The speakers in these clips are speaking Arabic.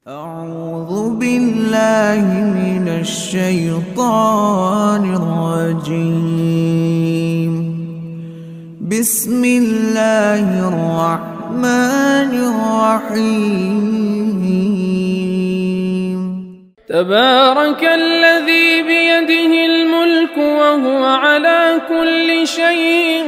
أعوذ بالله من الشيطان الرجيم. بسم الله الرحمن الرحيم. تبارك الذي بيده الملك وهو على كل شيء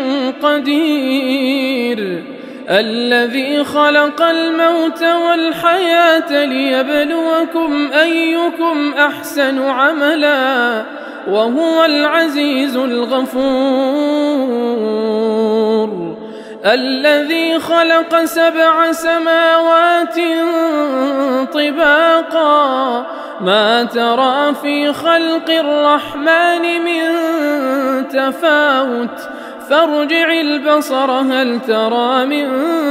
قدير، الذي خلق الموت والحياة ليبلوكم أيكم أحسن عملا وهو العزيز الغفور، الذي خلق 7 سماوات طباقا ما ترى في خلق الرحمن من تفاوت فارجع البصر هل ترى من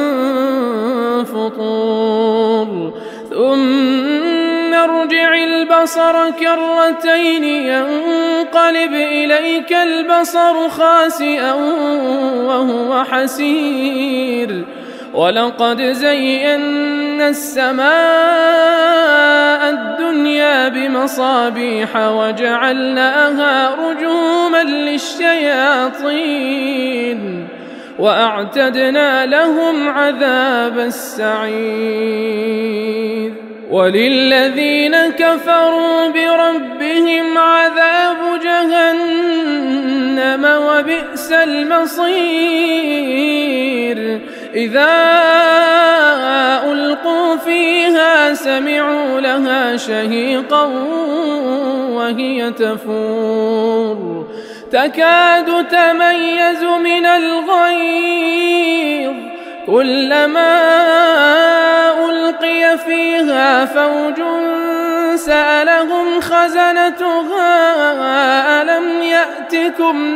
فطور ثم ارجع البصر كرتين ينقلب إليك البصر خاسئا وهو حسير، ولقد زينا السماء الدنيا بمصابيح وجعلناها رجوما للشياطين وأعتدنا لهم عذاب السعير، وللذين كفروا بربهم عذاب جهنم وبئس المصير، إذا ألقوا فيها سمعوا لها شهيقا وهي تفور تكاد تميز من الغيظ، كلما ألقي فيها فوج سألهم خزنتها ألم يأتكم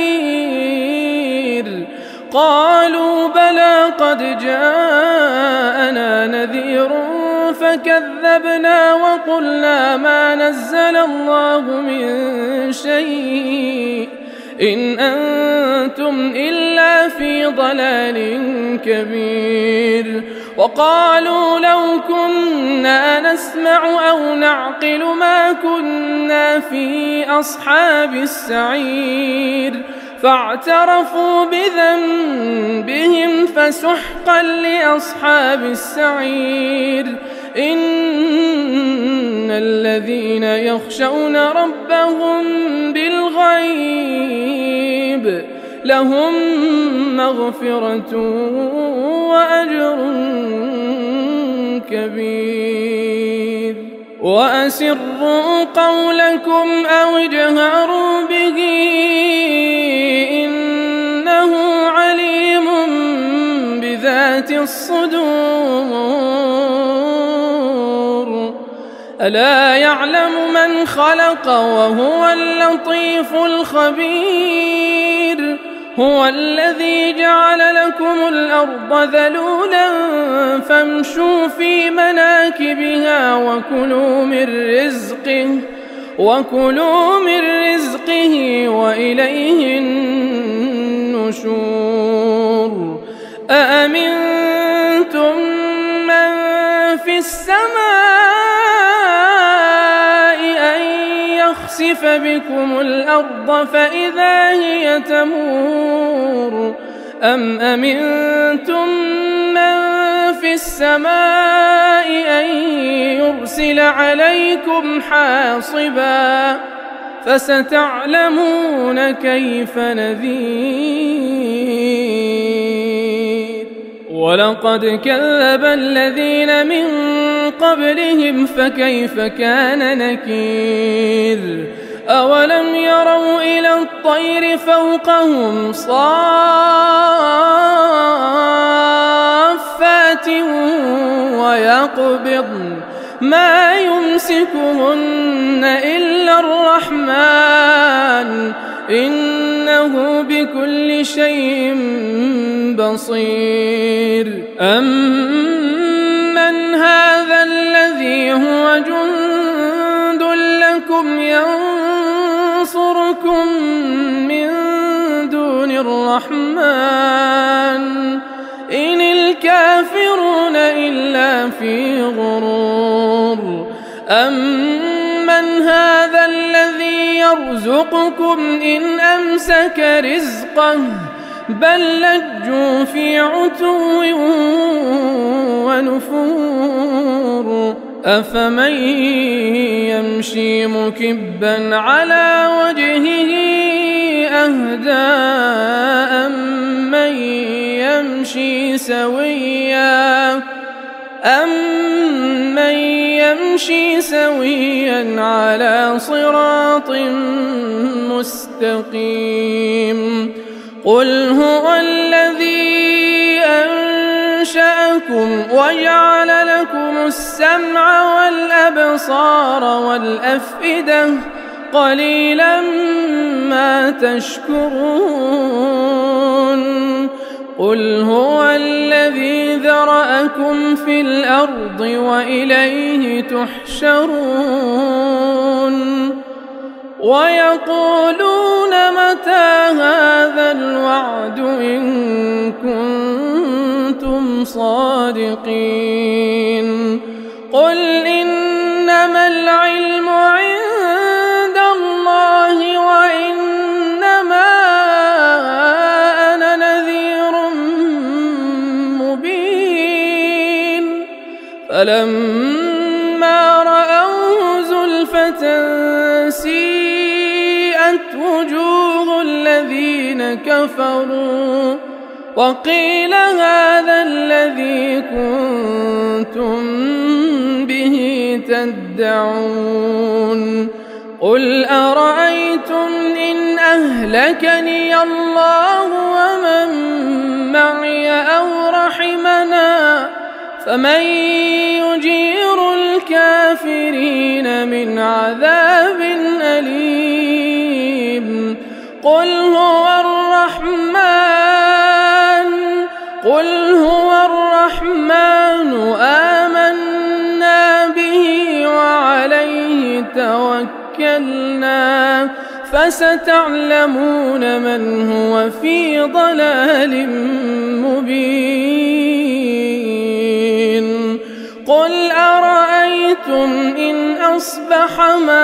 نذير، قالوا بلى قد جاءنا نذير فكذبنا وقلنا ما نزل الله من شيء إن أنتم إلا في ضلال كبير، وقالوا لو كنا نسمع أو نعقل ما كنا في أصحاب السعير، فاعترفوا بذنبهم فسحقا لأصحاب السعير، إن الذين يخشون ربهم بالغيب لهم مغفرة وأجر كبير، وأسروا قولكم أو اجهروا به إنه عليم بذات الصدور، ألا يعلم من خلق وهو اللطيف الخبير، هو الذي جعل لكم الأرض ذلولا فامشوا في مناكبها وكلوا من رزقه وإليه النشور، أأمنتم من في السماء أن يخسف بكم الأرض فإذا هي تمور، أم أمنتم من في السماء أن يرسل عليكم حاصبا فستعلمون كيف نذير، ولقد كذب الذين من قبلهم فكيف كان نكير، أولم يروا إلى الطير فوقهم صافات ويقبضن ما يمسكهن إلا الرحمن إنه بكل شيء بصير، أمن هذا الذي هو جند لكم ينصركم من دون الرحمن إن الكافرون إلا في غرور أمن هذا الذي يرزقكم إن أمسك رزقه بل لجوا في عتو ونفور أفمن يمشي مكبا على وجهه أهدى أمن يمشي سويا على صراط مستقيم قل هو الذي أنشأكم وجعل لكم السمع والأبصار والأفئدة قليلا ما تشكرون قل هو الذي ذرأكم في الأرض وإليه تحشرون ويقولون متى هذا الوعد إن كنتم صادقين قل إنما العلم عند الله وإنما أنا نذير مبين فلما رأوه زلفة سيئت وجوه الذين كفروا وقيل هذا الذي كنتم به تدعون قل أرأيتم إن أهلكني الله ومن معي أو رحمنا فمن يجير الكافرين من عذاب أليم قل هو الرحمن آمنا به وعليه توكلنا فستعلمون من هو في ضلال مبين قل أرأيتم إن أصبح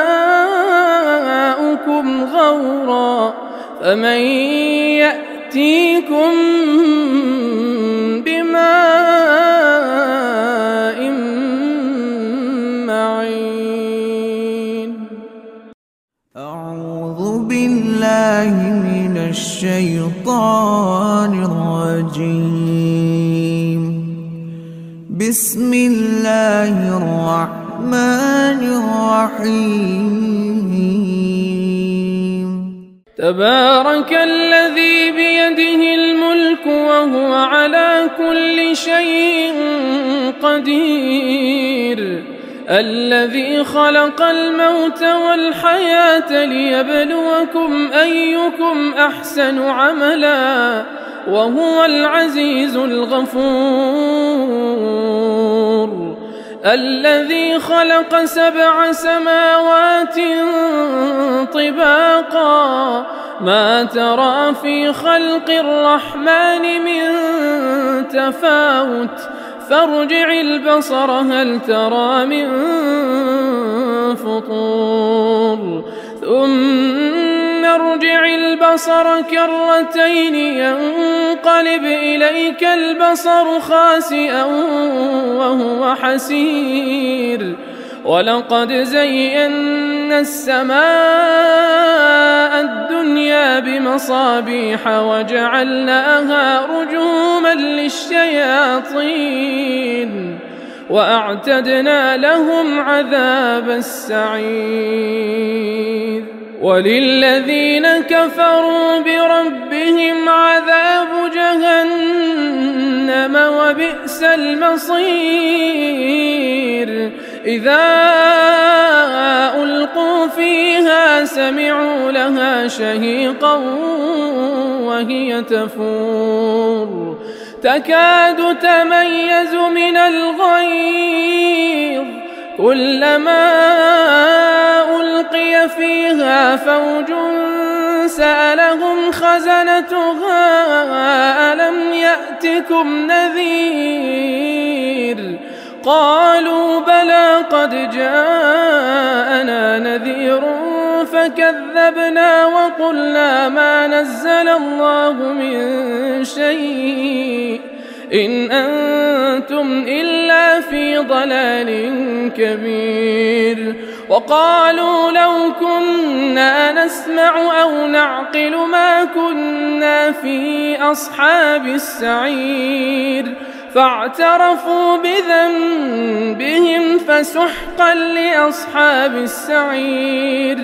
ماؤكم غورا فمن يأتيكم بماء معين أعوذ بالله من الشيطان الرجيم بسم الله الرحمن الرحيم تبارك الذي بيده الملك وهو على كل شيء قدير الذي خلق الموت والحياة ليبلوكم أيكم أحسن عملا وهو العزيز الغفور الذي خلق 7 سماوات طباقا ما ترى في خلق الرحمن من تفاوت فارجع البصر هل ترى من فطور ثم ارجع البصر كرتين ينقلب إليك البصر خاسئا وهو حسير ولقد زينا السماء الدنيا بمصابيح وجعلناها رجوما للشياطين وأعتدنا لهم عذاب السعير وللذين كفروا بربهم عذاب جهنم وبئس المصير إذا ألقوا فيها سمعوا لها شهيقا وهي تفور تكاد تميز من الغيظ كلما ألقي فيها فوج سألهم خزنتها ألم يأتكم نذير قالوا بلى قد جاءنا نذير فكذبنا وقلنا ما نزل الله من شيء إن أنتم إلا في ضلال كبير وقالوا لو كنا نسمع أو نعقل ما كنا في أصحاب السعير فاعترفوا بذنبهم فسحقا لأصحاب السعير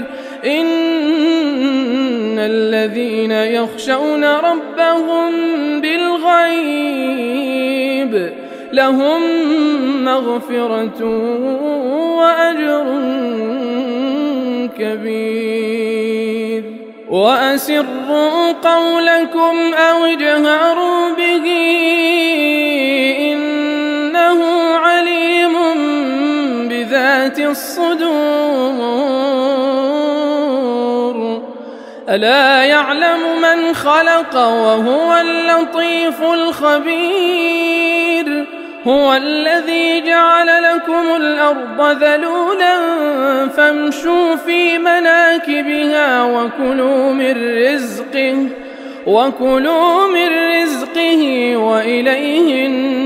إن الذين يخشون ربهم بالغيب لهم مغفرة وأجر كبير وأسروا قولكم أو اجهروا به إنه عليم بذات الصدور ألا يعلم من خلق وهو اللطيف الخبير هو الذي جعل لكم الأرض ذلولا فامشوا في مناكبها وكلوا من رزقه وإليه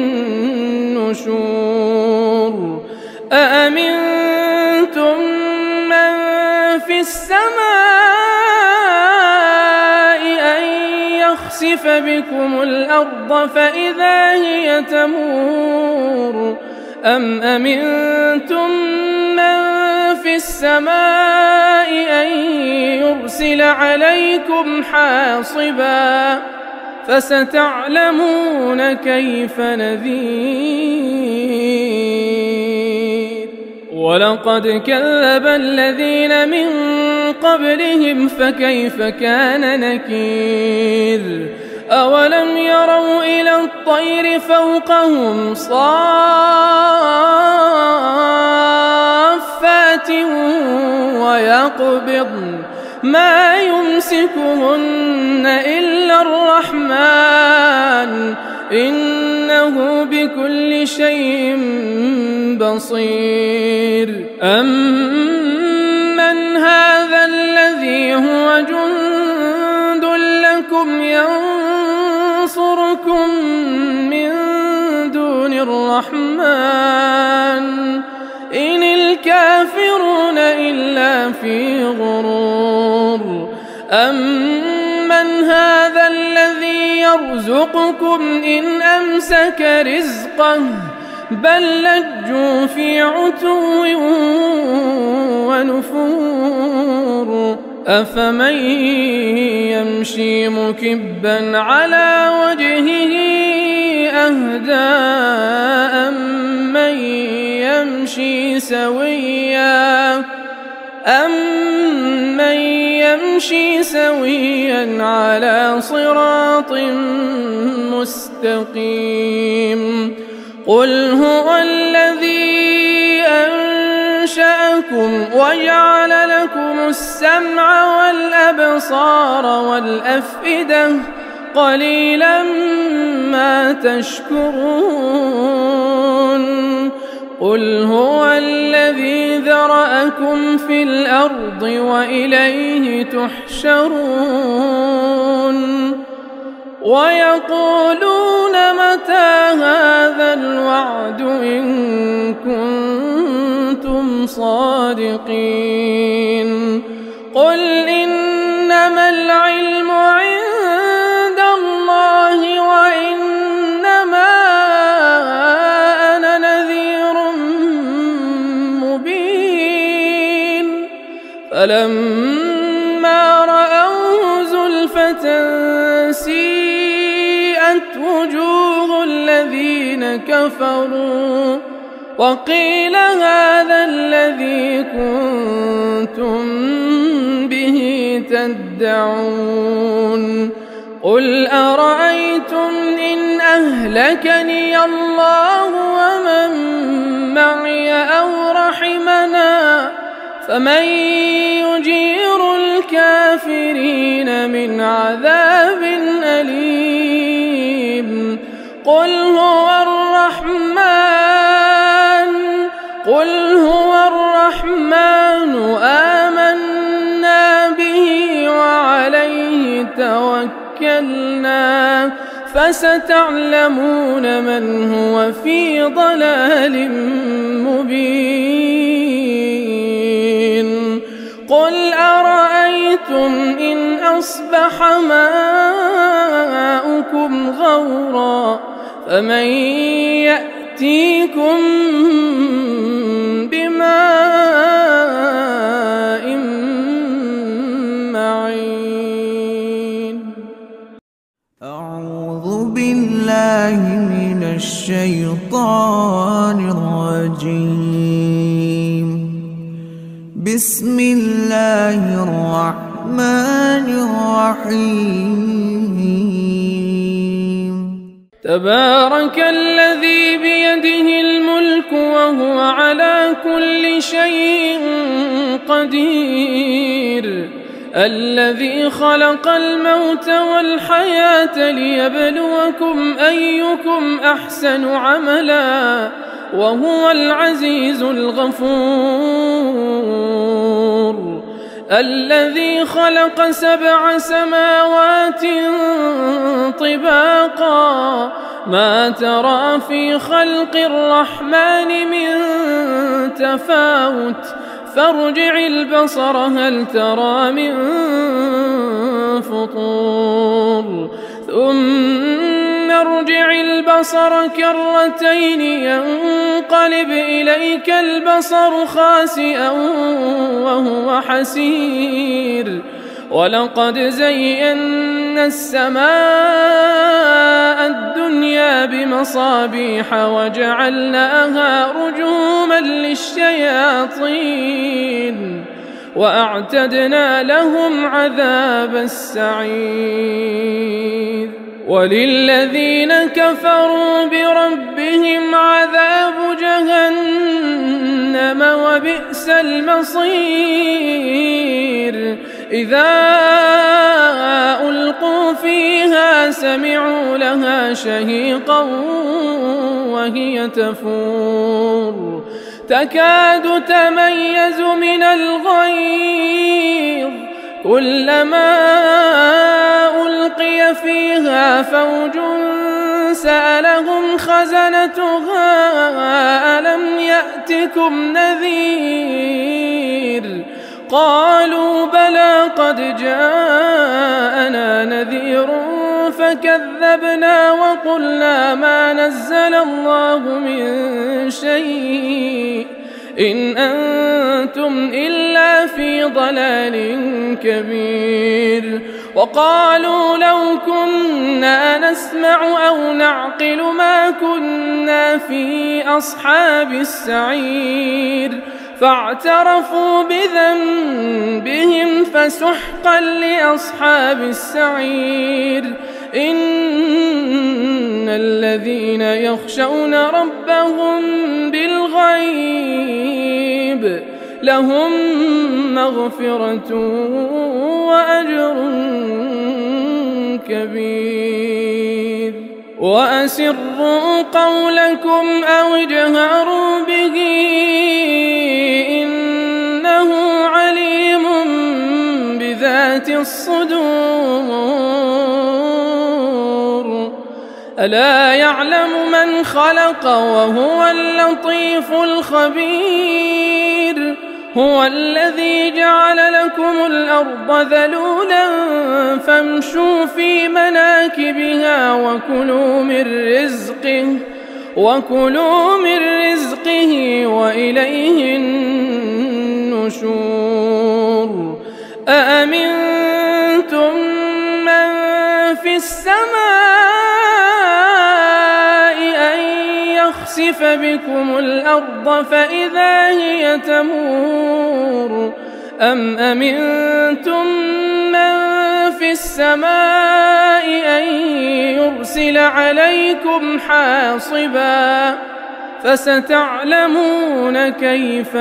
النشور أأمنتم من في السماء أن يخسف بكم الأرض فإذا هي تمور أم أمنتم من في السماء أن يرسل عليكم حاصبا فستعلمون كيف نذير ولقد كذب الذين من قبلهم فكيف كان نكير أولم يروا إلى الطير فوقهم صافات ويقبضن ما يمسكهن إلا الرحمن إنه بكل شيء بصير أمن هذا الذي هو جند لكم ينصركم من دون الرحمن إن الكافرون إلا في غرور أمن هذا الذي يرزقكم إن أمسك رزقه بل لجوا في عتو ونفور أفمن يمشي مكبا على وجهه أهدى أمن يمشي سويا على صراط مستقيم قل هو الذي أنشأكم وجعل لكم السمع والأبصار والأفئدة قليلا ما تشكرون قل هو الذي ذرأكم في الأرض وإليه تحشرون ويقولون متى هذا الوعد إن كنتم صادقين قل إنما العلم عند الله وإنما أنا نذير مبين فلما رأوه زلفة سيئت وجوه الذين كفروا وقيل هذا الذي كنتم به تدعون قل أرأيتم إن أهلكني الله ومن معي أو رحمنا فمن يجير الكافرين من عذاب أليم قل هو الرحمن آمنا به وعليه توكلنا فستعلمون من هو في ضلال مبين قل أرأيتم إن أصبح ماؤكم غورا فمن يأتيكم بماء معين أعوذ بالله من الشيطان الرجيم بسم الله الرحمن الرحيم تبارك الذي بيده الملك وهو على كل شيء قدير الذي خلق الموت والحياة ليبلوكم أيكم أحسن عملا وهو العزيز الغفور الذي خلق 7 سماوات طباقا ما ترى في خلق الرحمن من تفاوت فارجع البصر هل ترى من فطور ثم ارجع البصر كرتين ينقلب إليك البصر خاسئا وهو حسير ولقد زينا السماء الدنيا بمصابيح وجعلناها رجوما للشياطين وأعتدنا لهم عذاب السعير وللذين كفروا بربهم عذاب جهنم وبئس المصير إذا ألقوا فيها سمعوا لها شهيقا وهي تفور تكاد تميز من الغيظ كلما ألقي فيها فوج سألهم خزنتها ألم يأتكم نذير قالوا بلى قد جاءنا نذير فكذبنا وقلنا ما نزل الله من شيء إن أنتم إلا في ضلال كبير وقالوا لو كنا نسمع أو نعقل ما كنا في أصحاب السعير فاعترفوا بذنبهم فسحقا لأصحاب السعير إن الذين يخشون ربهم بالغيب لهم مغفرة وأجر كبير وأسروا قولكم أو اجهروا به إنه عليم بذات الصدور ألا يعلم من خلق وهو اللطيف الخبير هو الذي جعل لكم الأرض ذلولا فامشوا في مناكبها وكلوا من رزقه وإليه النشور أأمنتم من في السماء أن يخسف بكم الأرض فإذا هي تمور أم أمنتم من في السماء أن يرسل عليكم حاصبا فستعلمون كيف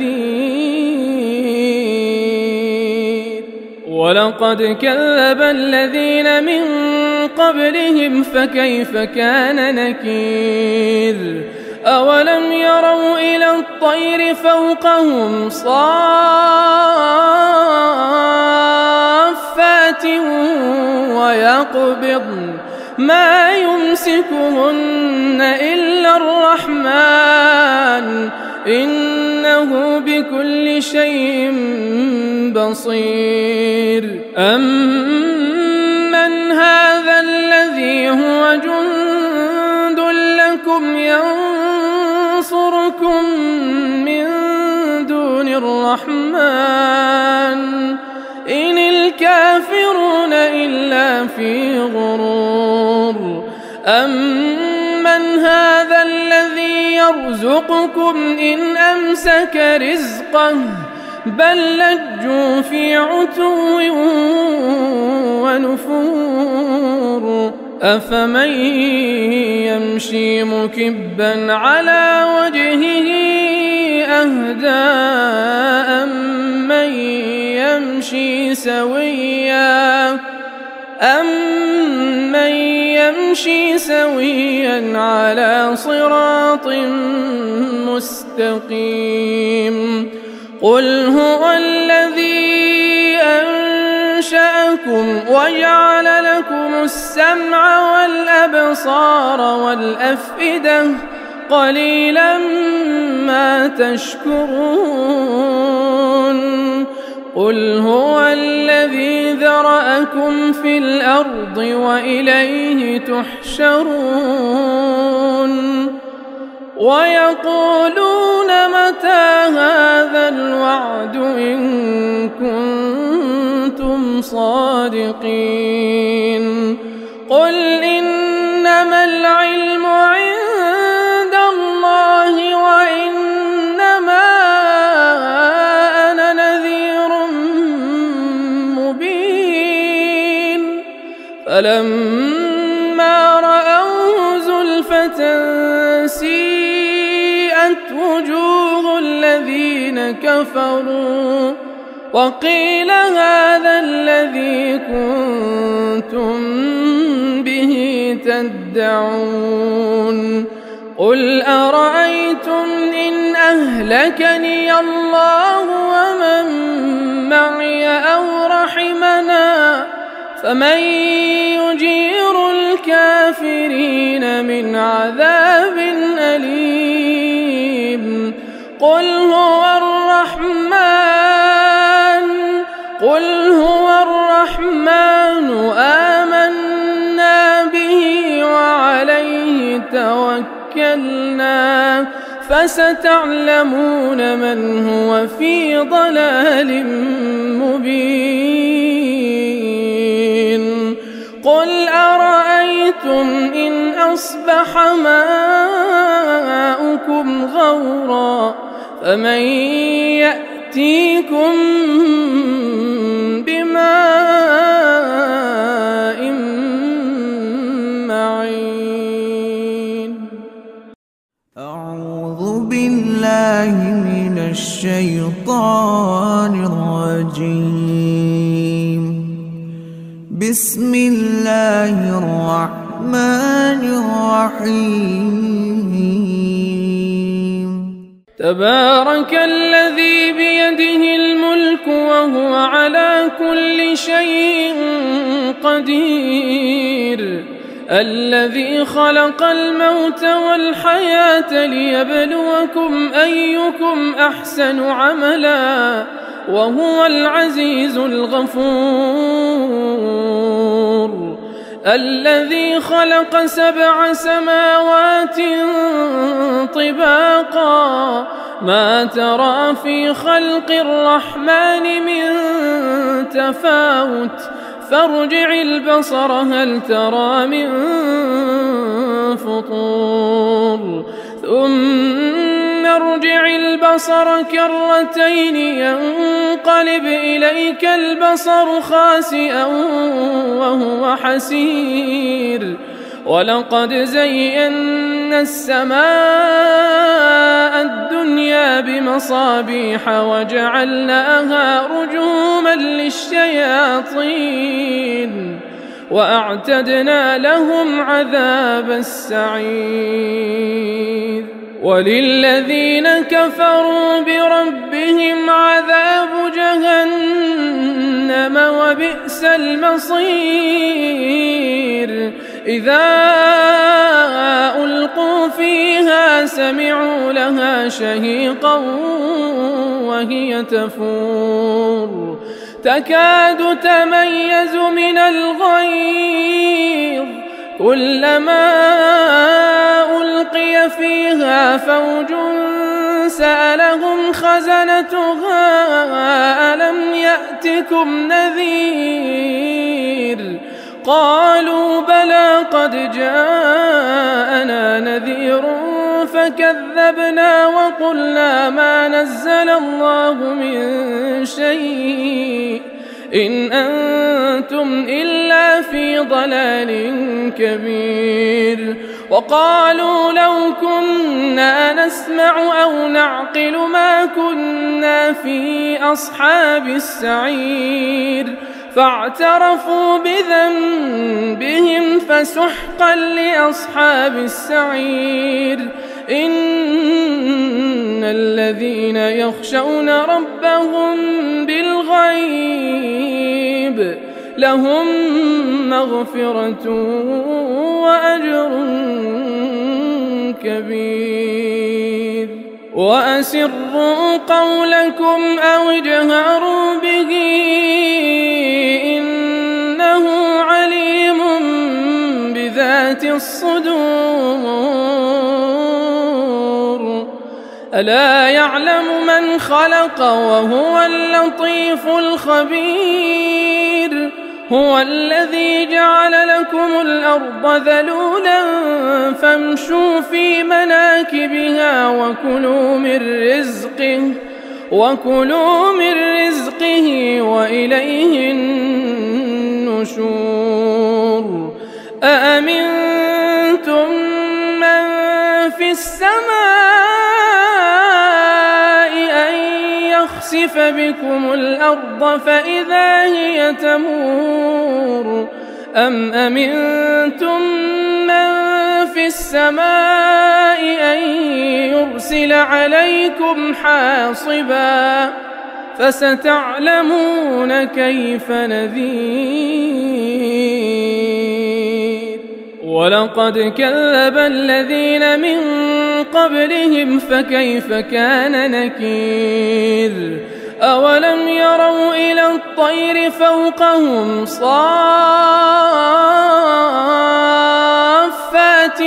نذير. ولقد كذب الذين من قبلهم فكيف كان نكير. أولم يروا إلى الطير فوقهم صافات ويقبضن ما يمسكهن إلا الرحمن إنه بكل شيء بصير. أمن هذا الذي هو جند لكم ينصركم من دون الرحمن إن الكافرون إلا في غرور. أمن هذا الذي يرزقكم إن أمسك رزقه بل لجوا في عتو ونفور. أفمن يمشي مكبا على وجهه أهدى أمن يمشي سويا على صراط مستقيم. قل هو الذي أنشأكم وجعل لكم السمع والأبصار والأفئدة قليلا ما تشكرون. قل هو الذي ذرأكم في الأرض وإليه تحشرون. ويقولون متى هذا الوعد إن كنتم صادقين. قل إنما العلم عند الله وإنما أنا نذير مبين. فلما رأوه زلفة سيئت وجوه الذين كفروا وقيل هذا الذي كنتم به تدعون. قل أرأيتم إن أهلكني الله ومن معي أو رحمنا فمن يجير الكافرين من عذاب أليم. قل هو الرحمن آمنا به وعليه توكلنا فستعلمون من هو في ضلال مبين. قل أرأيتم إن أصبح ماؤكم غورا فمن يأتيكم بماء معين. أعوذ بالله من الشيطان الرجيم. بسم الله الرحمن الرحيم. تبارك الذي بيده الملك وهو على كل شيء قدير. الذي خلق الموت والحياة ليبلوكم أيكم أحسن عملا وهو العزيز الغفور. الذي خلق 7 سماوات طباقا ما ترى في خلق الرحمن من تفاوت فارجع البصر هل ترى من فطور ثم ارجع البصر كرتين ينقلب إليك البصر خاسئا وهو حسير. ولقد زينا وزينا السماء الدنيا بمصابيح وجعلناها رجوما للشياطين وأعتدنا لهم عذاب السعير وللذين كفروا بربهم عذاب جهنم وبئس المصير إذا ألقوا فيها سمعوا لها شهيقا وهي تفور تكاد تميز من الغيظ كلما ألقي فيها فوج سألهم خزنتها ألم يأتكم نذير قالوا بلى قد جاءنا نذير فكذبنا وقلنا ما نزل الله من شيء إن أنتم إلا في ضلال كبير وقالوا لو كنا نسمع أو نعقل ما كنا في أصحاب السعير فاعترفوا بذنبهم فسحقا لأصحاب السعير إن الذين يخشون ربهم بالغيب لهم مغفرة وأجر كبير وأسروا قولكم أو اجهروا به إنه عليم بذات الصدور ألا يعلم من خلق وهو اللطيف الخبير هو الذي جعل لكم الأرض ذلولا فامشوا في مناكبها وكلوا من رزقه وإليه النشور أأمنتم من في السماء أن يخسف بكم الأرض فإذا هي تمور أم أمنتم من في السماء أن يرسل عليكم حاصبا فستعلمون كيف نذير ولقد كذب الذين من قبلهم فكيف كان نكير أولم يروا إلى الطير فوقهم صافات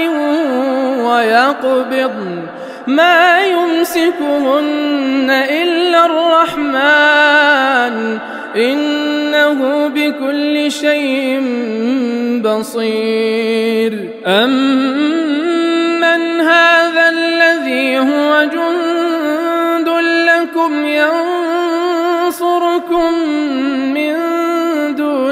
ويقبضن ما يمسكهن إلا الرحمن إنه بكل شيء بصير أمن هذا الذي هو جند لكم ينصركم من دون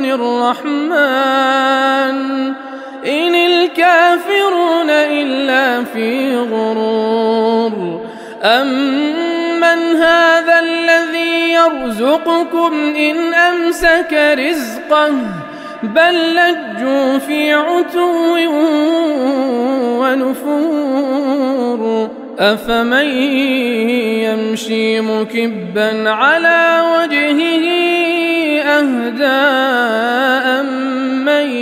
الرحمن إن الكافرون إلا في غرور أمن هذا الذي يرزقكم إن أمسك رزقه بل لجوا في عتو ونفور أفمن يمشي مكبا على وجهه أهدى أمن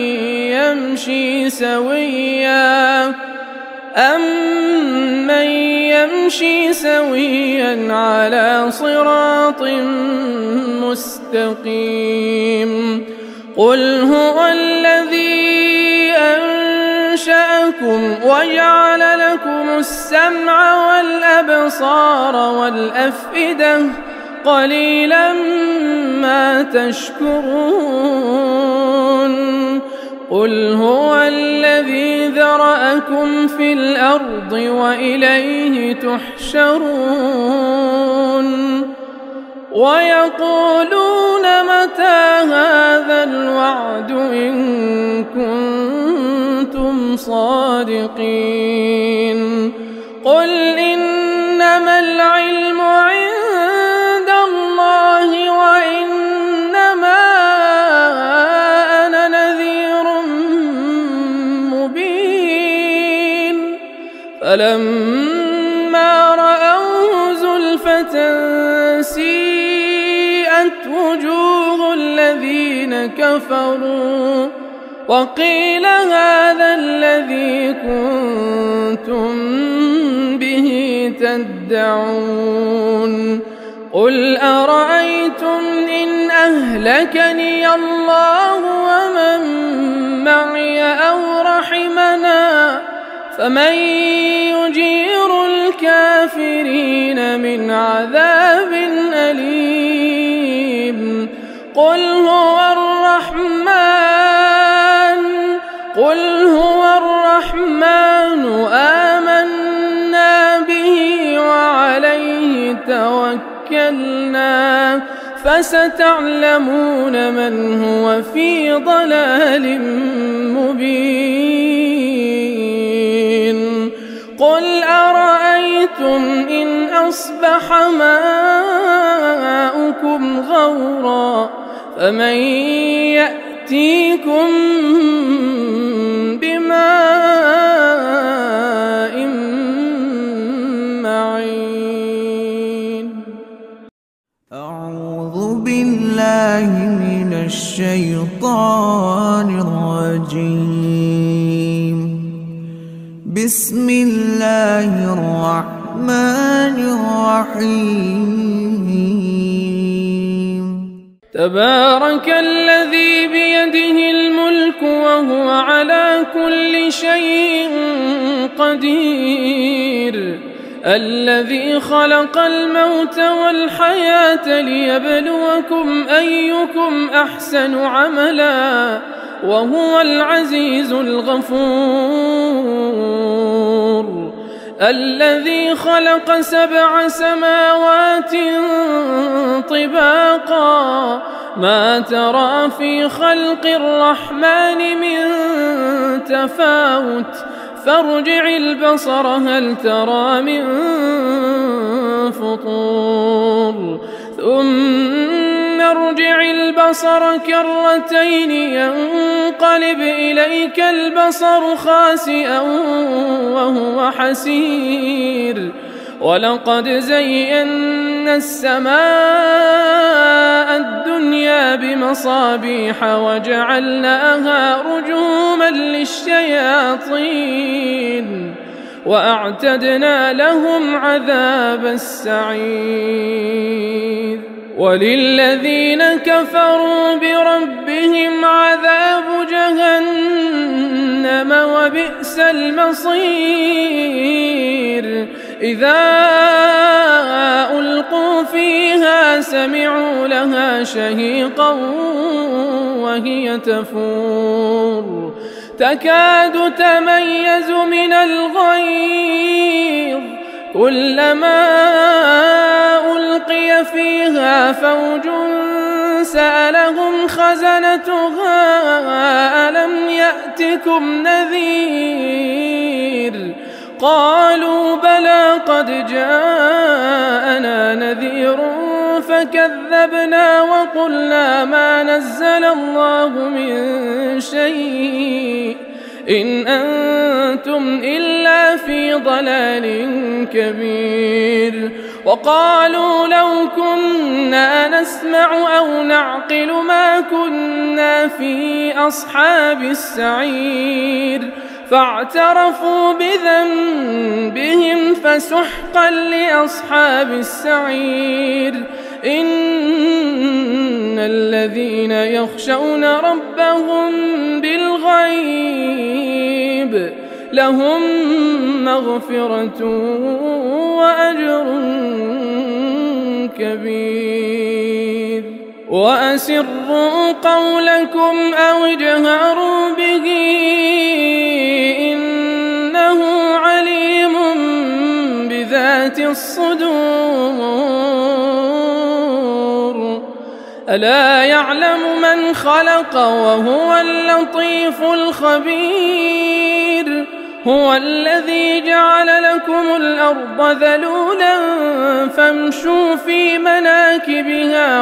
يمشي سويا على صراط مستقيم قل هو الذي أنشأكم وجعل لكم السمع والأبصار والأفئدة قليلا ما تشكرون قل هو الذي ذرأكم في الأرض وإليه تحشرون ويقولون متى هذا الوعد إن كنتم كنتم صادقين قل إنما العلم عند الله وإنما أنا نذير مبين فلما رأوه زلفة سيئت وجوه الذين كفروا وقيل هذا الذي كنتم به تدعون قل أرأيتم إن أهلكني الله ومن معي أو رحمنا فمن يجير الكافرين من عذاب أليم قل هو الرحمن آمنا به وعليه توكلنا فستعلمون من هو في ضلال مبين قل أرأيتم إن أصبح ماؤكم غورا فمن يأتيكم بماء معين أعوذ بالله من الشيطان الرجيم بسم الله الرحمن الرحيم تبارك الذي بيده الملك وهو على كل شيء قدير الذي خلق الموت والحياة ليبلوكم أيكم أحسن عملا وهو العزيز الغفور الذي خلق 7 سماوات طباقا ما ترى في خلق الرحمن من تفاوت فارجع البصر هل ترى من فطور ثم ارجع البصر كرتين ينقلب إليك البصر خاسئا وهو حسير ولقد زينا السماء الدنيا بمصابيح وجعلناها رجوما للشياطين وأعتدنا لهم عذاب السعير وللذين كفروا بربهم عذاب جهنم وبئس المصير إذا ألقوا فيها سمعوا لها شهيقا وهي تفور تكاد تميز من الغيظ كلما ألقي فيها فوج سألهم خزنتها ألم يأتكم نذير قالوا بلى قد جاءنا نذير فكذبنا وقلنا ما نزل الله من شيء إن أنتم إلا في ضلال كبير وقالوا لو كنا نسمع أو نعقل ما كنا في أصحاب السعير فاعترفوا بذنبهم فسحقا لأصحاب السعير إن الذين يخشون ربهم بالغيب لهم مغفرة وأجر كبير وأسروا قولكم أو اجهروا به إنه عليم بذات الصدور ألا يعلم من خلق وهو اللطيف الخبير هو الذي جعل لكم الأرض ذلولا فامشوا في مناكبها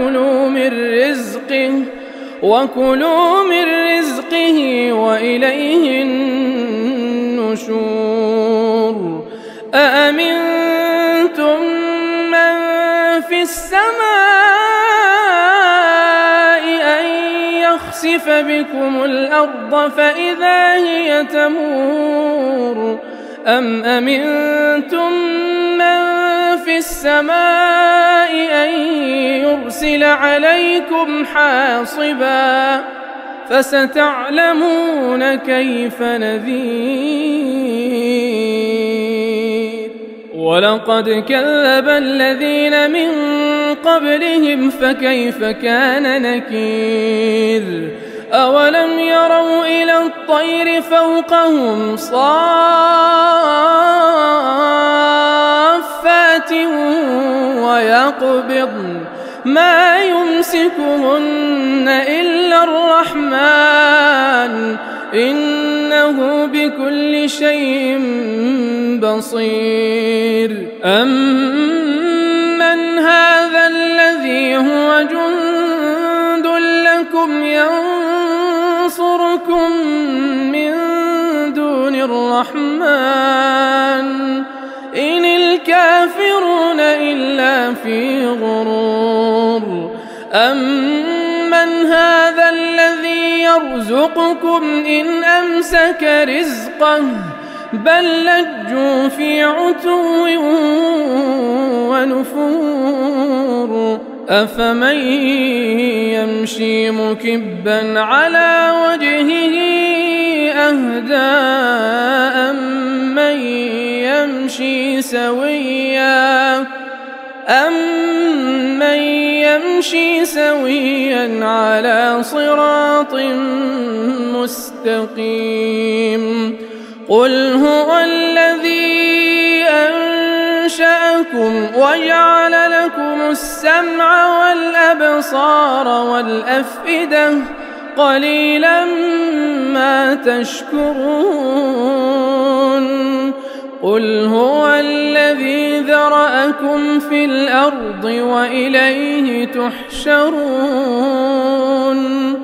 وكلوا من رزقه وإليه النشور أأمنتم من في السماء أن يخسف بكم الأرض فإذا هي تمور أم أمنتم من في السماء أن يرسل عليكم حاصبا فستعلمون كيف نذير ولقد كذب الذين من قبلهم فكيف كان نكير أولم يروا إلى الطير فوقهم صافات ويقبضن ما يمسكهن إلا الرحمن إنه بكل شيء بصير أمن هذا الذي هو جند لكم ينصركم من دون الرحمن إن الكافرون إلا في غرور أمن هذا الذي يرزقكم إن أمسك رزقه بل لجوا في عتو ونفور أفمن يمشي مكبا على وجهه أهدى أمن يمشي سويا على صراط مستقيم قل هو الذي أنشأكم وجعل لكم السمع والأبصار والأفئدة قليلا ما تشكرون قل هو الذي ذرأكم في الأرض وإليه تحشرون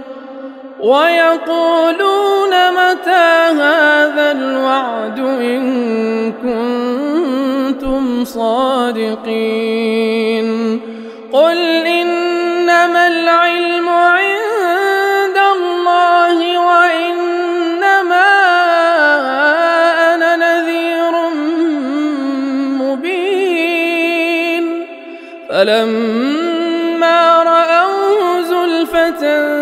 ويقولون متى هذا الوعد إن كنتم صادقين قل إنما العلم عند الله وإنما أنا نذير مبين فلما رأوه زلفة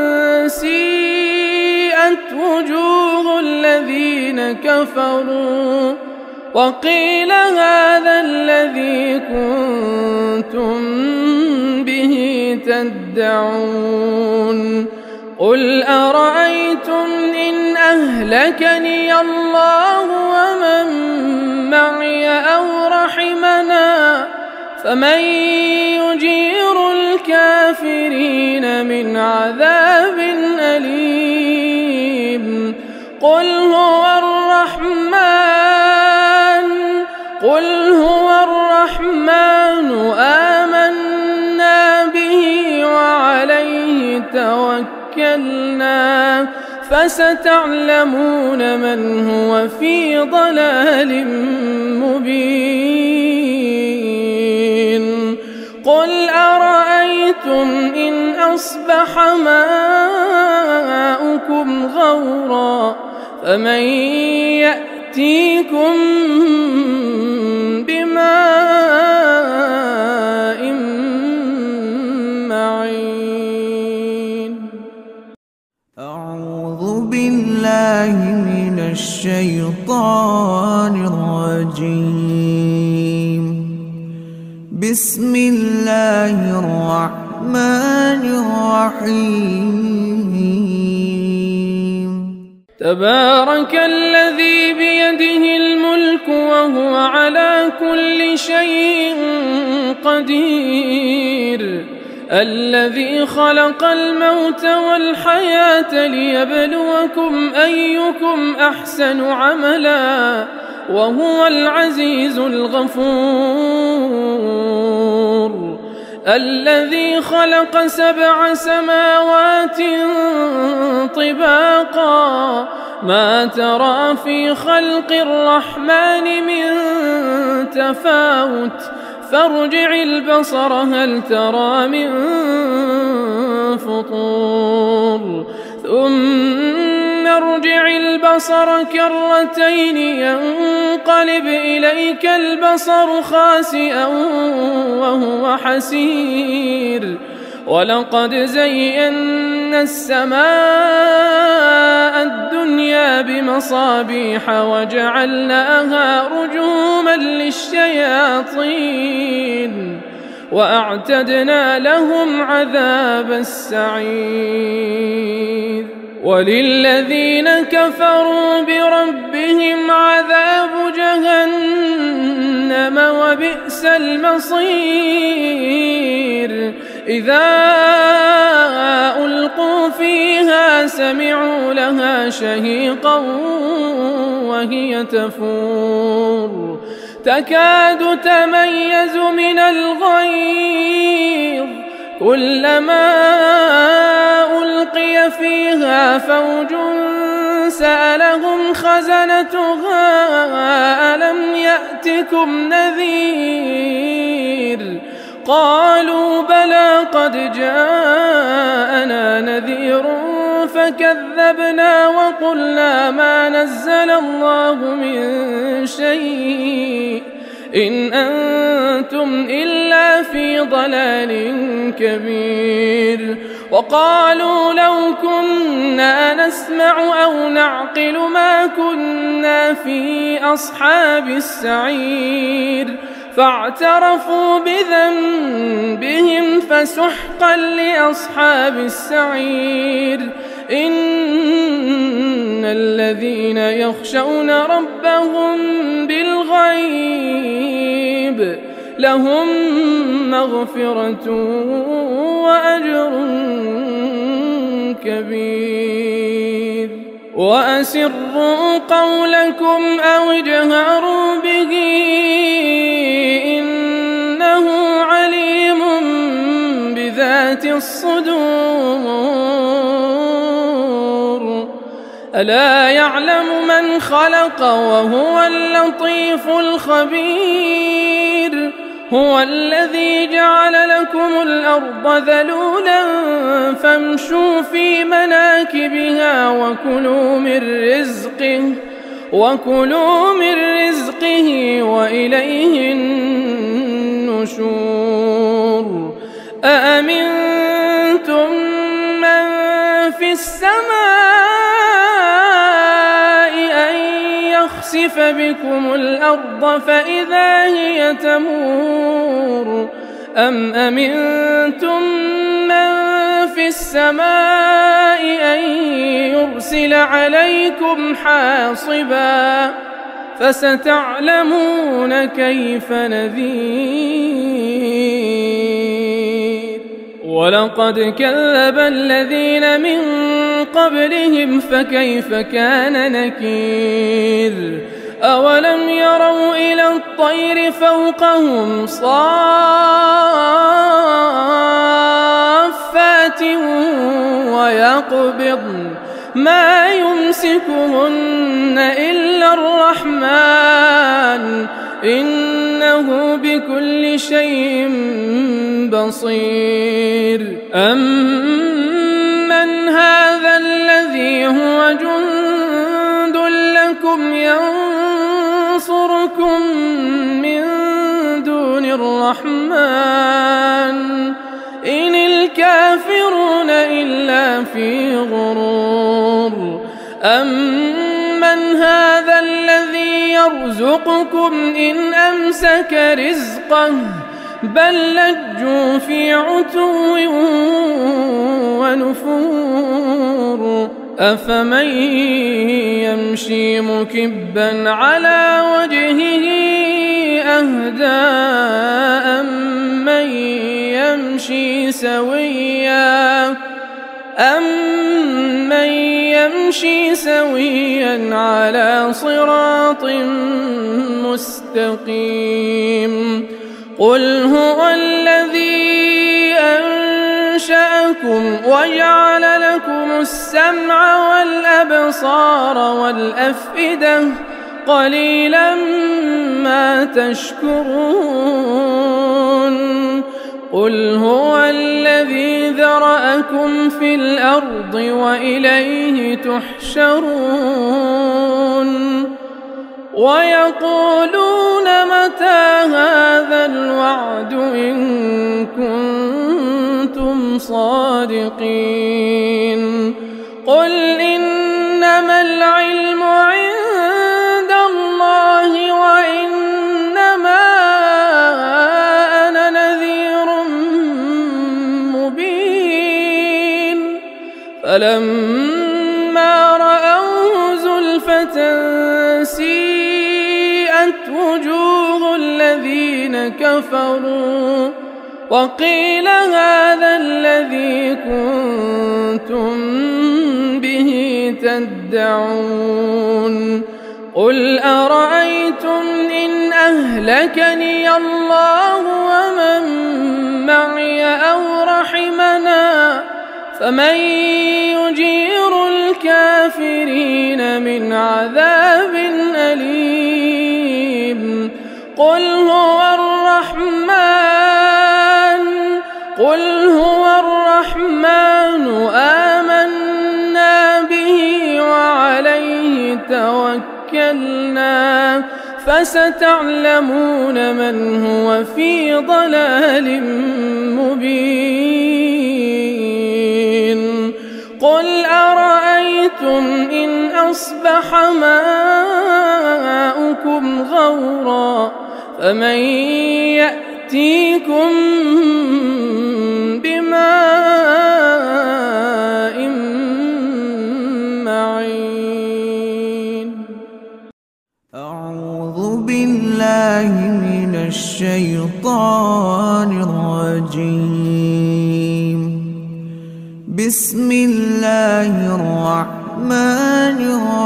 سيئت وجوه الذين كفروا وقيل هذا الذي كنتم به تدعون قل أرأيتم إن أهلكني الله ومن معي أو رحمنا فمن يجير الكافرين من عذاب أليم قل هو الرحمن آمنا به وعليه توكلنا فستعلمون من هو في ضلال مبين قل أرأيتم إن أصبح ماؤكم غورا فمن يأتيكم بماء معين أعوذ بالله من الشيطان الرجيم بسم الله الرحمن الرحيم تبارك الذي بيده الملك وهو على كل شيء قدير الذي خلق الموت والحياة ليبلوكم أيكم أحسن عملا وهو العزيز الغفور. الذي خلق 7 سماوات طباقا ما ترى في خلق الرحمن من تفاوت فارجع البصر هل ترى من فطور ثم ارجع البصر كرتين ينقلب إليك البصر خاسئا وهو حسير ولقد زينا السماء الدنيا بمصابيح وجعلناها رجوما للشياطين وأعتدنا لهم عذاب السعير. وللذين كفروا بربهم عذاب جهنم وبئس المصير. إذا ألقوا فيها سمعوا لها شهيقا وهي تفور تكاد تميز من الغيظ كلما ألقي فيها فوج سألهم خزنتها ألم يأتكم نذير قالوا بلى قد جاءنا نذير فكذبنا وقلنا ما نزل الله من شيء إن أنتم إلا في ضلال كبير. وقالوا لو كنا نسمع أو نعقل ما كنا في أصحاب السعير فاعترفوا بذنبهم فسحقا لأصحاب السعير. إن الذين يخشون ربهم بالغيب لهم مغفرة وأجر كبير. وأسروا قولكم أو اجهروا به إنه عليم بذات الصدور. ألا يعلم من خلق وهو اللطيف الخبير. هو الذي جعل لكم الأرض ذلولا فامشوا في مناكبها وكلوا من رزقه وإليه النشور. أأمنتم من في السماء أن يخسف بكم الأرض فإذا هي تمور أم أمنتم من في السماء أن يرسل عليكم حاصبا فستعلمون كيف نذير. ولقد كذب الذين من قبلهم فكيف كان نكير. أولم يروا إلى الطير فوقهم صافات ويقبضن ما يمسكهن إلا الرحمن إنه بكل شيء بصير. أمن هذا الذي هو جند لكم ينصركم من دون الرحمن إن الكافرون إلا في غرور. أمن هذا الذي يرزقكم إن أمسك رزقه بل لجوا في عتو ونفور. أفمن يمشي مكبا على وجهه أهدى أمن يمشي يمشي سويا على صراط مستقيم قل هو الذي أنشأكم وجعل لكم السمع والأبصار والأفئدة قليلا ما تشكرون قل هو الذي ذرأكم في الأرض وإليه تحشرون ويقولون متى هذا الوعد إن كنتم صادقين قل إنما العلم عند الله وإنما أنا نذير مبين فلما رأوه زلفة سيئت وجوه الذين كفروا وقيل هذا الذي كنتم به تدعون قل أرأيتم إن أهلكني الله ومن معي أو رحمنا فمن يجير الكافرين من عذاب أليم قل هو الرحمن آمنا به وعليه توكلنا فستعلمون من هو في ضلال مبين قل أرأيتم إن أصبح ماؤكم غورا فمن يأتيكم بماء معين أعوذ بالله من الشيطان الرجيم بسم الله الرحمن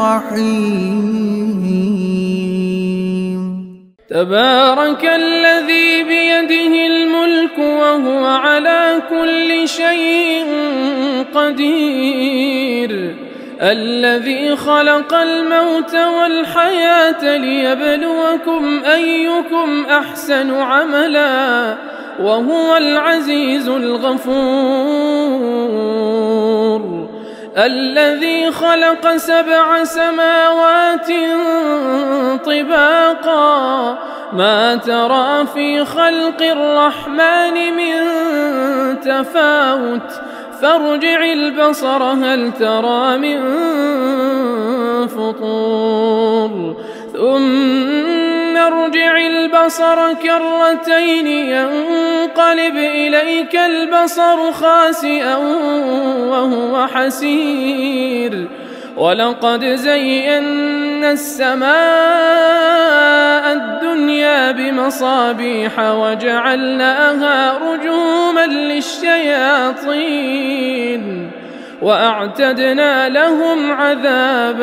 الرحيم تبارك الذي بيده الملك وهو على كل شيء قدير الذي خلق الموت والحياة ليبلوكم أيكم أحسن عملا وهو العزيز الغفور الذي خلق 7 سماوات طباقا ما ترى في خلق الرحمن من تفاوت فارجع البصر هل ترى من فطور ثم ارجع البصر كرتين ينقلب إليك البصر خاسئا وهو حسير ولقد زينا السماء الدنيا بمصابيح وجعلناها رجوما للشياطين وأعتدنا لهم عذاب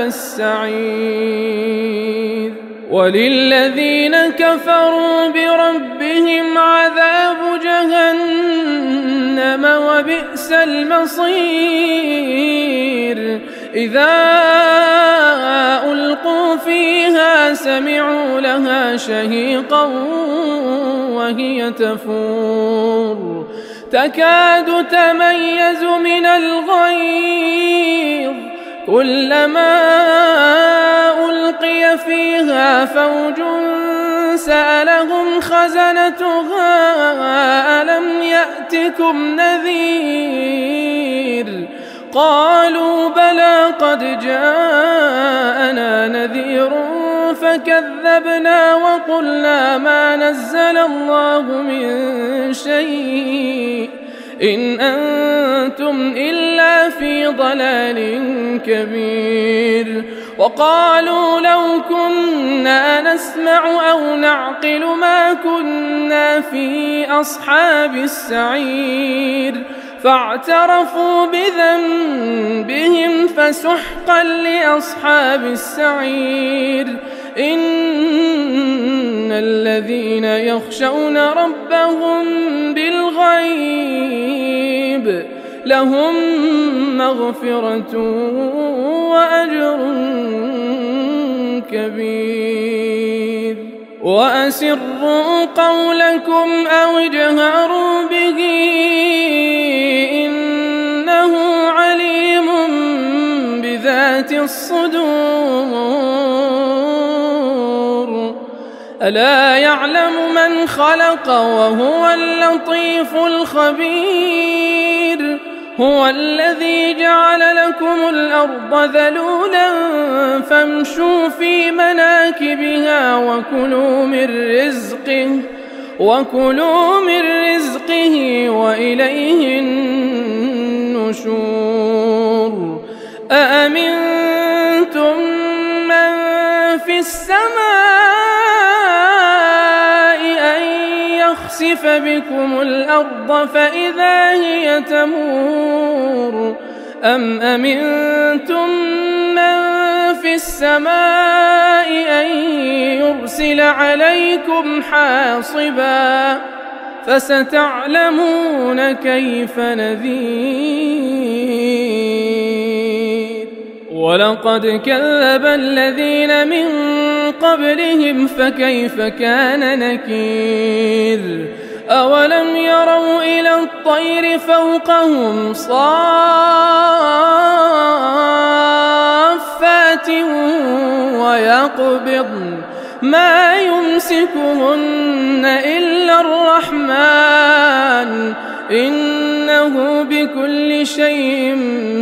السعير وللذين كفروا بربهم عذاب جهنم وبئس المصير إذا ألقوا فيها سمعوا لها شهيقا وهي تفور تكاد تميز من الغيظ كلما ألقي فيها فوج سألهم خزنتها ألم يأتكم نذير قالوا بلى قد جاءنا نذير فكذبنا وقلنا ما نزل الله من شيء إن أنتم إلا في ضلال كبير وقالوا لو كنا نسمع أو نعقل ما كنا في أصحاب السعير فاعترفوا بذنبهم فسحقا لأصحاب السعير إن الذين يخشون ربهم بالغيب لهم مغفرة وأجر كبير وأسروا قولكم أو اجهروا به إنه عليم بذات الصدور ألا يعلم من خلق وهو اللطيف الخبير هو الذي جعل لكم الأرض ذلولا فامشوا في مناكبها وكلوا من رزقه وإليه النشور أأمنتم من في السماء أن يخسف بكم الأرض فإذا هي تمور أم أمنتم من في السماء أن يرسل عليكم حاصبا فستعلمون كيف نذير ولقد كذب الذين من قبلهم فكيف كان نكير أولم يروا إلى الطير فوقهم صافات ويقبضن ما يمسكهن إلا الرحمن إنه بكل شيء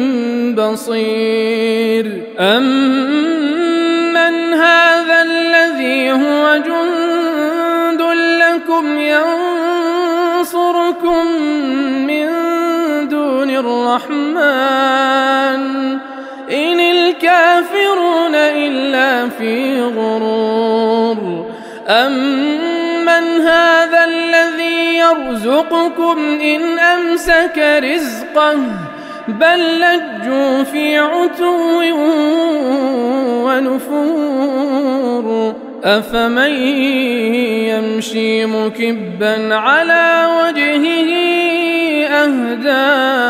بصير أمن هذا الذي هو جند لكم ينصركم من دون الرحمن إن الكافرون إلا في غرور أمن هذا الذي يرزقكم إن أمسك رزقه بل لجوا في عتو ونفور أفمن يمشي مكبا على وجهه أهدى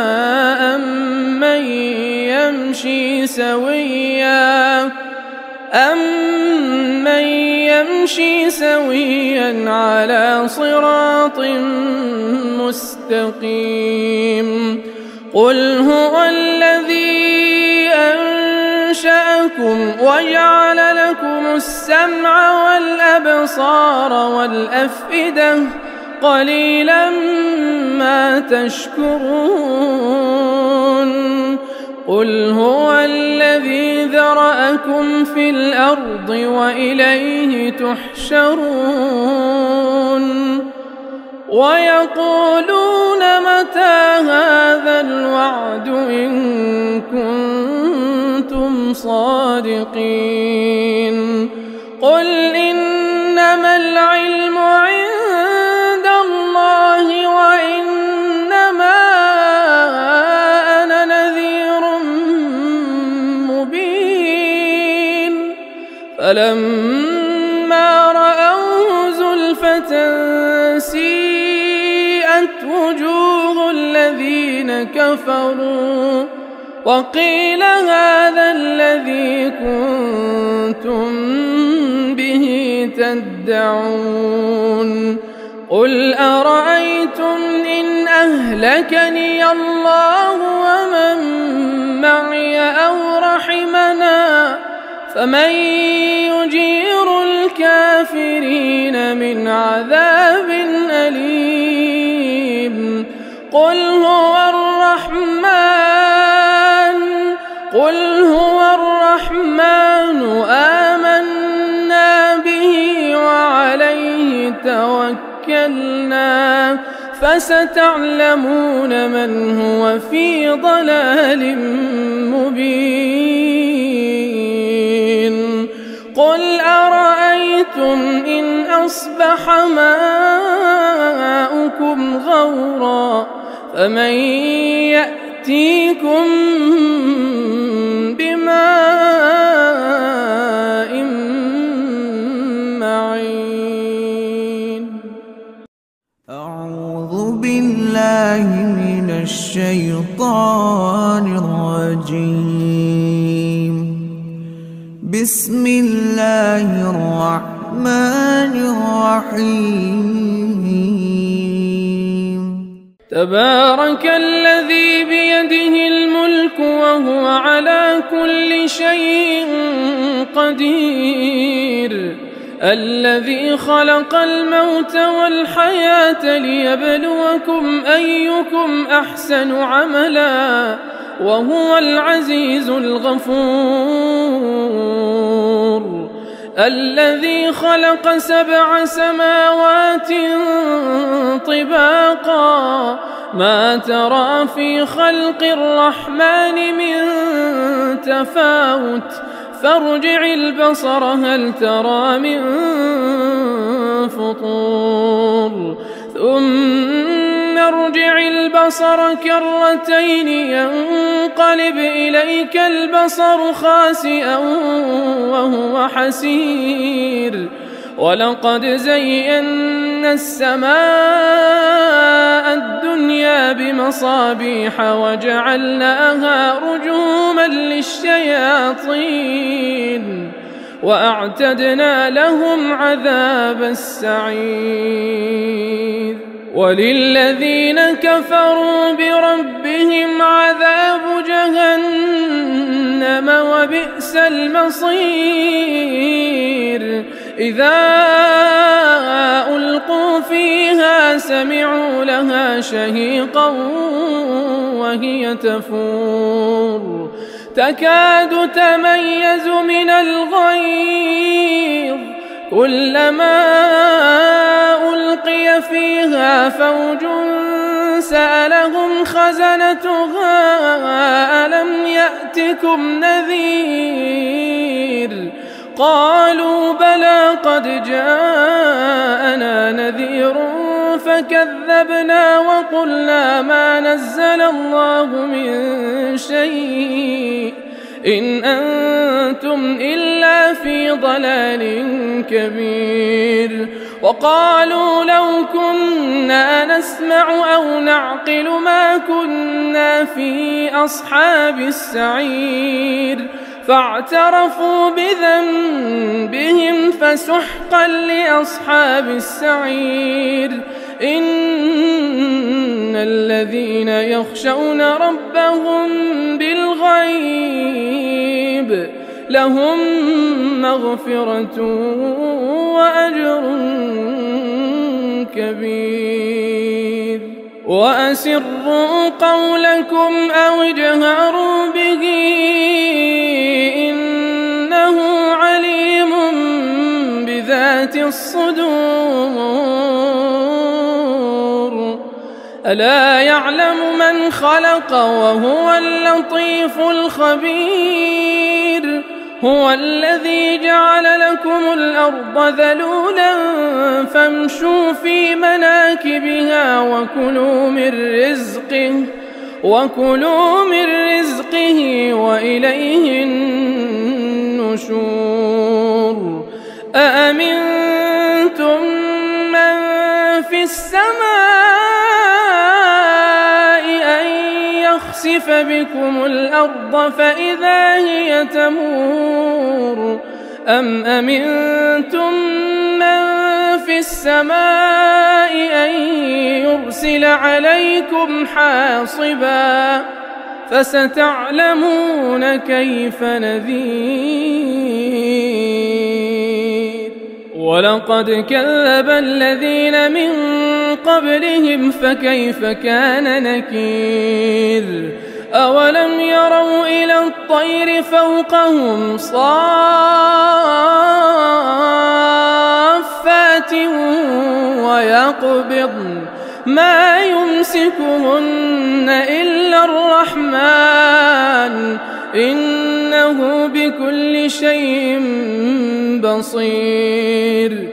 أمن يمشي سويا على صراط مستقيم قل هو الذي أنشأكم وجعل لكم السمع والأبصار والأفئدة قليلا ما تشكرون قل هو الذي ذرأكم في الأرض وإليه تحشرون ويقولون متى هذا الوعد إن كنتم صادقين قل إنما العلم عند الله وإنما أنا نذير مبين فلما رأوه زلفة سيئت وجوه الذين كفروا وقيل هذا الذي كنتم به تدعون قل أرأيتم إن أهلكني الله ومن معي أو رحمنا فمن يجير الكافرين من عذاب أليم قل هو الرحمن آمنا به وعليه توكلنا فستعلمون من هو في ضلال مبين قل أرأيتم إن أصبح ماؤكم غورا فمن يأتيكم بماء معين. أعوذ بالله من الشيطان الرجيم. بسم الله الرحمن الرحيم. تبارك الذي بيده الملك وهو على كل شيء قدير، الذي خلق الموت والحياة ليبلوكم أيكم أحسن عملا وهو العزيز الغفور، الذي خلق 7 سماوات طباقا ما ترى في خلق الرحمن من تفاوت فارجع البصر هل ترى من فطور ثم ارجع البصر كرتين ينقلب إليك البصر خاسئا وهو حسير، ولقد زينا السماء الدنيا بمصابيح وجعلناها رجوما للشياطين وأعتدنا لهم عذاب السعير. وللذين كفروا بربهم عذاب جهنم وبئس المصير، إذا ألقوا فيها سمعوا لها شهيقا وهي تفور تكاد تميز من الغيظ، كلما ألقي فيها فوج سألهم خزنتها ألم يأتكم نذير، قالوا بلى قد جاءنا نذير فكذبنا وقلنا ما نزل الله من شيء إن أنتم إلا في ضلال كبير. وقالوا لو كنا نسمع أو نعقل ما كنا في أصحاب السعير، فاعترفوا بذنبهم فسحقا لأصحاب السعير. إن الذين يخشون ربهم بالغيب لهم مغفرة وأجر كبير. وأسروا قولكم أو اجهروا به إنه عليم بذات الصدور، ألا يعلم من خلق وهو اللطيف الخبير. هو الذي جعل لكم الأرض ذلولا فامشوا في مناكبها وكلوا من رزقه وإليه النشور. أأمنتم من في السماء أن يخسف بكم الأرض فإذا هي تمور، أم أمنتم من في السماء أن يرسل عليكم حاصبا فستعلمون كيف نذير. ولقد كذب الذين من قبلهم فكيف كان نكير. أولم يروا إلى الطير فوقهم صافات ويقبضن ما يمسكهن إلا الرحمن إنه بكل شيء بصير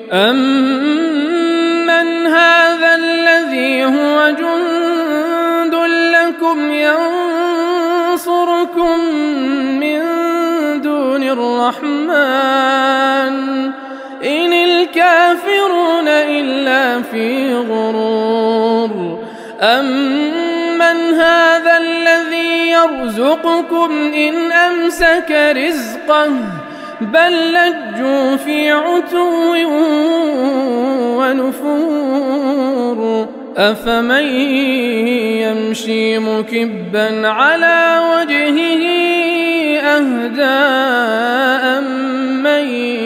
أمن هذا الذي هو جند لكم ينصركم من دون الرحمن إن الكافرون إلا في غرور أمن هذا الذي يرزقكم إن أمسك رزقه بل لجوا في عتو ونفور أفمن يمشي مكبا على وجهه أهدى أمن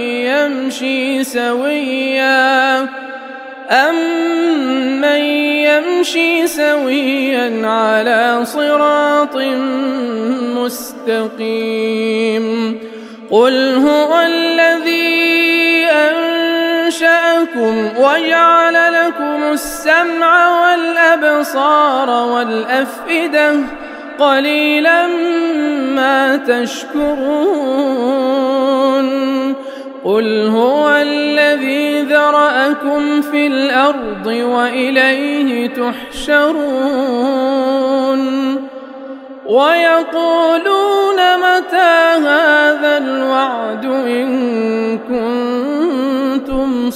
يمشي سويا على صراط مستقيم قل هو الذي أنشأكم وجعل لكم السمع والأبصار والأفئدة قليلا ما تشكرون قل هو الذي ذرأكم في الأرض وإليه تحشرون ويقولون متى هذا الوعد إن كنتم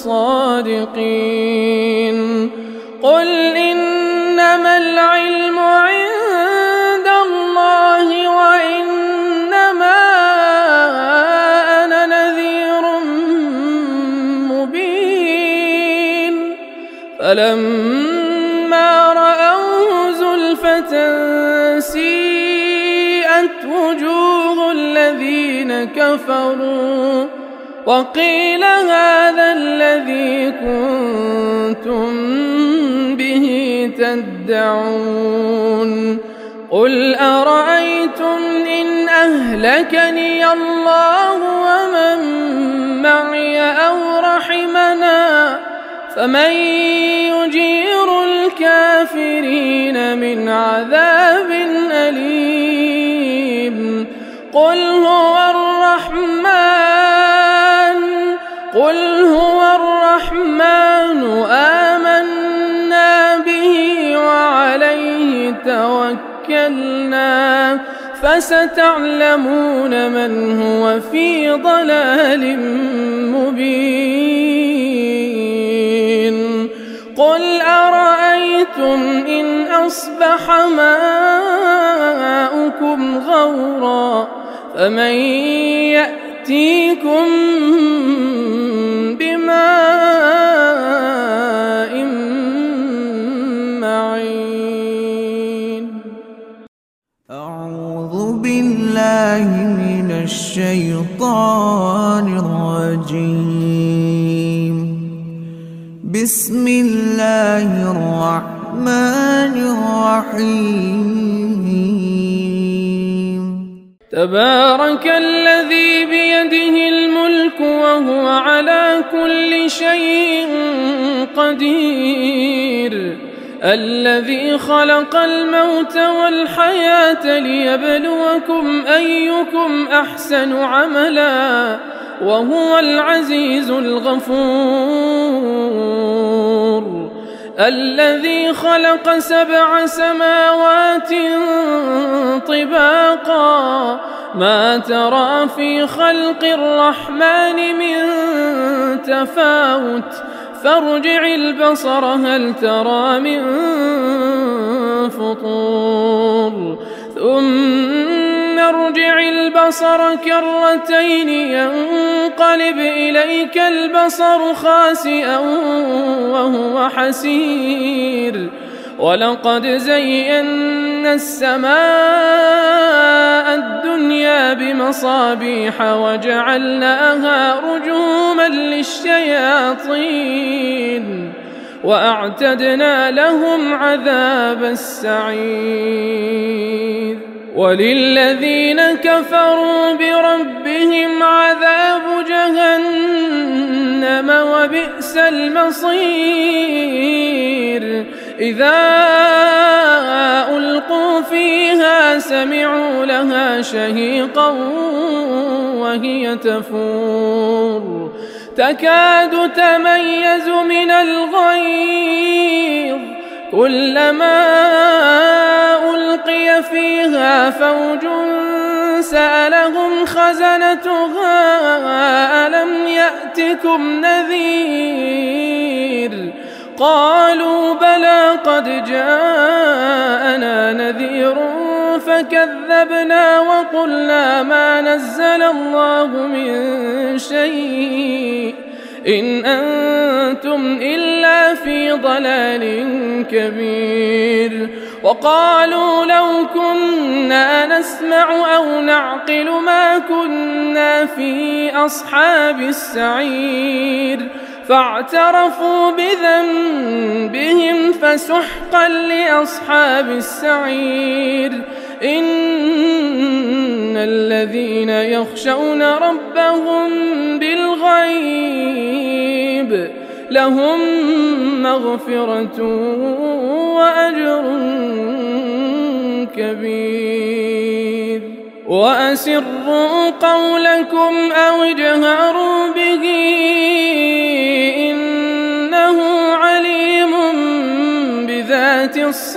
صادقين قل إنما العلم عند الله وإنما أنا نذير مبين فلما رأوه زلفة سيئت وجوه الذين كفروا وقيل هذا الذي كنتم به تدعون قل أرأيتم إن أهلكني الله ومن معي أو رحمنا فمن يجير الكافرين من عذاب أليم قل هو الرحمن آمنا به وعليه توكلنا فستعلمون من هو في ضلال مبين قل أرأيتم إن أصبح ماؤكم غورا فمن يأتيكم بماء معين أعوذ بالله من الشيطان الرجيم بسم الله الرحمن الرحيم تبارك الذي بيده الملك وهو على كل شيء قدير الذي خلق الموت والحياة ليبلوكم أيكم أحسن عملا وهو العزيز الغفور الذي خلق 7 سماوات طباقا ما ترى في خلق الرحمن من تفاوت فارجع البصر هل ترى من فطور ثم ارجع البصر كرتين ينقلب إليك البصر خاسئا وهو حسير ولقد زينا السماء الدنيا بمصابيح وجعلناها رجوما للشياطين وأعتدنا لهم عذاب السعير وللذين كفروا بربهم عذاب جهنم وبئس المصير إذا ألقوا فيها سمعوا لها شهيقا وهي تفور تكاد تميز من الغيظ كلما ألقي فيها فوج سألهم خزنتها ألم يأتكم نذير قالوا بلى قد جاءنا نذير فكذبنا وقلنا ما نزل الله من شيء إن أنتم إلا في ضلال كبير وقالوا لو كنا نسمع أو نعقل ما كنا في أصحاب السعير فاعترفوا بذنبهم فسحقا لأصحاب السعير إن الذين يخشون ربهم بالغيب لهم مغفرة وأجر كبير وأسروا قولكم أو اجهروا به إنه عليم بذات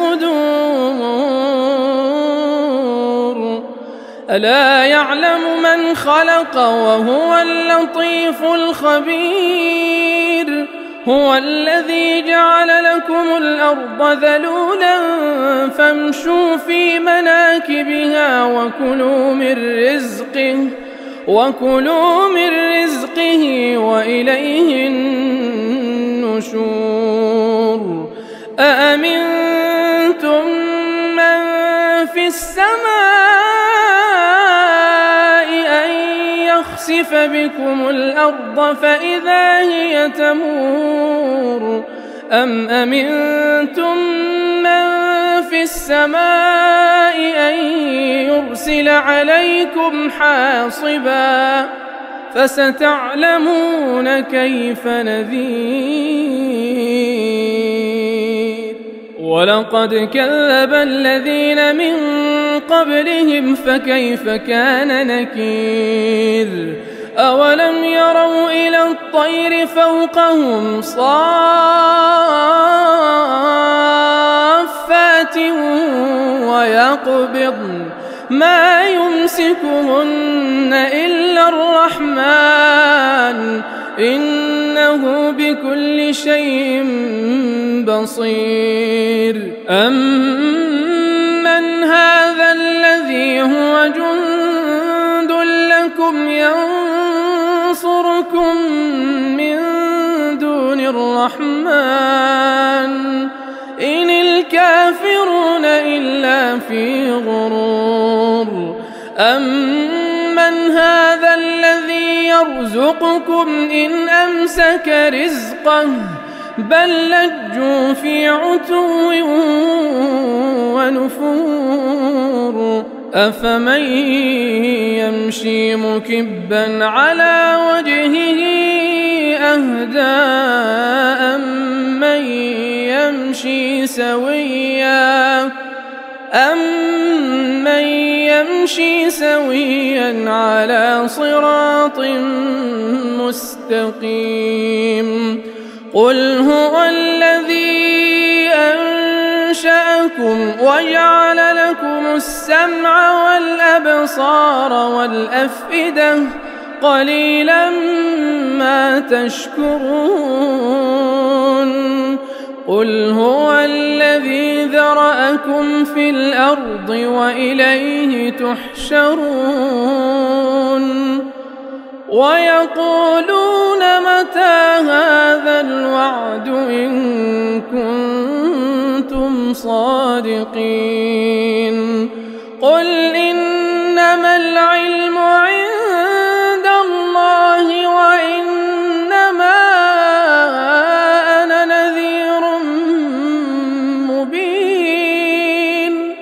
الصدور ألا يعلم من خلق وهو اللطيف الخبير هو الذي جعل لكم الأرض ذلولا فامشوا في مناكبها وكلوا من رزقه وإليه النشور أأمنتم من في السماء أن يخسف بكم الأرض فإذا هي تمور أم أمنتم من في السماء أن يرسل عليكم حاصبا فستعلمون كيف نذير ولقد كذب الذين من قبلهم فكيف كان نكير أولم يروا إلى الطير فوقهم صافات ويقبضن ما يمسكهن إلا الرحمن إنه بكل شيء بصير أمن هذا الذي هو جند لكم ينصركم من دون الرحمن إن الكافرون إلا في غرور أمن هذا الذي يرزقكم إن أمسك رزقه بل لجوا في عتو ونفور أفمن يمشي مكبا على وجهه أهدى أمن يمشي سويا على صراط مستقيم قل هو الذي أنشأكم وجعل لكم السمع والأبصار والأفئدة قليلا ما تشكرون قل هو الذي ذرأكم في الأرض وإليه تحشرون ويقولون متى هذا الوعد إن كنتم صادقين قل إنما العلم عند الله وإنما أنا نذير مبين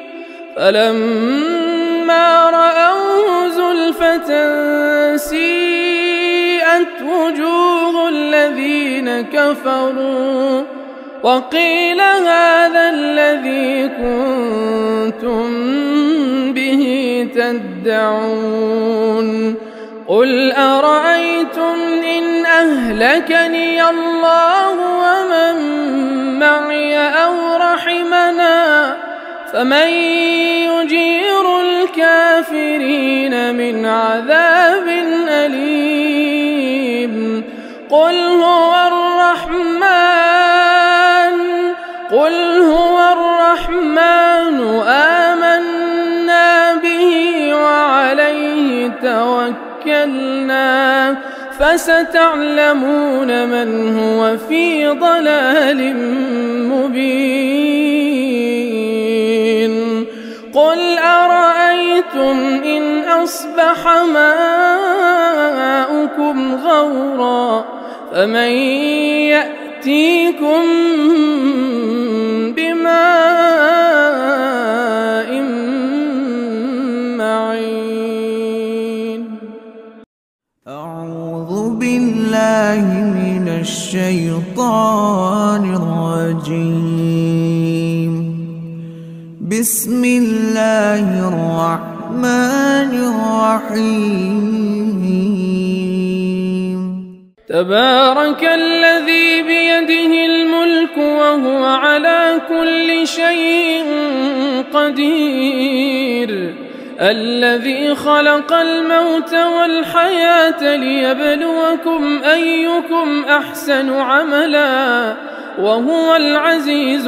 فلما رأوه زلفة سيئت وجوه الذين كفروا وقيل هذا الذي كنتم به تدعون قل أرأيتم إن أهلكني الله ومن معي أو رحمنا فمن يجير الكافرين من عذاب أليم قل هو الرحمن آمنا به وعليه توكلنا فستعلمون من هو في ضلال مبين قل أرأيتم إن أصبح ماؤكم غورا فمن يأتيكم بماء معين أعوذ بالله من الشيطان الرجيم بسم الله الرحمن الرحيم تبارك الذي بيده الملك وهو على كل شيء قدير الذي خلق الموت والحياة ليبلوكم أيكم أحسن عملا وهو العزيز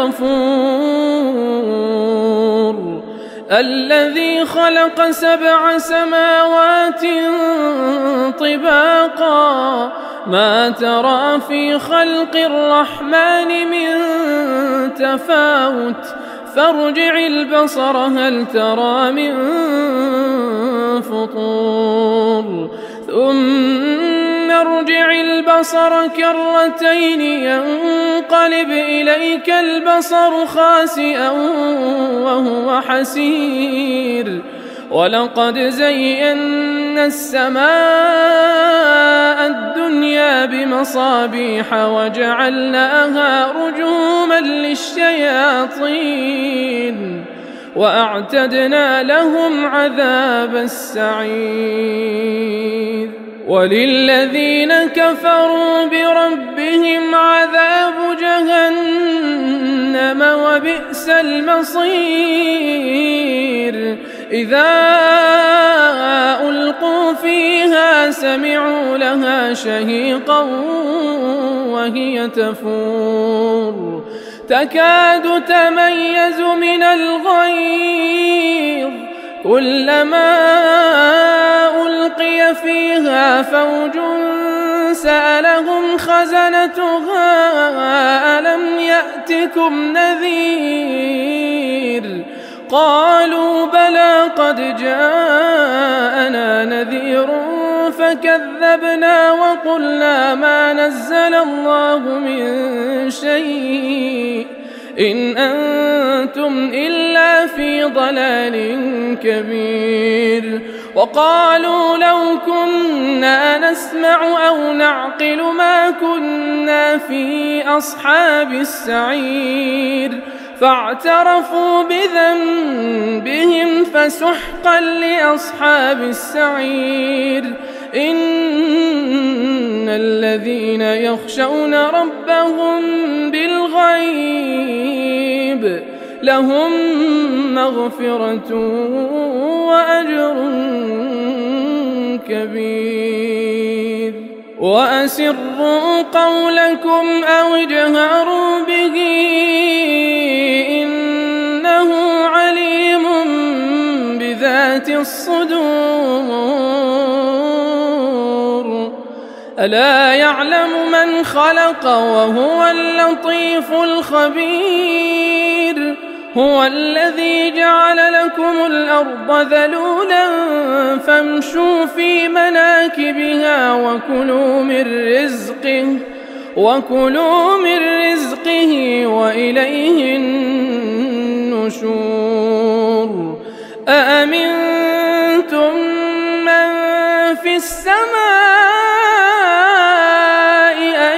الغفور الذي خلق 7 سماوات طباقا ما ترى في خلق الرحمن من تفاوت فارجع البصر هل ترى من فطور ثم ارجع البصر كرتين ينقلب إليك البصر خاسئا وهو حسير ولقد زينا السماء الدنيا بمصابيح وجعلناها رجوما للشياطين وأعتدنا لهم عذاب السعير وللذين كفروا بربهم عذاب جهنم وبئس المصير إذا ألقوا فيها سمعوا لها شهيقا وهي تفور تكاد تميز من الغيظ كلما ألقي فيها فوج سألهم خزنتها ألم يأتكم نذير قالوا بلى قد جاءنا نذير فكذبنا وقلنا ما نزل الله من شيء إن أنتم إلا في ضلال كبير وقالوا لو كنا نسمع أو نعقل ما كنا في أصحاب السعير فاعترفوا بذنبهم فسحقا لأصحاب السعير إن الذين يخشون ربهم بالغيب لهم مغفرة وأجر كبير وأسروا قولكم أو اجهروا به إنه عليم بذات الصدور ألا يعلم من خلق وهو اللطيف الخبير هو الذي جعل لكم الأرض ذلولا فامشوا في مناكبها وكلوا من رزقه وإليه النشور أأمنتم من في السماء أن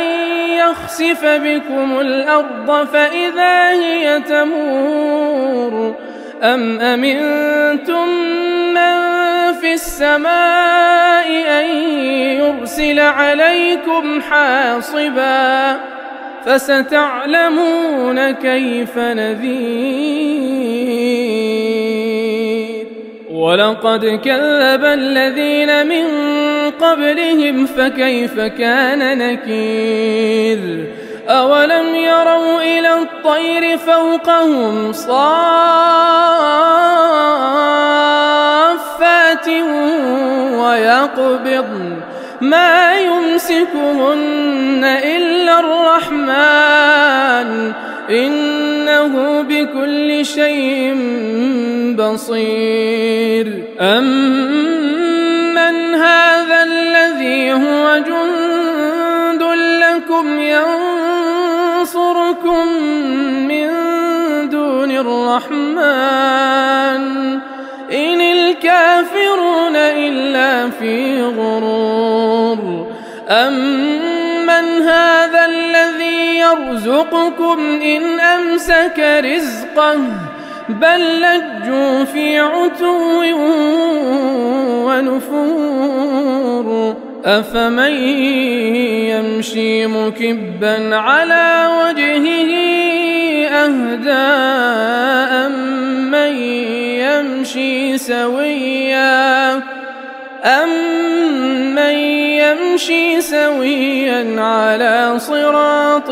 يخسف بكم الأرض فإذا هي تمور أم أمنتم من في السماء أن يرسل عليكم حاصبا فستعلمون كيف نذير ولقد كذب الذين من قبلهم فكيف كان نكير أولم يروا إلى الطير فوقهم صافات ويقبضن ما يمسكهن إلا الرحمن إنه بكل شيء بصير أمن هذا الذي هو جند لكم ينصركم من دون الرحمن إن الكافرون إلا في غرور أمن هذا الذي يرزقكم إن أمسك رزقه بل لجوا في عتو ونفور أفمن يمشي مكبا على وجهه أهدى أمن يمشي سويا على صراط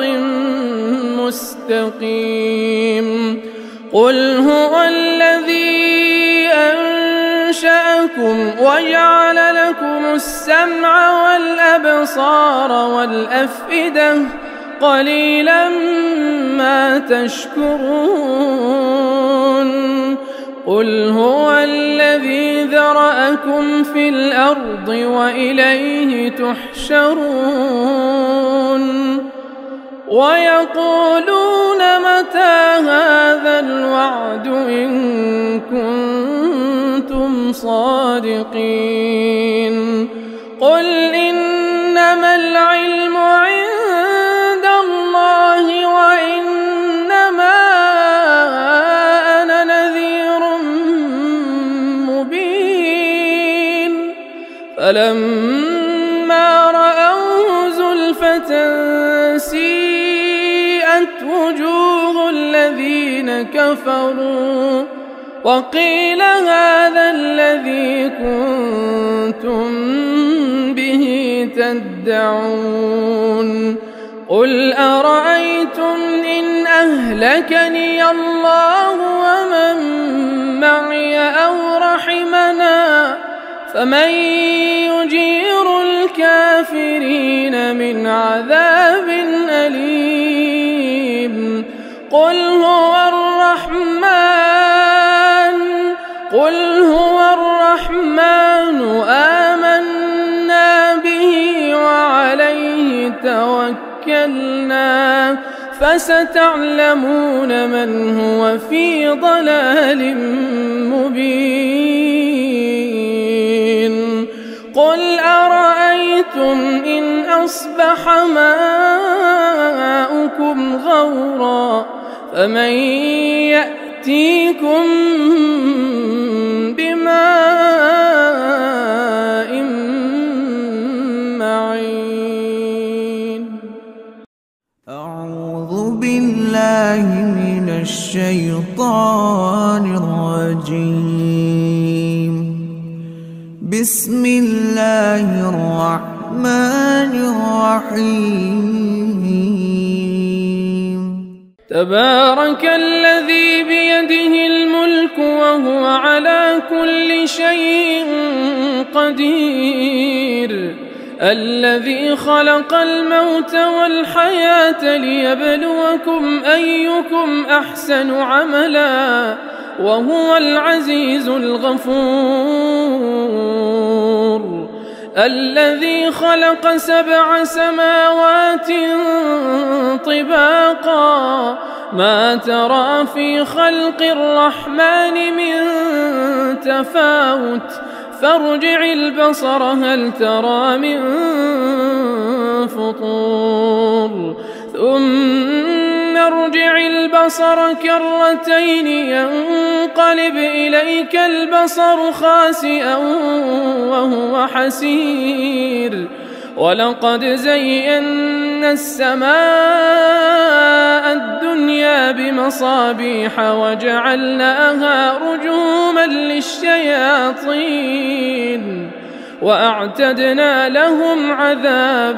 مستقيم قل هو الذي أنشأكم وجعل لكم السمع والأبصار والأفئدة قليلا ما تشكرون قل هو الذي ذرأكم في الأرض وإليه تحشرون ويقولون متى هذا الوعد إن كنتم صادقين قل إنما العلم عند الله وإنما أنا نذير مبين فلما رأوه زلفة سيئت وجوه الذين كفروا وقيل هذا الذي كنتم به تدعون قل أرأيتم إن أهلكني الله ومن معي أو رحمنا فمن يجير الكافرين من عذاب أليم قل هو الرحمن آمنا به وعليه توكلنا فستعلمون من هو في ضلال مبين قل أرأيتم إن أصبح ماؤكم غورا فمن يأتيكم بماء معين أعوذ بالله من الشيطان الرجيم بسم الله الرحمن الرحيم تبارك الذي بيده الملك وهو على كل شيء قدير الذي خلق الموت والحياة ليبلوكم أيكم أحسن عملا وهو العزيز الغفور الذي خلق 7 سماوات طباقا ما ترى في خلق الرحمن من تفاوت فارجع البصر هل ترى من فطور ثم ارجع البصر كرتين ينقلب ينقلب إليك البصر خاسئا وهو حسير ولقد زينا السماء الدنيا بمصابيح وجعلناها رجوما للشياطين وأعتدنا لهم عذاب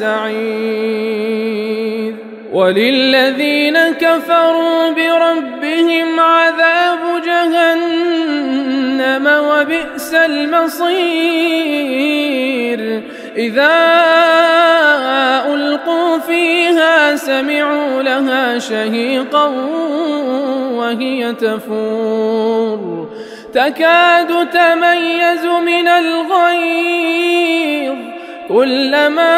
السعير وللذين كفروا بربهم عذاب جهنم وبئس المصير إذا ألقوا فيها سمعوا لها شهيقا وهي تفور تكاد تميز من الغيظ كلما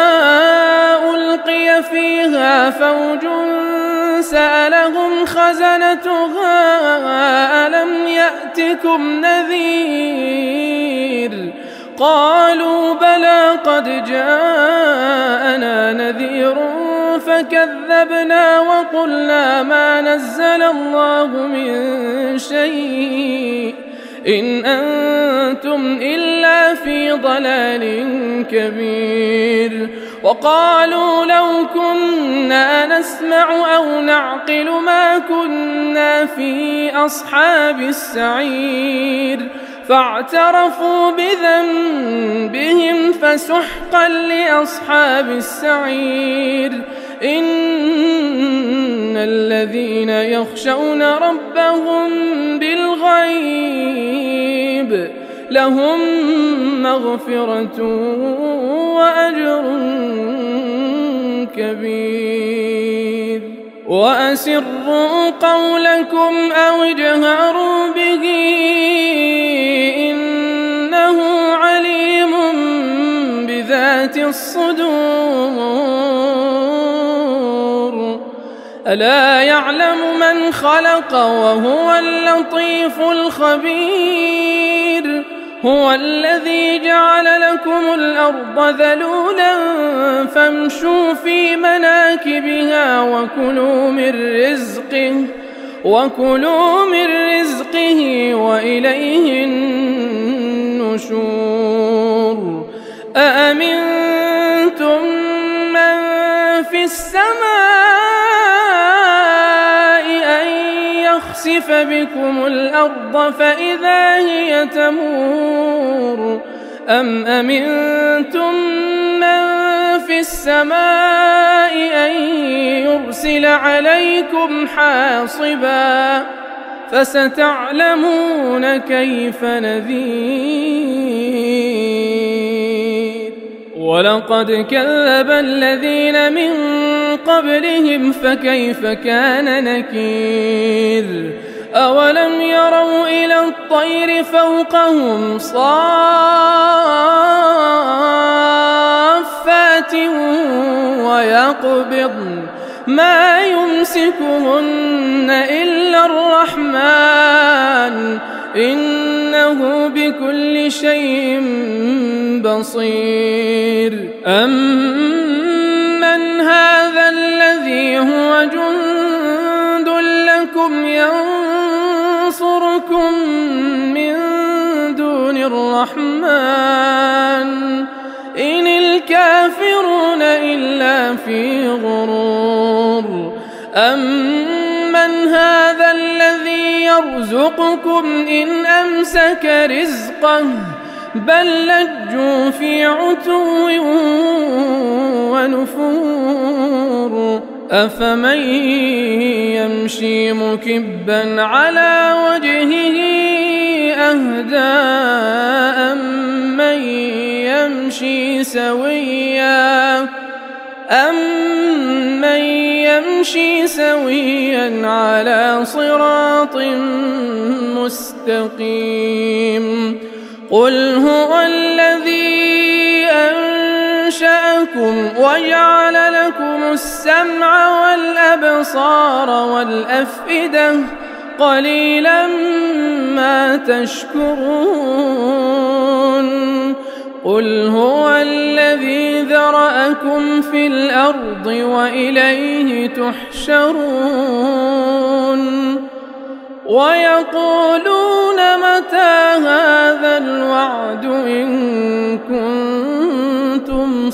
ألقي فيها فوج سألهم خزنتها ألم يأتكم نذير قالوا بلى قد جاءنا نذير فكذبنا وقلنا ما نزل الله من شيء إن أنتم إلا في ضلال كبير وقالوا لو كنا نسمع أو نعقل ما كنا في أصحاب السعير فاعترفوا بذنبهم فسحقا لأصحاب السعير إن الذين يخشون ربهم بالغيب لهم مغفرة وأجر كبير وأسروا قولكم أو اجهروا به إنه عليم بذات الصدور ألا يعلم من خلق وهو اللطيف الخبير هو الذي جعل لكم الأرض ذلولا فامشوا في مناكبها وكلوا من رزقه وإليه النشور أأمنتم من في السماء أن يخسف بكم الأرض فإذا هي تمور أم أمنتم من في السماء أن يرسل عليكم حاصبا فستعلمون كيف نذير ولقد كذب الذين من قبلهم فكيف كان نكير أولم يروا إلى الطير فوقهم صافات ويقبضن ما يمسكهن إلا الرحمن إنه بكل شيء بصير أمن هذا الذي هو جند لكم ينصركم من دون الرحمن إن الكافرون إلا في غرور أمن هذا الذي يرزقكم إن أمسك رزقه بل لجوا في عتو ونفور أفمن يمشي مكبا على وجهه أهدى أمن يمشي سويا على صراط مستقيم قل هو الذي أنشأكم وجعل لكم السمع والأبصار والأفئدة قليلا ما تشكرون قل هو الذي ذرأكم في الأرض وإليه تحشرون ويقولون متى هذا الوعد إن كنتم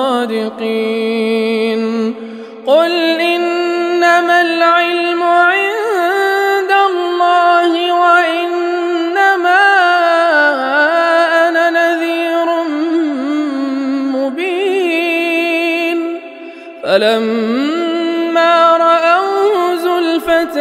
صادقين قل إنما العلم عند الله وإنما أنا نذير مبين فلما رأوه زلفة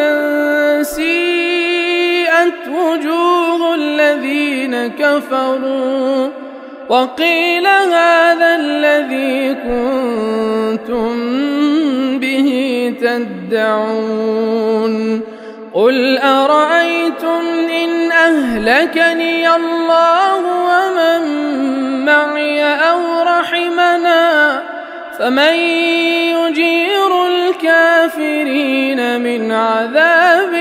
سيئت وجوه الذين كفروا وقيل هذا الذي كنتم به تدعون قل أرأيتم إن أهلكني الله ومن معي أو رحمنا فمن يجير الكافرين من عذاب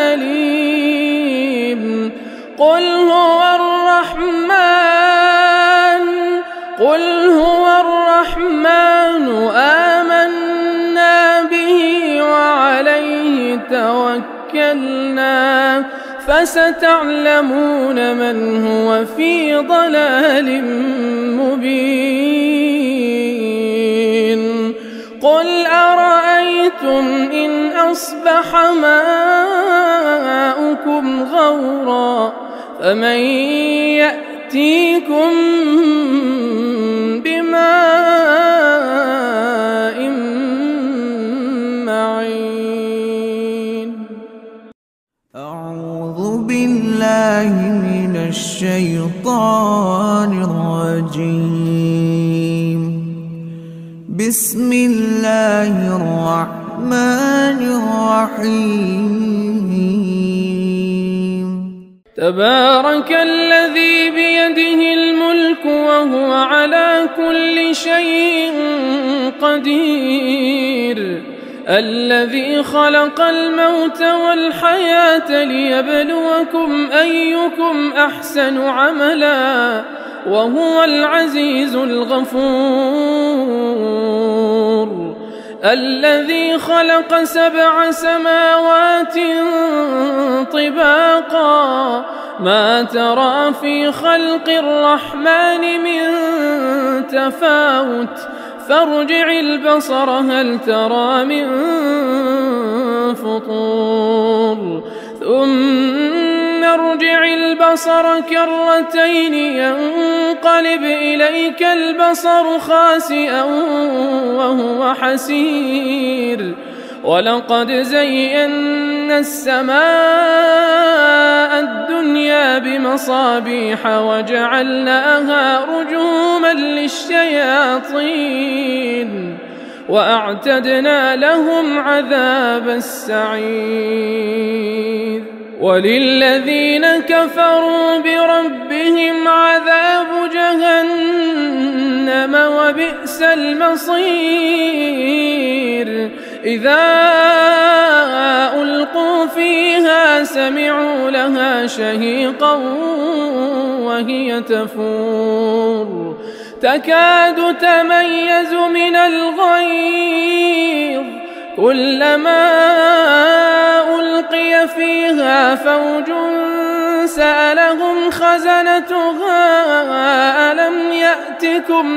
أليم قل هو الرحمن آمنا به وعليه توكلنا فستعلمون من هو في ضلال مبين قل أرأيتم إن أصبح ماؤكم غورا فمن يأتيكم بماء معين أعوذ بالله من الشيطان الرجيم بسم الله الرحمن الرحيم تبارك الذي بيده الملك وهو على كل شيء قدير الذي خلق الموت والحياة ليبلوكم أيكم أحسن عملا وهو العزيز الغفور الذي خلق 7 سماوات طباقا ما ترى في خلق الرحمن من تفاوت فارجع البصر هل ترى من فطور ثم ارجع البصر كرتين ينقلب إليك البصر خاسئا وهو حسير ولقد زينا السماء الدنيا بمصابيح وجعلناها رجوما للشياطين وأعتدنا لهم عذاب السعير وللذين كفروا بربهم عذاب جهنم وبئس المصير إذا ألقوا فيها سمعوا لها شهيقا وهي تفور تكاد تميز من الغيظ كلما ألقي فيها فوج سألهم خزنتها ألم يأتكم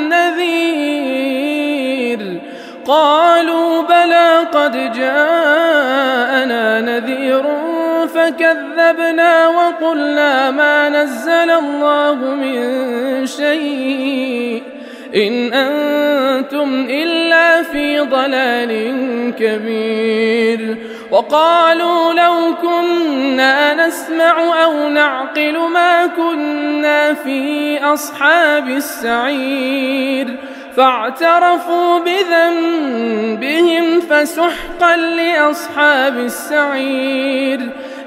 نذير قالوا بلى قد جاءنا نذير فكذبنا وقلنا ما نزل الله من شيء إن أنتم إلا في ضلال كبير وقالوا لو كنا نسمع أو نعقل ما كنا في أصحاب السعير فاعترفوا بذنبهم فسحقا لأصحاب السعير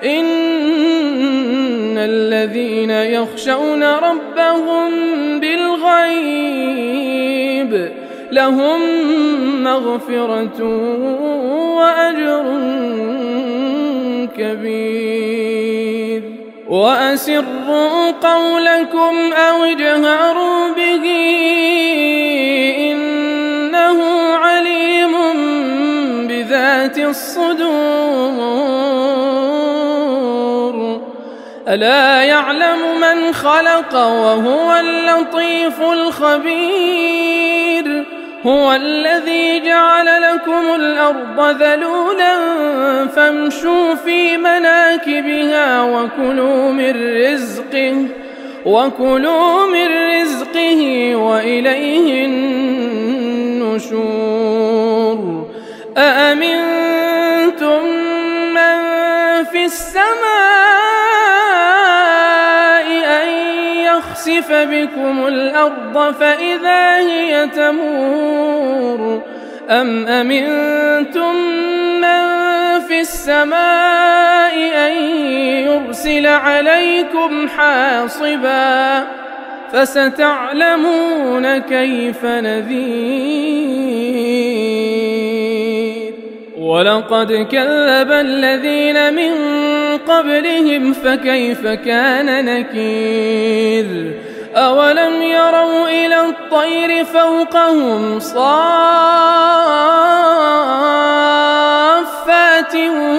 إن الذين يخشون ربهم بالغيب لهم مغفرة وأجر كبير وأسروا قولكم أو اجهروا به إنه عليم بذات الصدور ألا يعلم من خلق وهو اللطيف الخبير هو الذي جعل لكم الأرض ذلولا فامشوا في مناكبها وكلوا من رزقه وإليه النشور أأمنتم من في السماء أن يخسف بكم الأرض فإذا هي تمور أم أمنتم من في السماء أن يرسل عليكم حاصبا فستعلمون كيف نذير ولقد كذب الذين من قبلهم فكيف كان نكير أولم يروا إلى الطير فوقهم صافات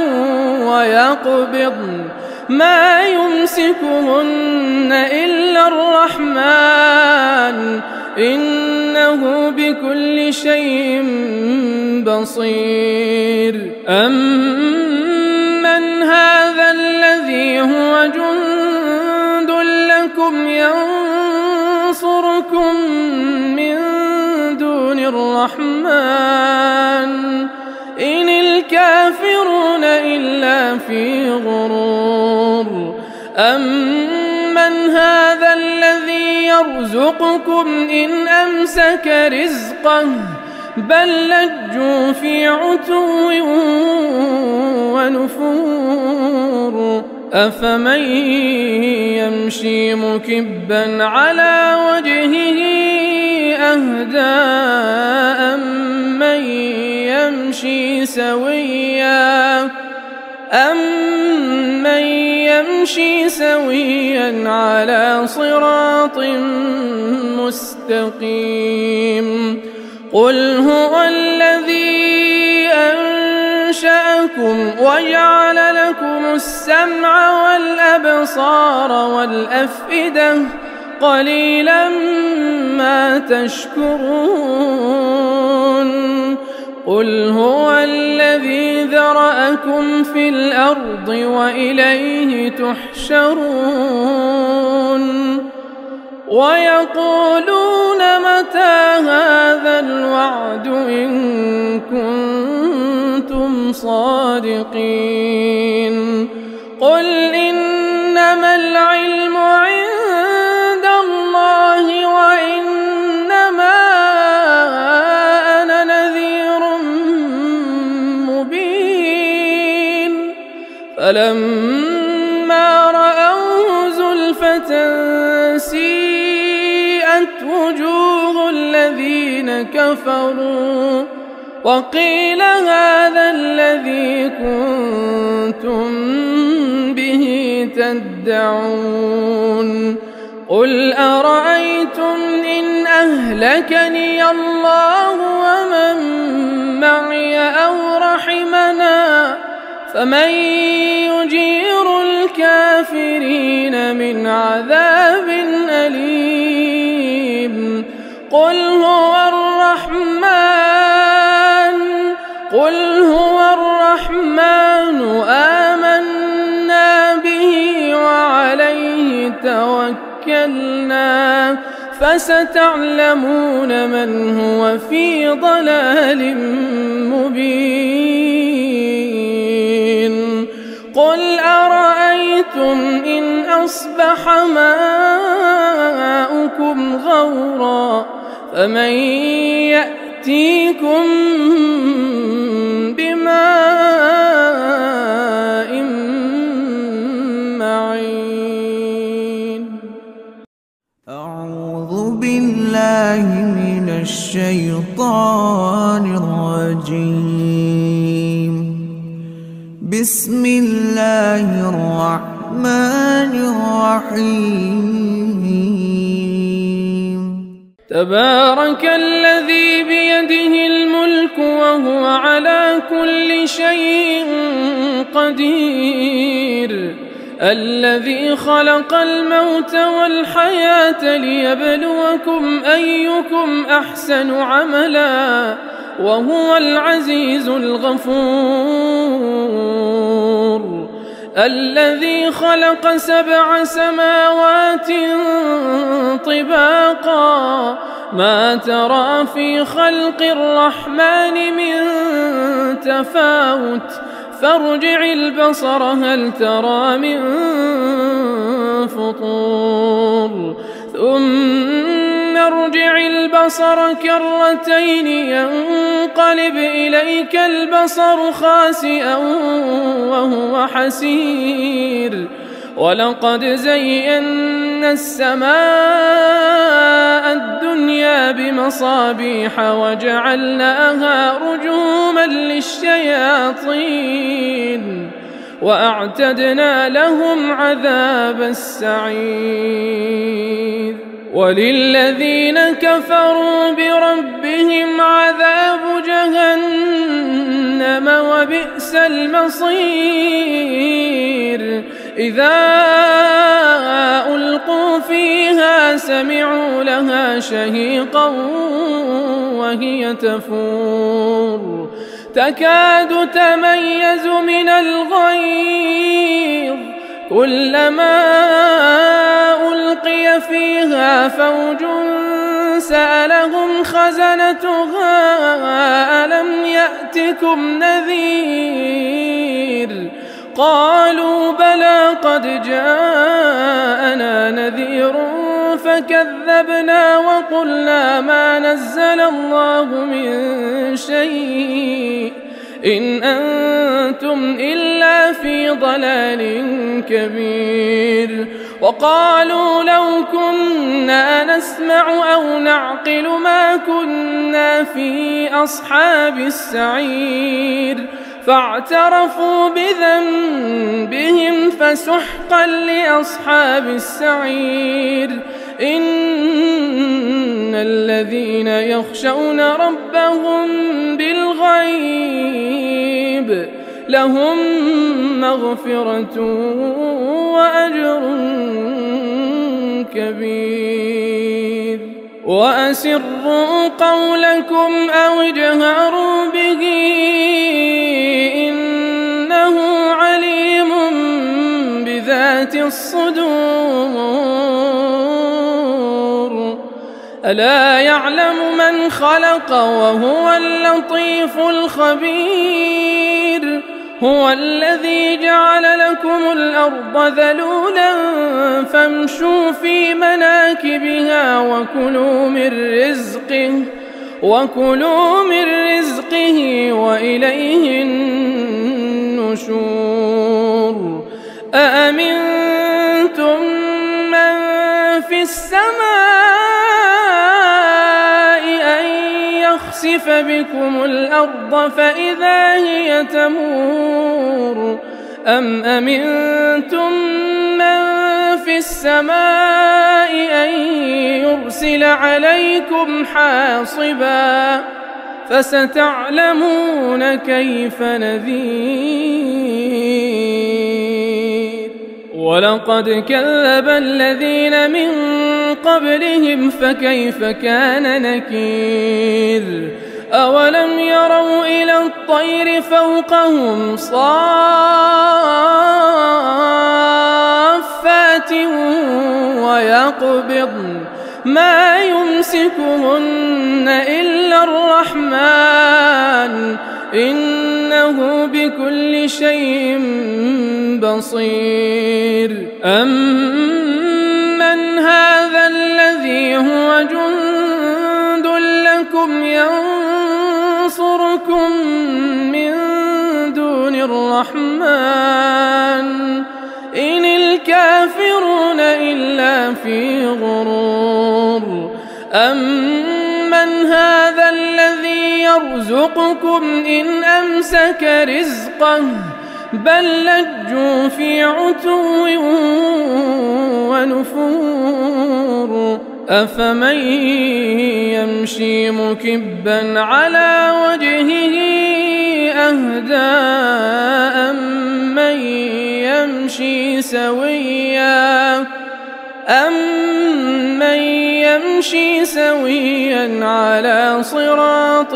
ويقبضن ما يمسكهن إلا الرحمن إنه بكل شيء بصير أمن هذا الذي هو جند لكم ينصركم من دون الرحمن إن الكافرون إلا في غرور أمن هذا الذي يرزقكم إن أمسك رزقه بل لجوا في عتو ونفور أفمن يمشي مكبا على وجهه أهدى أمن يمشي سويا على صراط مستقيم قل هو الذي أنشأكم وجعل لكم السمع والأبصار والأفئدة قليلا ما تشكرون قل هو الذي ذرأكم في الأرض وإليه تحشرون ويقولون متى هذا الوعد إن كنتم صادقين قل إنما العلم عند الله وإنما أنا نذير مبين فلما رأوه زلفة سيئت وجوه الذين كفروا وقيل هذا الذي كنتم به تدعون قل أرأيتم إن أهلكني الله ومن معي أو رحمنا فمن يجير الكافرين من عذاب أليم قل هو الرحمن آمنا به وعليه توكلنا فستعلمون من هو في ضلال مبين قل أرأيتم إن أصبح ماؤكم غورا فمن يأتيكم بماء معين أعوذ بالله من الشيطان الرجيم بسم الله الرحمن الرحيم تبارك الذي بيده الملك وهو على كل شيء قدير الذي خلق الموت والحياة ليبلوكم أيكم أحسن عملا وهو العزيز الغفور. الذي خلق 7 سماوات طباقا ما ترى في خلق الرحمن من تفاوت فارجع البصر هل ترى من فطور ثم ارجع البصر كرتين ينقلب إليك البصر خاسئا وهو حسير ولقد زينا السماء الدنيا بمصابيح وجعلناها رجوما للشياطين وأعتدنا لهم عذاب السعير. وللذين كفروا بربهم عذاب جهنم وبئس المصير. إذا ألقوا فيها سمعوا لها شهيقا وهي تفور تكاد تميز من الغيظ كلما ألقي فيها فوج سألهم خزنتها ألم يأتكم نذير قالوا بلى قد جاءنا نذير فكذبنا وقلنا ما نزل الله من شيء إن أنتم إلا في ضلال كبير. وقالوا لو كنا نسمع أو نعقل ما كنا في أصحاب السعير فاعترفوا بذنبهم فسحقا لأصحاب السعير. إن الذين يخشون ربهم بالغيب لهم مغفرة وأجر كبير. وأسروا قولكم أو اجهروا به إنه عليم بذات الصدور. ألا يعلم من خلق وهو اللطيف الخبير. هو الذي جعل لكم الأرض ذلولا فامشوا في مناكبها وكلوا من رزقه وإليه النشور. أأمنتم من في السماء أن يخسف بكم الأرض فإذا هي تمور أم أمنتم من في السماء أن يرسل عليكم حاصبا فستعلمون كيف نذير. ولقد كذب الذين من قبلهم فكيف كان نكير. أولم يروا إلى الطير فوقهم صافات ويقبضن ما يمسكهن إلا الرحمن إنه بكل شيء بصير. أمن هذا الذي هو جند لكم ينصركم من دون الرحمن إن الكافرون إلا في غرور. أمن هذا الذي يرزقكم إن أمسك رزقه بل لجوا في عتو ونفور. أفمن يمشي مكبا على وجهه أهدى أمن يمشي يمشي سويا على صراط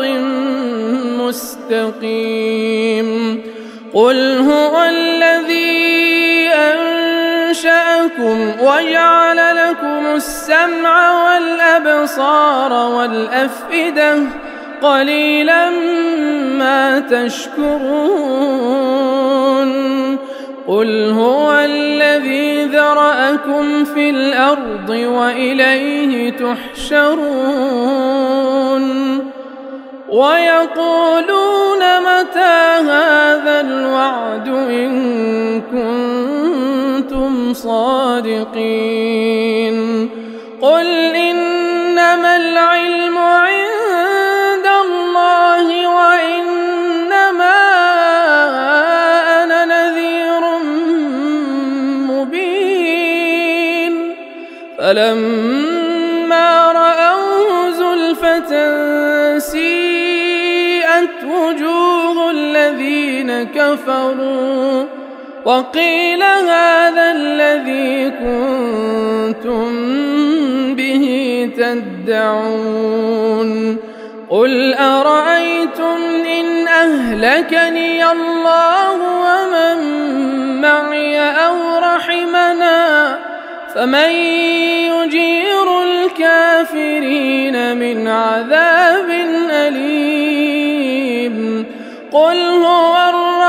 مستقيم قل هو الذي أنشأكم وجعل لكم السمع والأبصار والأفئدة قليلا ما تشكرون قل هو الذي ذرأكم في الأرض وإليه تحشرون ويقولون متى هذا الوعد إن كنتم صادقين قل إنما العلم عند الله وإنما أنا نذير مبين فلما رأوه زلفة سيئت وجوه الذين كفروا وقيل هذا الذي كنتم به تدعون قل أرأيتم إن أهلكني الله ومن معي أو رحمنا فمن يجير الكافرين من عذاب أليم قل هو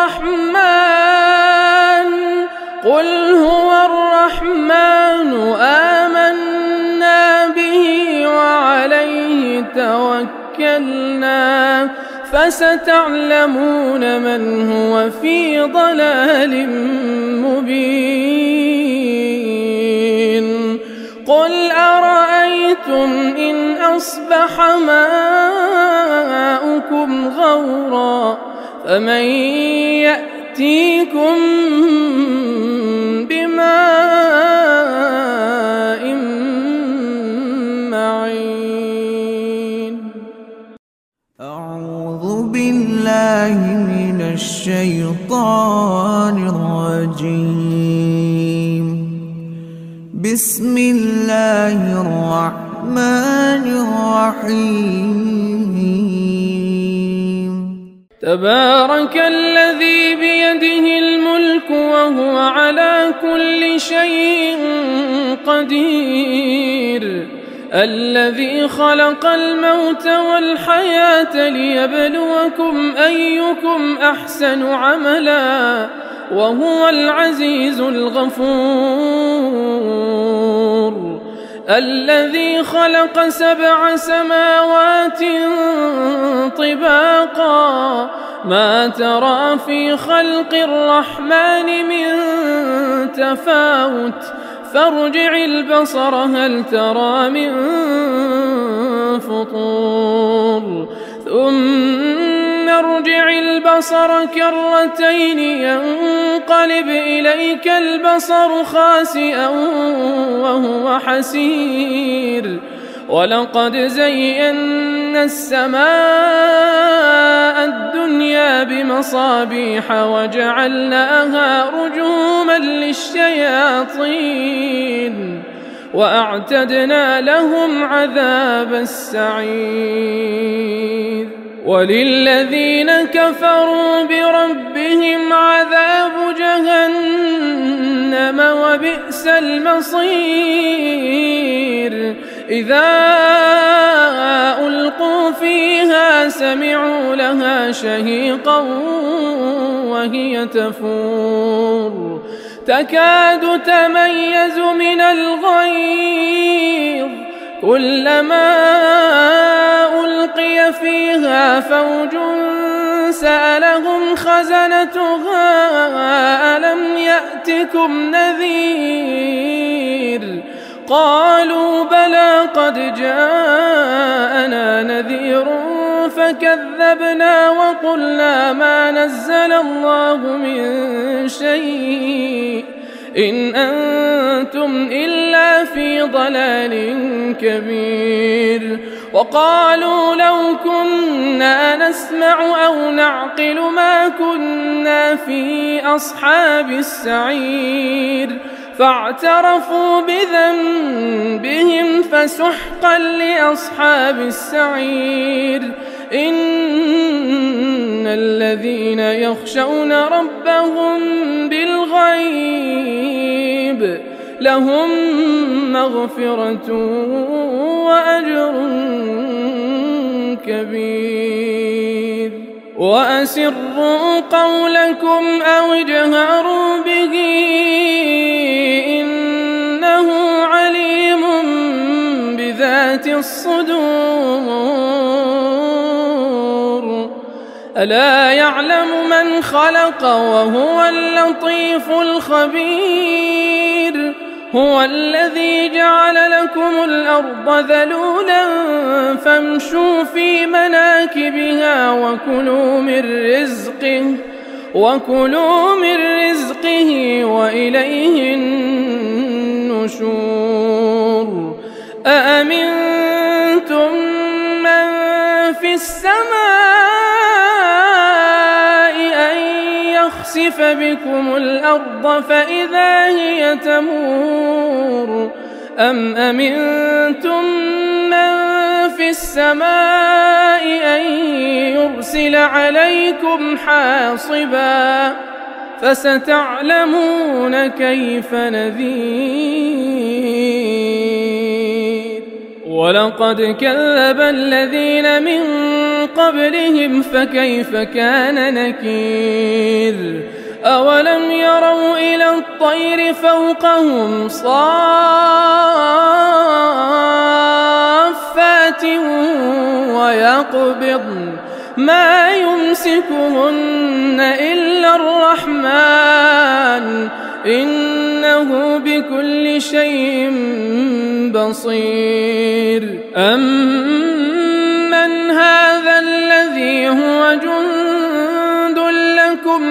الرحمن آمنا به وعليه توكلنا فستعلمون من هو في ضلال مبين قل أرأيتم إن أصبح ماؤكم غورا فمن يأتيكم بماء معين أعوذ بالله من الشيطان الرجيم بسم الله الرحمن الرحيم تبارك الذي بيده الملك وهو على كل شيء قدير الذي خلق الموت والحياة ليبلوكم أيكم أحسن عملا وهو العزيز الغفور الذي خلق 7 سماوات طباقا ما ترى في خلق الرحمن من تفاوت فارجع البصر هل ترى من فطور ثم ارجع البصر كرتين ينقلب إليك البصر خاسئا وهو حسير ولقد زينا السماء الدنيا بمصابيح وجعلناها رجوما للشياطين وأعتدنا لهم عذاب السعير وللذين كفروا بربهم عذاب جهنم وبئس المصير إذا ألقوا فيها سمعوا لها شهيقا وهي تفور تكاد تميز من الغيظ كلما ألقي فيها فوج سألهم خزنتها ألم يأتكم نذير قالوا بلى قد جاءنا نذير فكذبنا وقلنا ما نزل الله من شيء إن أنتم إلا في ضلال كبير وقالوا لو كنا نسمع أو نعقل ما كنا في أصحاب السعير فاعترفوا بذنبهم فسحقا لأصحاب السعير إن الذين يخشون ربهم بالغيب لهم مغفرة وأجر كبير وأسروا قولكم أو اجهروا به إنه عليم بذات الصدور ألا يعلم من خلق وهو اللطيف الخبير هو الذي جعل لكم الأرض ذلولا فامشوا في مناكبها وكلوا من رزقه وإليه النشور أأمنتم من في السماء أن يخسف بكم الأرض فإذا هي تمور أم أمنتم من في السماء أن يرسل عليكم حاصبا فستعلمون كيف نذير ولقد كذب الذين من قبلهم فكيف كان نكير أولم يروا إلى الطير فوقهم صافات ويقبضن ما يمسكهن إلا الرحمن إنه بكل شيء بصير أمن هذا الذي هو جند لكم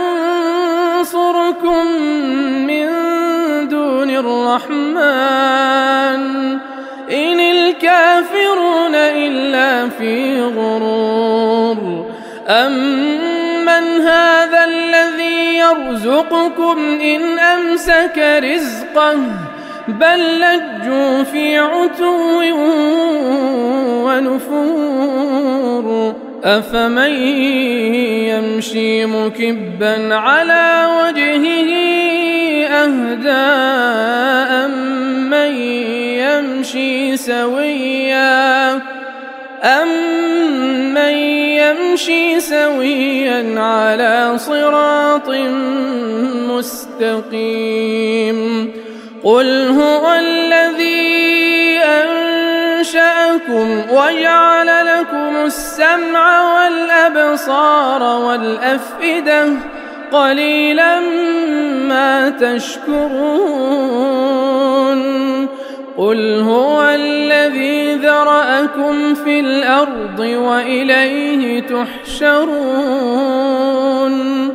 ينصركم من دون الرحمن إن الكافرون إلا في غرور أمن هذا الذي يرزقكم إن أمسك رزقه بل لجوا في عتو ونفور أفمن يمشي مكبا على وجهه أهدى أمن يمشي سويا على صراط مستقيم قل هو الذي أنشأكم وجعل لكم السمع والأبصار والأفئدة قليلا ما تشكرون قل هو الذي ذرأكم في الأرض وإليه تحشرون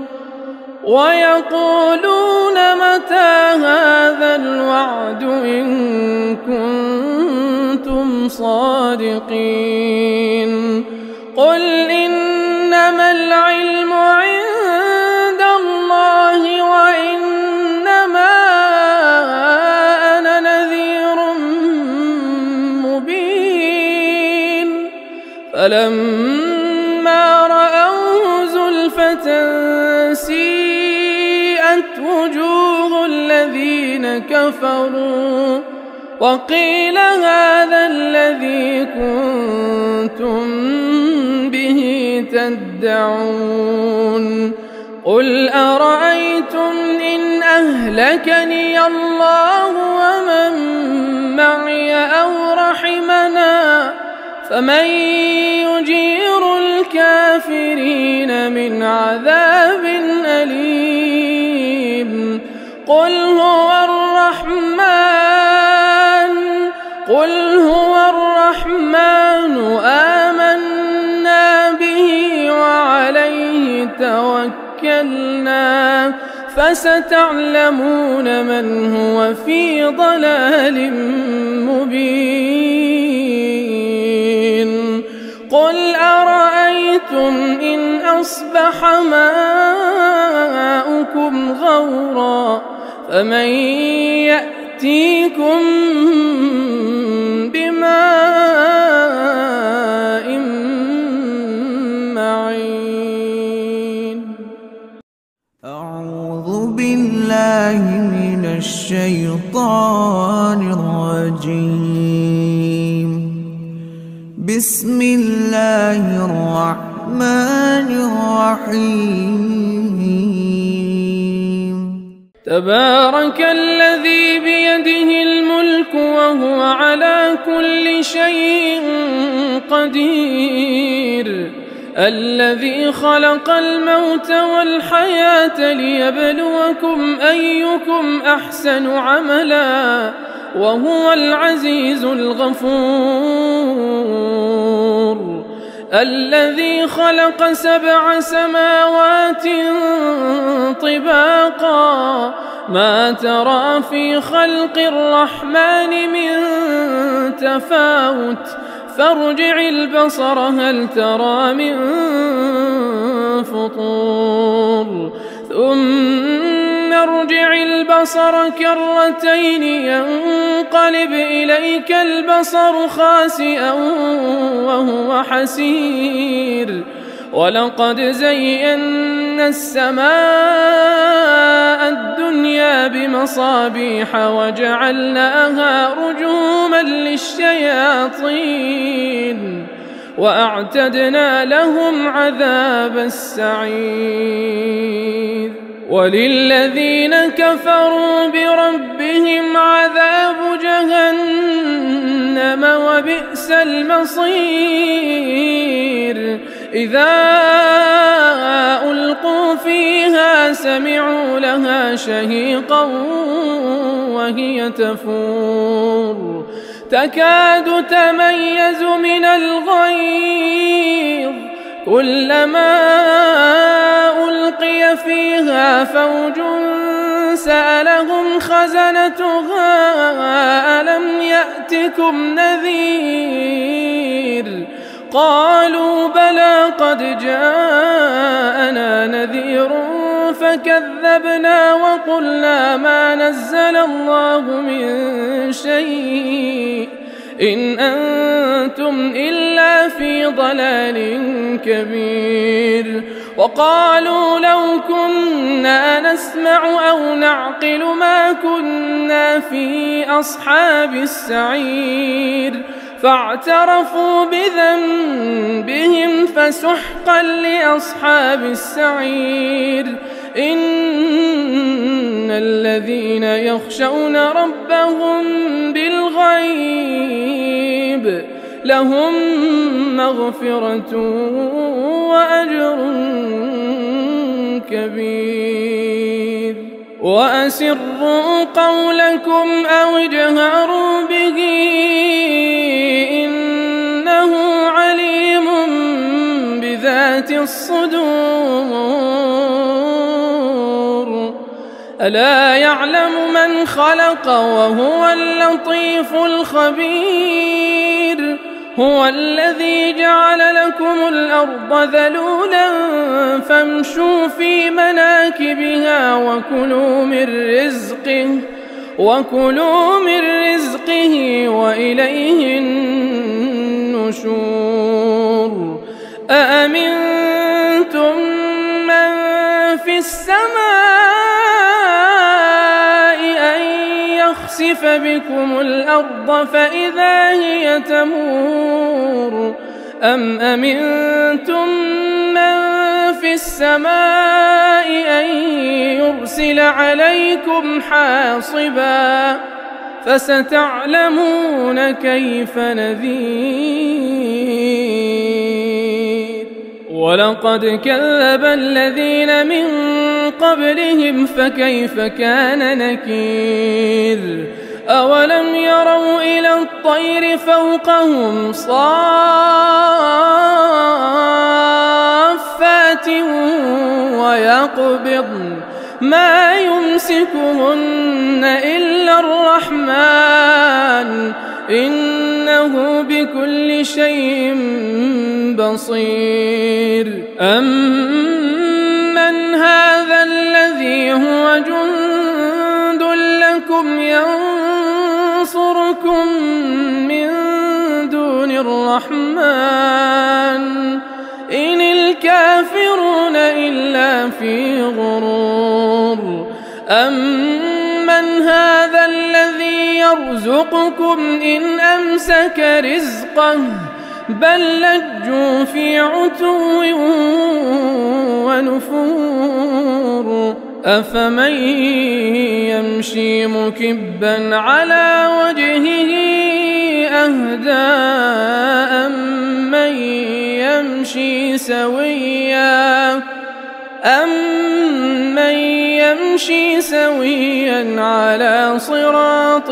ويقولون متى هذا الوعد إن كنتم صادقين قل إنما العلم عند الله وإنما أنا نذير مبين فلما رأوه زلفة سيئت وجوه الذين كفروا وقيل هذا الذي كنتم به تدعون قل أرأيتم إن أهلكني الله ومن معي أو رحمنا فمن يجير الكافرين من عذاب أليم قل هو الرحمن آمنا به وعليه توكلنا فستعلمون من هو في ضلال مبين أفرأيتم إن أصبح ماؤكم غورا فمن يأتيكم بماء معين. أعوذ بالله من الشيطان الرجيم. بسم الله الرحمن الرحيم. تبارك الذي بيده الملك وهو على كل شيء قدير، الذي خلق الموت والحياة ليبلوكم أيكم أحسن عملا وهو العزيز الغفور، الذي خلق 7 سماوات طباقا ما ترى في خلق الرحمن من تفاوت فارجع البصر هل ترى من فطور ثم ارجع البصر كرتين ينقلب إليك البصر خاسئا وهو حسير، ولقد زينا السماء الدنيا بمصابيح وجعلناها رجوما للشياطين وأعتدنا لهم عذاب السعير. وللذين كفروا بربهم عذاب جهنم وبئس المصير. إذا ألقوا فيها سمعوا لها شهيقا وهي تفور تكاد تميز من الغيظ كلما ألقي فيها فوج سألهم خزنتها ألم يأتكم نذير قالوا بلى قد جاءنا نذير فكذبنا وقلنا ما نزل الله من شيء إن أنتم إلا في ضلال كبير. وقالوا لو كنا نسمع أو نعقل ما كنا في أصحاب السعير فاعترفوا بذنبهم فسحقا لأصحاب السعير. إن الذين يخشون ربهم بالغيب لهم مغفرة وأجر كبير. وأسروا قولكم أو اجهروا به إنه عليم بذات الصدور. ألا يعلم من خلق وهو اللطيف الخبير. هو الذي جعل لكم الأرض ذلولا فامشوا في مناكبها وكلوا من رزقه وإليه النشور. أأمنتم من في السماء أن يخسف بكم الأرض فإذا هي تمور أم أمنتم من في السماء أن يرسل عليكم حاصبا فستعلمون كيف نذير. ولقد كذب الذين من قبلهم فكيف كان نكير. أولم يروا إلى الطير فوقهم صافات ويقبضن ما يمسكهن إلا الرحمن إنه بكل شيء بصير أمن هذا الذي هو جند لكم ينصركم من دون الرحمن إن الكافرون إلا في غرور أمن هذا الذي يرزقكم إن أمسك رزقه بل لجوا في عتو ونفور أفمن يمشي مكبا على وجهه أهدى أمن يمشي سويا على صراط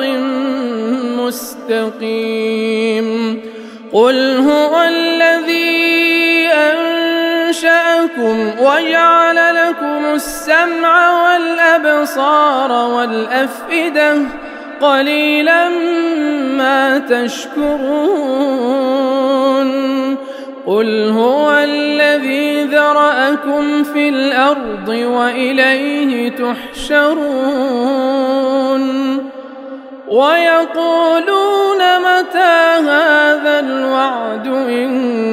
مستقيم قل هو الذي أنشأكم وجعل لكم السمع والأبصار والأفئدة قليلا ما تشكرون قل هو الذي ذرأكم في الأرض وإليه تحشرون ويقولون متى هذا الوعد إن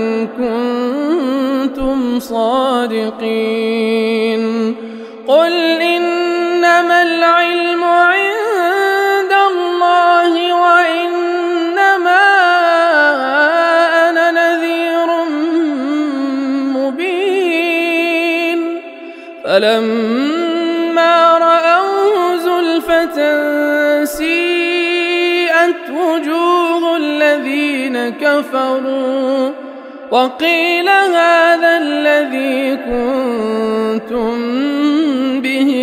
كنتم صادقين قل إنما العلم عند الله وإنما أنا نذير مبين فلما رأوه زلفة سيئت وجوه الذين كفروا وقيل هذا الذي كنتم به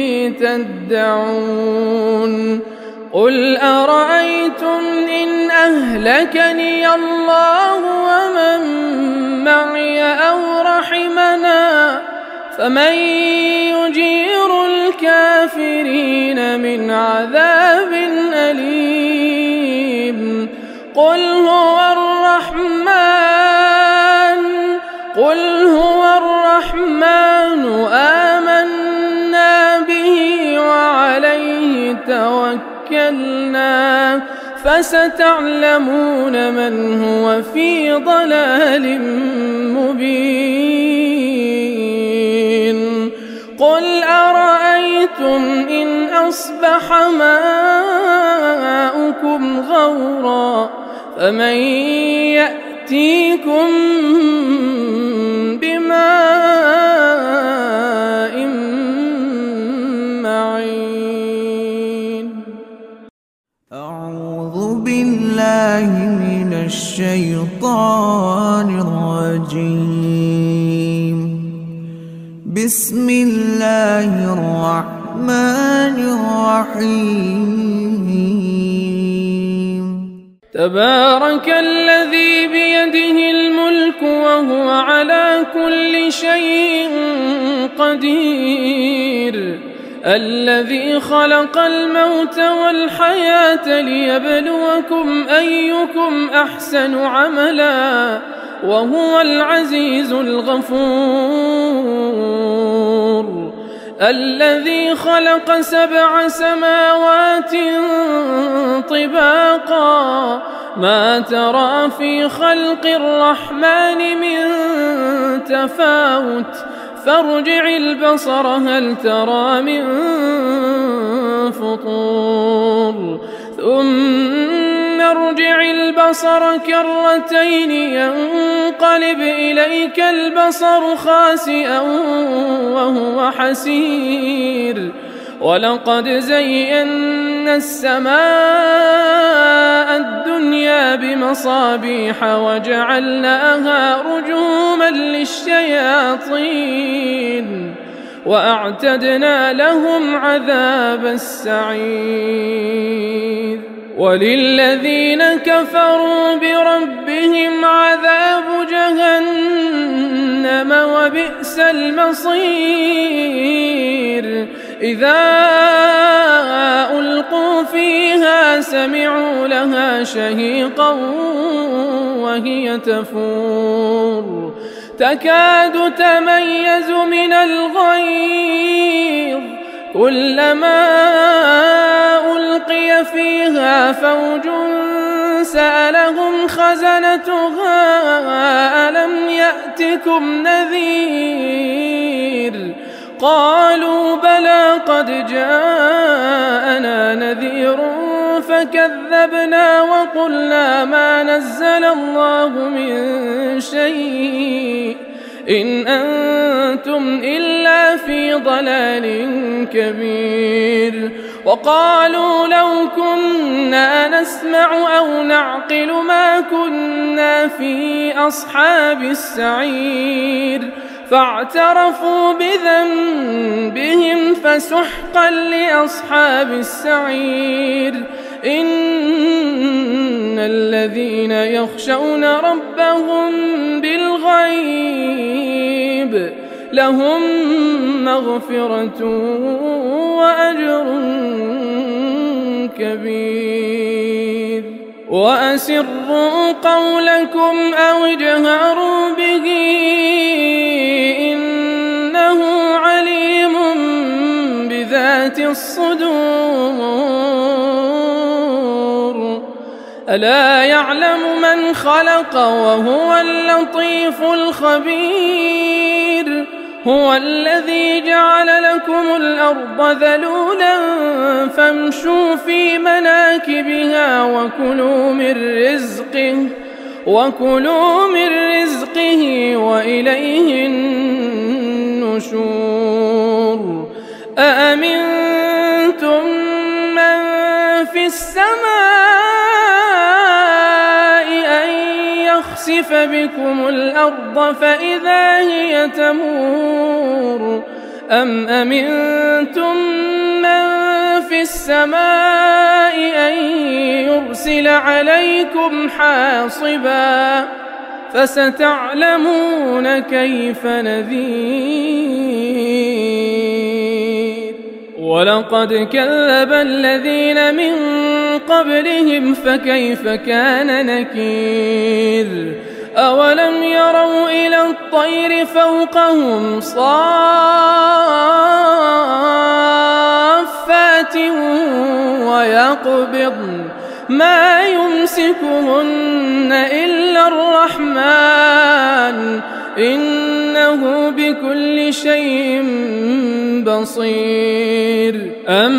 تدعون قل أرأيتم إن أهلكني الله ومن معي أو رحمنا فمن يجير الكافرين من عذاب أليم قل هو الرحمن آمنا به وعليه توكلنا فستعلمون من هو في ضلال مبين قل أرأيتم إن أصبح ماؤكم غورا فمن يأتيكم بماء معين أعوذ بالله من الشيطان الرجيم بسم الله الرحمن الرحيم تبارك الذي بيده الملك وهو على كل شيء قدير الذي خلق الموت والحياة ليبلوكم أيكم أحسن عملا وهو العزيز الغفور الذي خلق 7 سماوات طباقا ما ترى في خلق الرحمن من تفاوت فارجع البصر هل ترى من فطور ثم ارجع البصر كرتين ينقلب إليك البصر خاسئا وهو حسير ولقد زينا السماء الدنيا بمصابيح وجعلناها رجوما للشياطين وأعتدنا لهم عذاب السعير وللذين كفروا بربهم عذاب جهنم وبئس المصير إذا ألقوا فيها سمعوا لها شهيقا وهي تفور تكاد تميز من الغيظ كلما ألقي فيها فوج سألهم خزنتها ألم يأتكم نذير قالوا بلى قد جاءنا نذير فكذبنا وقلنا ما نزل الله من شيء إن أنتم إلا في ضلال كبير وقالوا لو كنا نسمع أو نعقل ما كنا في أصحاب السعير فاعترفوا بذنبهم فسحقا لأصحاب السعير إن الذين يخشون ربهم بالغيب لهم مغفرة وأجر كبير وأسروا قولكم أو اجهروا به إنه عليم بذات الصدور ألا يعلم من خلق وهو اللطيف الخبير هو الذي جعل لكم الأرض ذلولا فامشوا في مناكبها وكلوا من رزقه وإليه النشور أأمنتم من في السماء أن يخسف بكم الأرض فإذا هي تمور أم أمنتم من في السماء أن يرسل عليكم حاصبا فستعلمون كيف نذير ولقد كذب الذين من قبلهم فكيف كان نكير أولم يروا إلى الطير فوقهم صافات ويقبضن ما يمسكهن إلا الرحمن إنه بكل شيء بصير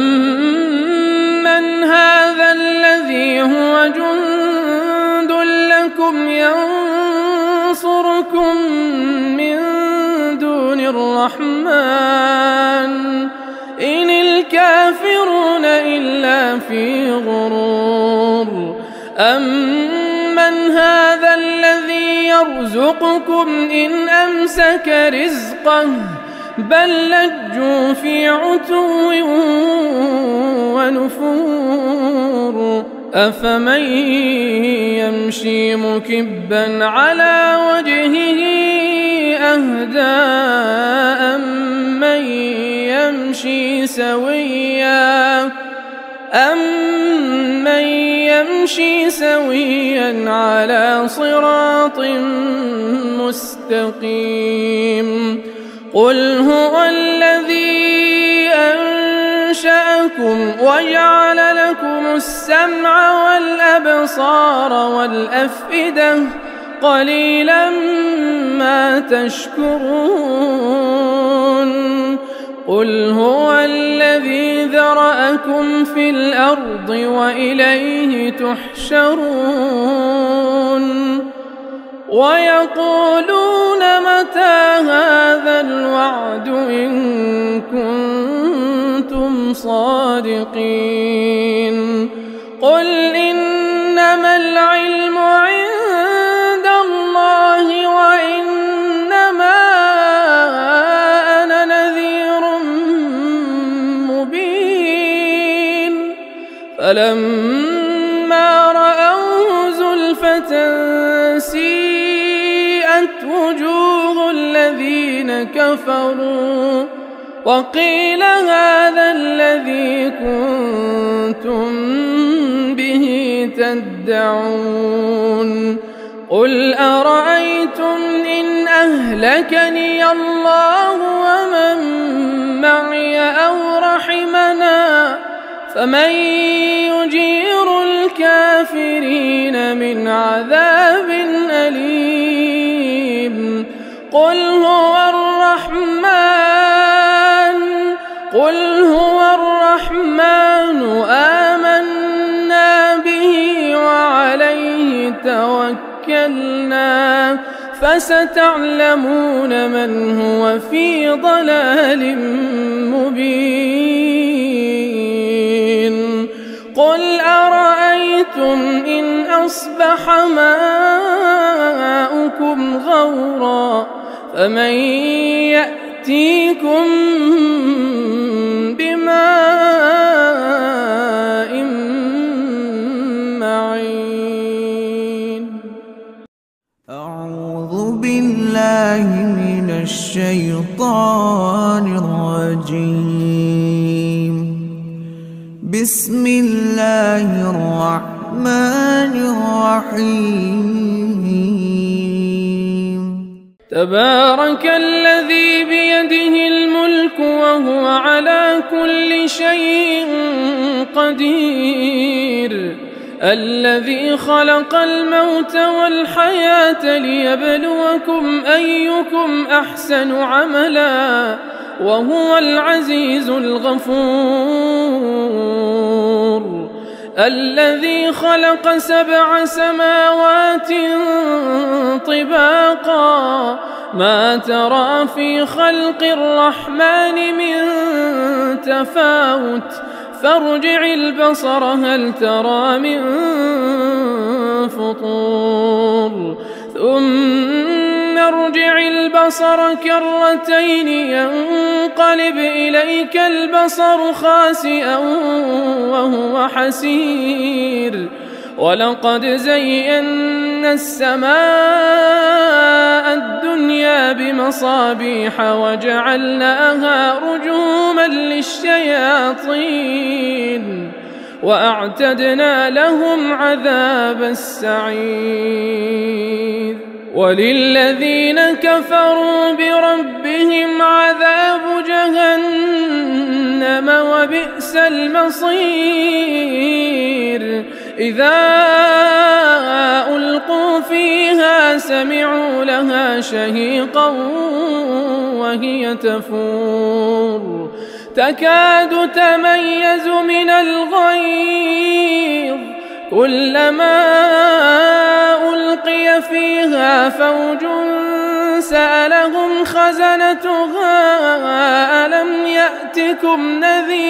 أمن هذا الذي هو جند لكم ينصركم من دون الرحمن إن الكافرون إلا في غرور أمن هذا الذي يرزقكم إن أمسك رزقه بل لجوا في عتو ونفور أفمن يمشي مكبا على وجهه أهدى أمن يمشي سويا على صراط مستقيم قل هو الذي أنشأكم وجعل لكم السمع والأبصار والأفئدة قليلا ما تشكرون قل هو الذي ذرأكم في الأرض وإليه تحشرون ويقولون متى هذا الوعد إن كنتم صادقين قل إنما العلم عند الله وإنما أنا نذير مبين فلما رأوه زلفة سيئت وجوه الذين كفروا وقيل هذا الذي كنتم به تدعون قل أرأيتم إن أهلكني الله ومن معي أو رحمنا فمن يجير الكافرين من عذاب أليم قل هو الرحمن آمنا به وعليه توكلنا فستعلمون من هو في ضلال مبين قل أرأيتم إن أصبح ماؤكم غورا فمن يأتيكم بماء معين أعوذ بالله من الشيطان الرجيم بسم الله الرحمن الرحيم تبارك الذي بيده الملك وهو على كل شيء قدير الذي خلق الموت والحياة ليبلوكم أيكم أحسن عملا وهو العزيز الغفور الذي خلق 7 سماوات طباقا ما ترى في خلق الرحمن من تفاوت فارجع البصر هل ترى من فطور ثم ارجع البصر كرتين ينقلب إليك البصر خاسئا وهو حسير ولقد زينا السماء الدنيا بمصابيح وجعلناها رجوما للشياطين وأعتدنا لهم عذاب السعير وللذين كفروا بربهم عذاب جهنم وبئس المصير إذا ألقوا فيها سمعوا لها شهيقا وهي تفور تكاد تميز من الغيظ كلما ألقي فيها فوج سألهم خزنتها ألم يأتكم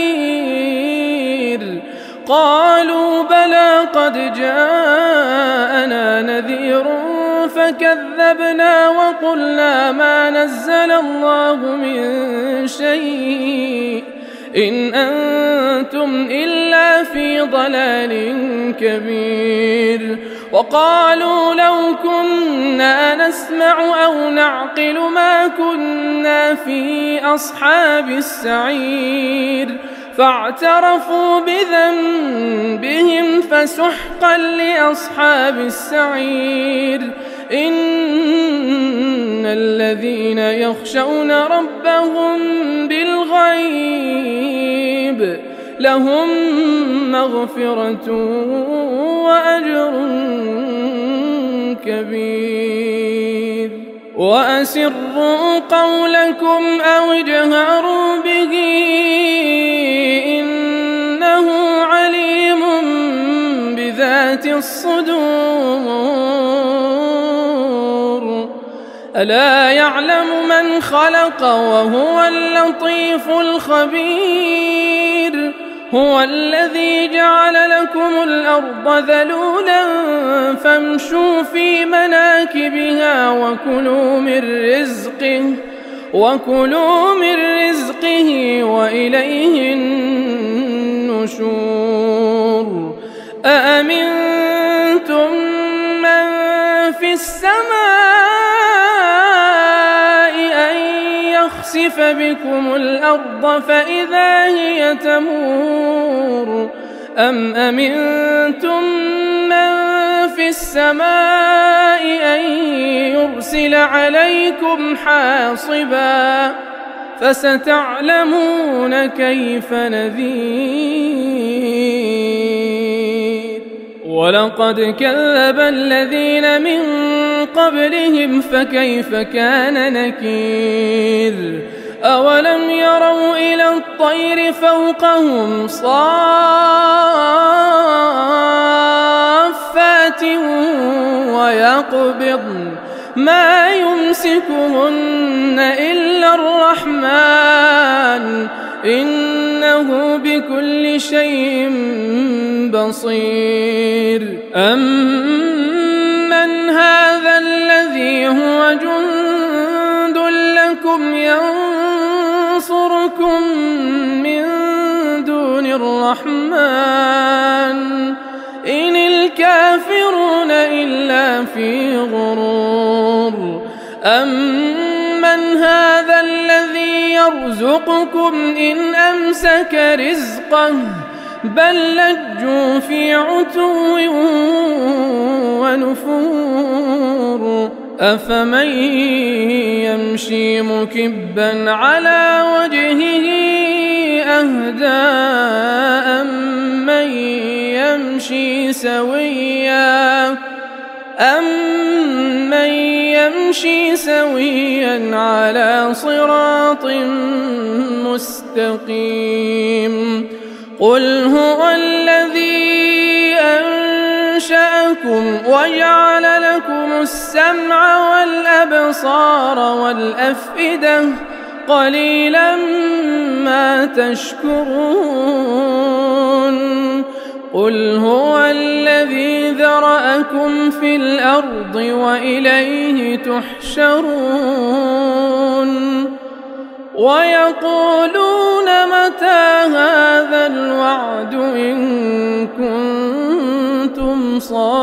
نذير قالوا بلى قد جاءنا نذير فكذبنا وقلنا ما نزل الله من شيء إن أنتم إلا في ضلال كبير وقالوا لو كنا نسمع أو نعقل ما كنا في أصحاب السعير فاعترفوا بذنبهم فسحقا لأصحاب السعير إن الذين يخشون ربهم بالغيب لهم مغفرة وأجر كبير وأسروا قولكم أو اجهروا به إنه عليم بذات الصدور ألا يعلم من خلق وهو اللطيف الخبير هو الذي جعل لكم الأرض ذلولا فامشوا في مناكبها وكلوا من رزقه وإليه النشور أأمنتم من في السماء أن يخسف يخسف بكم الأرض فإذا هي تمور أم أمنتم من في السماء أن يرسل عليكم حاصبا فستعلمون كيف نذير ولقد كذب الذين من قبلهم فكيف كان نكير أولم يروا إلى الطير فوقهم صافات ويقبضن ما يمسكهن إلا الرحمن إنه بكل شيء بصير أمن هذا الذي هو جند لكم ينصركم من دون الرحمن إن الكافرون إلا في غرور أمن هذا الذي يرزقكم إن أمسك رزقه بل لجوا في عتو ونفور أفمن يمشي مكبا على وجهه أهدى أمن يمشي سويا على صراط مستقيم قل هو الذي أنشأكم وجعل لكم السمع والأبصار والأفئدة قليلا ما تشكرون قل هو الذي ذرأكم في الأرض وإليه تحشرون ويقولون متى هذا الوعد إن كنتم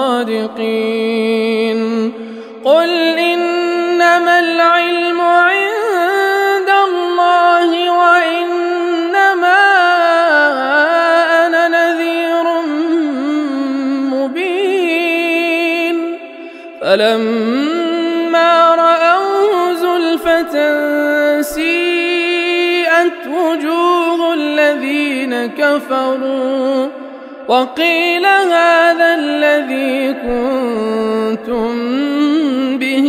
صادقين قل إنما العلم عند الله وإنما أنا نذير مبين فلما رأوه زلفة سيئت وجوه الذين كفروا وقيل هذا الذي كنتم به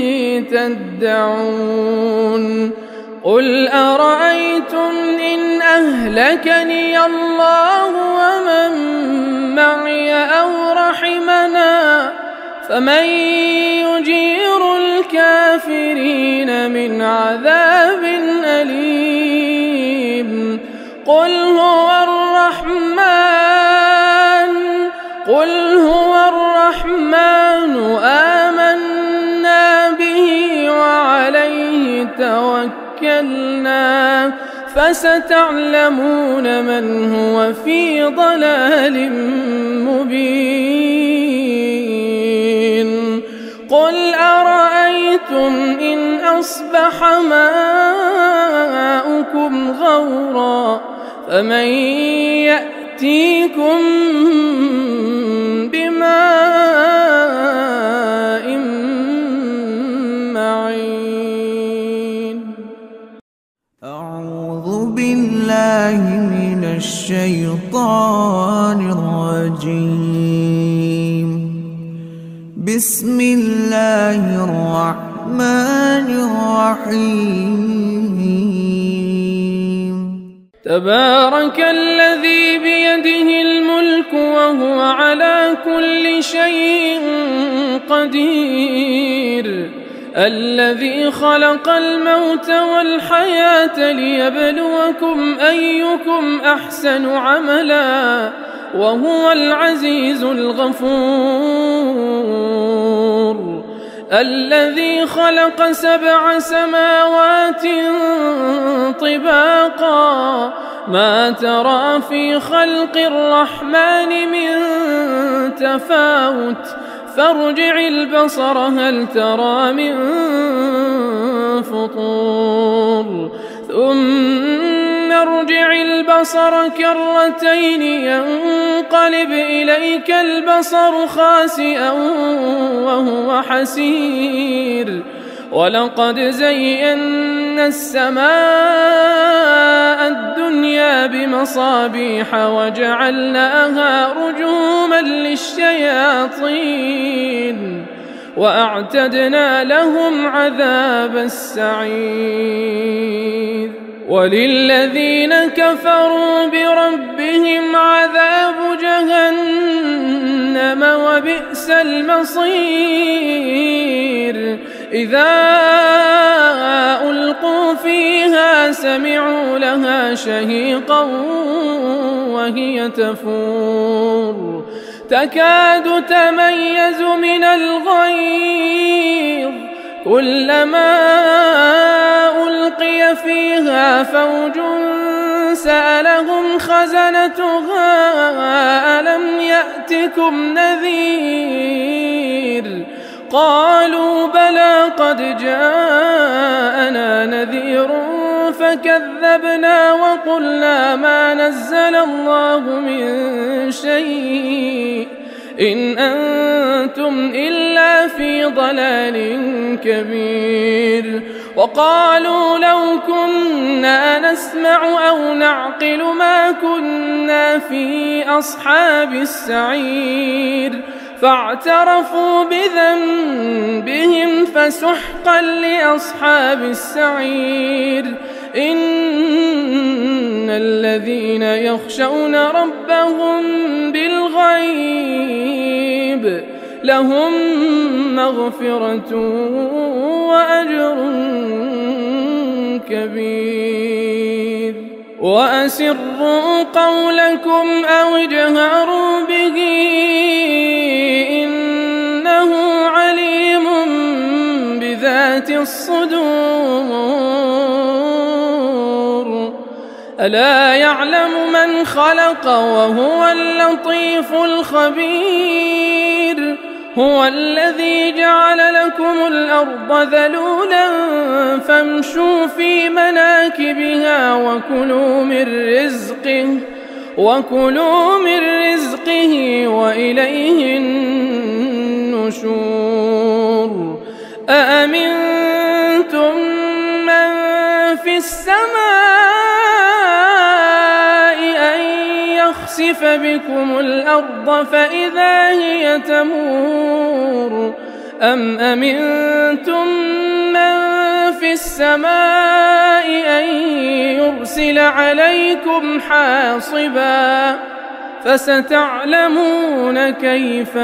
تدعون قل أرأيتم إن أهلكني الله ومن معي أو رحمنا فمن يجير الكافرين من عذاب أليم قل هو الرحمن آمنا به وعليه توكلنا فستعلمون من هو في ضلال مبين قل أرأيتم إن أصبح ماؤكم غورا فمن يأتيكم بماء معين أعوذ بالله من الشيطان الرجيم بسم الله الرحمن الرحيم تبارك الذي بيده الملك وهو على كل شيء قدير الذي خلق الموت والحياة ليبلوكم أيكم أحسن عملا وهو العزيز الغفور الذي خلق 7 سماوات طباقا ما ترى في خلق الرحمن من تفاوت فارجع البصر هل ترى من فطور ثم ارجع البصر كرتين ينقلب إليك البصر خاسئا وهو حسير ولقد زينا السماء الدنيا بمصابيح وجعلناها رجوما للشياطين وأعتدنا لهم عذاب السعير وللذين كفروا بربهم عذاب جهنم وبئس المصير إذا ألقوا فيها سمعوا لها شهيقا وهي تفور تكاد تميز من الغيظ كلما ألقي فيها فوج سألهم خزنتها ألم يأتكم نذير قالوا بلى قد جاءنا نذير فكذبنا وقلنا ما نزل الله من شيء إن أنتم إلا في ضلال كبير وقالوا لو كنا نسمع أو نعقل ما كنا في أصحاب السعير فاعترفوا بذنبهم فسحقا لأصحاب السعير إن الذين يخشون ربهم بالغيب لهم مغفرة وأجر كبير وأسروا قولكم أو اجهروا به إنه عليم بذات الصدور ألا يعلم من خلق وهو اللطيف الخبير هو الذي جعل لكم الأرض ذلولا فامشوا في مناكبها وكلوا من رزقه وإليه النشور أأمنتم من في السماء أن يخسف بكم الأرض فإذا هي تمور أم أمنتم من في السماء أن يرسل عليكم حاصبا فستعلمون كيف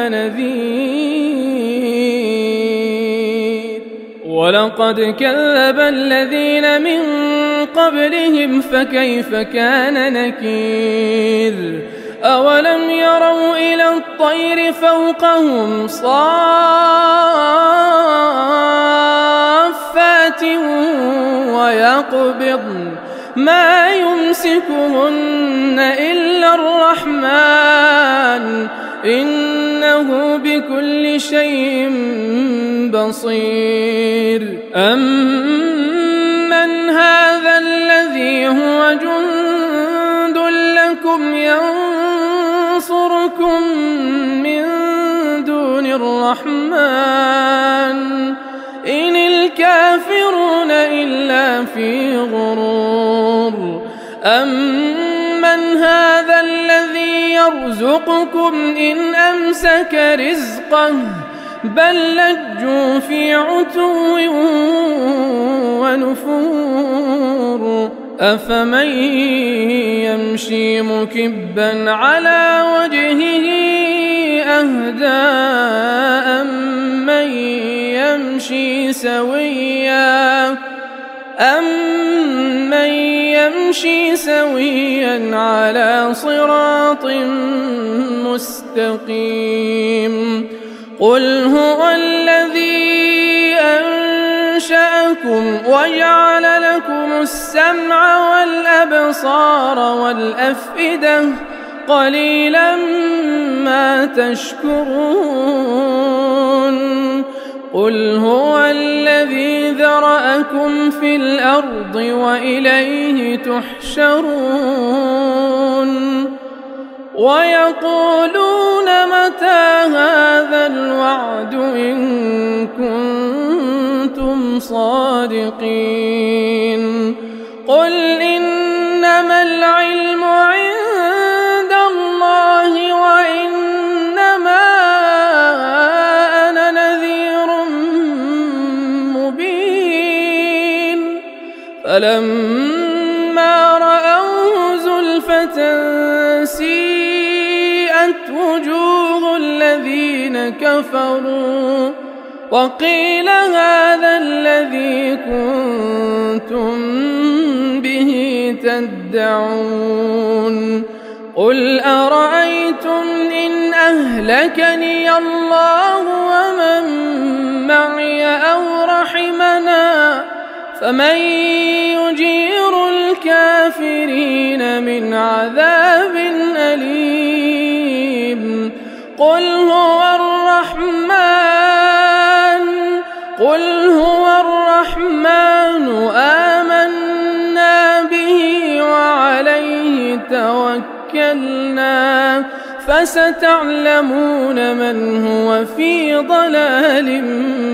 نذير ولقد كذب الذين من قبلهم فكيف كان نكير أولم يروا إلى الطير فوقهم صافات ويقبضن ما يمسكهن إلا الرحمن إنه بكل شيء بصير أمن هذا الذي هو جند لكم ينصركم من دون الرحمن إن الكافرون إلا في غرور أمن هذا الذي يرزقكم إن أمسك رزقه بل لجوا في عتو ونفور أفمن يمشي مكبا على وجهه أهدى أمن يمشي سويا على صراط مستقيم قل هو الذي أنشأكم وجعل لكم السمع والأبصار والأفئدة قليلا ما تشكرون قل هو الذي ذرأكم في الأرض وإليه تحشرون ويقولون متى هذا الوعد إن كنتم صادقين قل إنما العلم عند الله وإنما أنا نذير مبين فلما رأوه زلفة سيئت وجوه الذين كفروا وقيل هذا الذي كنتم به تدعون قل أرأيتم إن أهلكني الله ومن معي أو رحمنا فمن يجير الكافرين من عذاب أليم قل هو الرحمن آمنا به وعليه توكلنا فستعلمون من هو في ضلال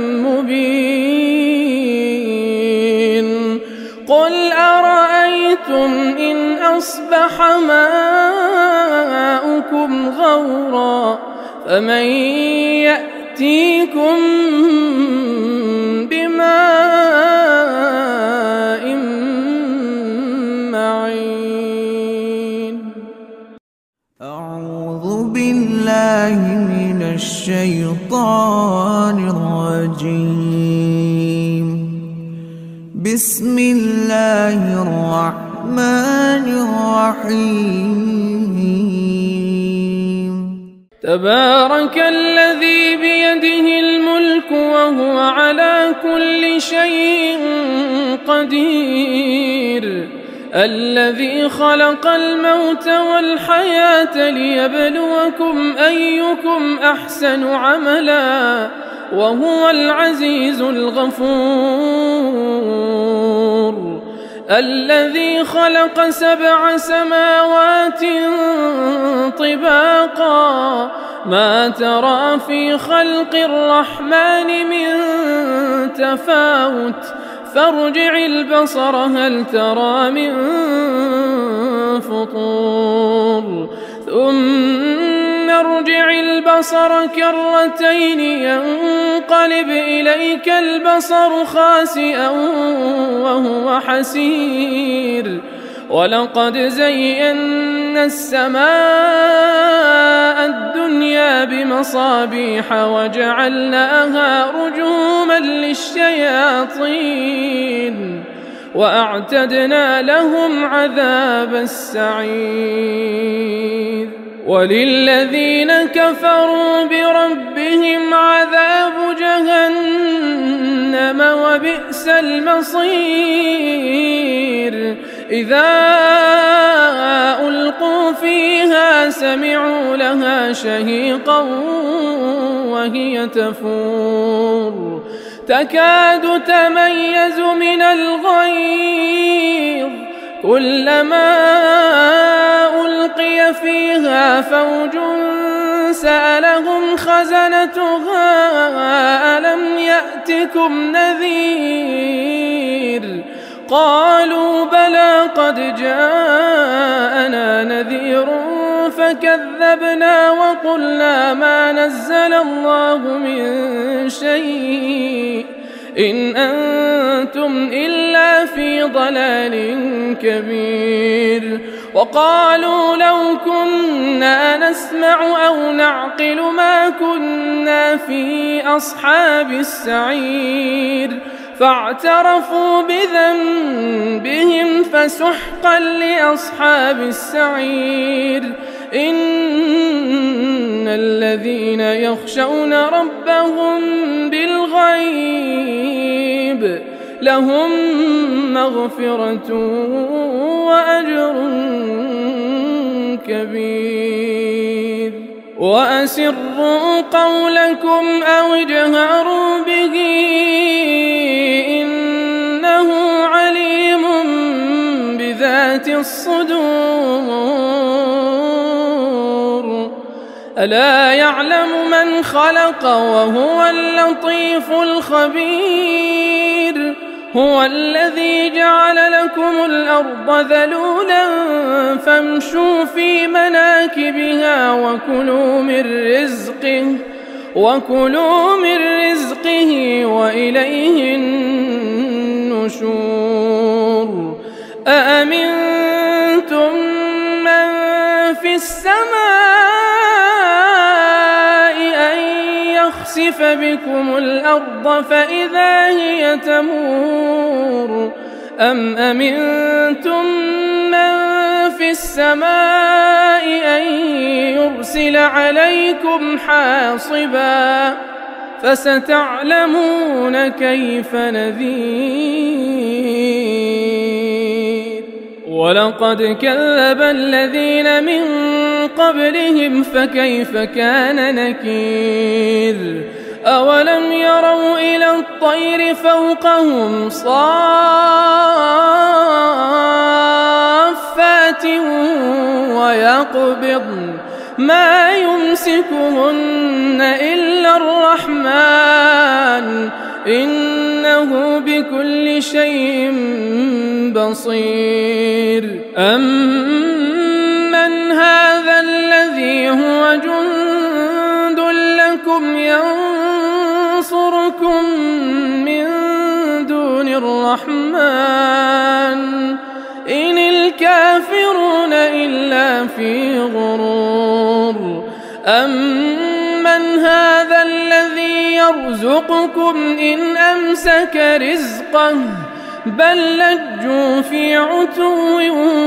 مبين قل أرأيتم إن أصبح ماؤكم غورا فمن يأتيكم بماء معين أعوذ بالله من الشيطان الرجيم بسم الله الرحمن الرحيم تبارك الذي بيده الملك وهو على كل شيء قدير الذي خلق الموت والحياة ليبلوكم أيكم أحسن عملا وهو العزيز الغفور الذي خلق 7 سماوات طباقا ما ترى في خلق الرحمن من تفاوت فارجع البصر هل ترى من فطور ثم ارجع البصر كرتين ينقلب إليك البصر خاسئا وهو حسير ولقد زينا السماء الدنيا بمصابيح وجعلناها رجوما للشياطين وأعتدنا لهم عذاب السعير وللذين كفروا بربهم عذاب جهنم وبئس المصير إذا ألقوا فيها سمعوا لها شهيقا وهي تفور تكاد تميز من الغيظ كلما ألقي فيها فوج سألهم خزنتها ألم يأتكم نذير قالوا بلى قد جاءنا نذير فكذبنا وقلنا ما نزل الله من شيء إن أنتم إلا في ضلال كبير وقالوا لو كنا نسمع أو نعقل ما كنا في أصحاب السعير فاعترفوا بذنبهم فسحقا لأصحاب السعير إن الذين يخشون ربهم بالغيب لهم مغفرة وأجر كبير وأسروا قولكم أو اجهروا به إنه عليم بذات الصدور ألا يعلم من خلق وهو اللطيف الخبير هو الذي جعل لكم الأرض ذلولا فامشوا في مناكبها وكلوا من رزقه وإليه النشور أأمنتم من في السماء أن يخسف بكم الأرض فإذا هي تمور أم أمنتم من في السماء أن يرسل عليكم حاصبا فستعلمون كيف نذير ولقد كذب الذين من قبلهم فكيف كان نكير أولم يروا إلى الطير فوقهم صافات ويقبضن ما يمسكهن إلا الرحمن إنه بكل شيء بصير أمن هذا الذي هو جند لكم ينصركم من دون الرحمن إن الكافرون إلا في غرور أمن هذا الذي يرزقكم إن أمسك رزقه بل لجوا في عتو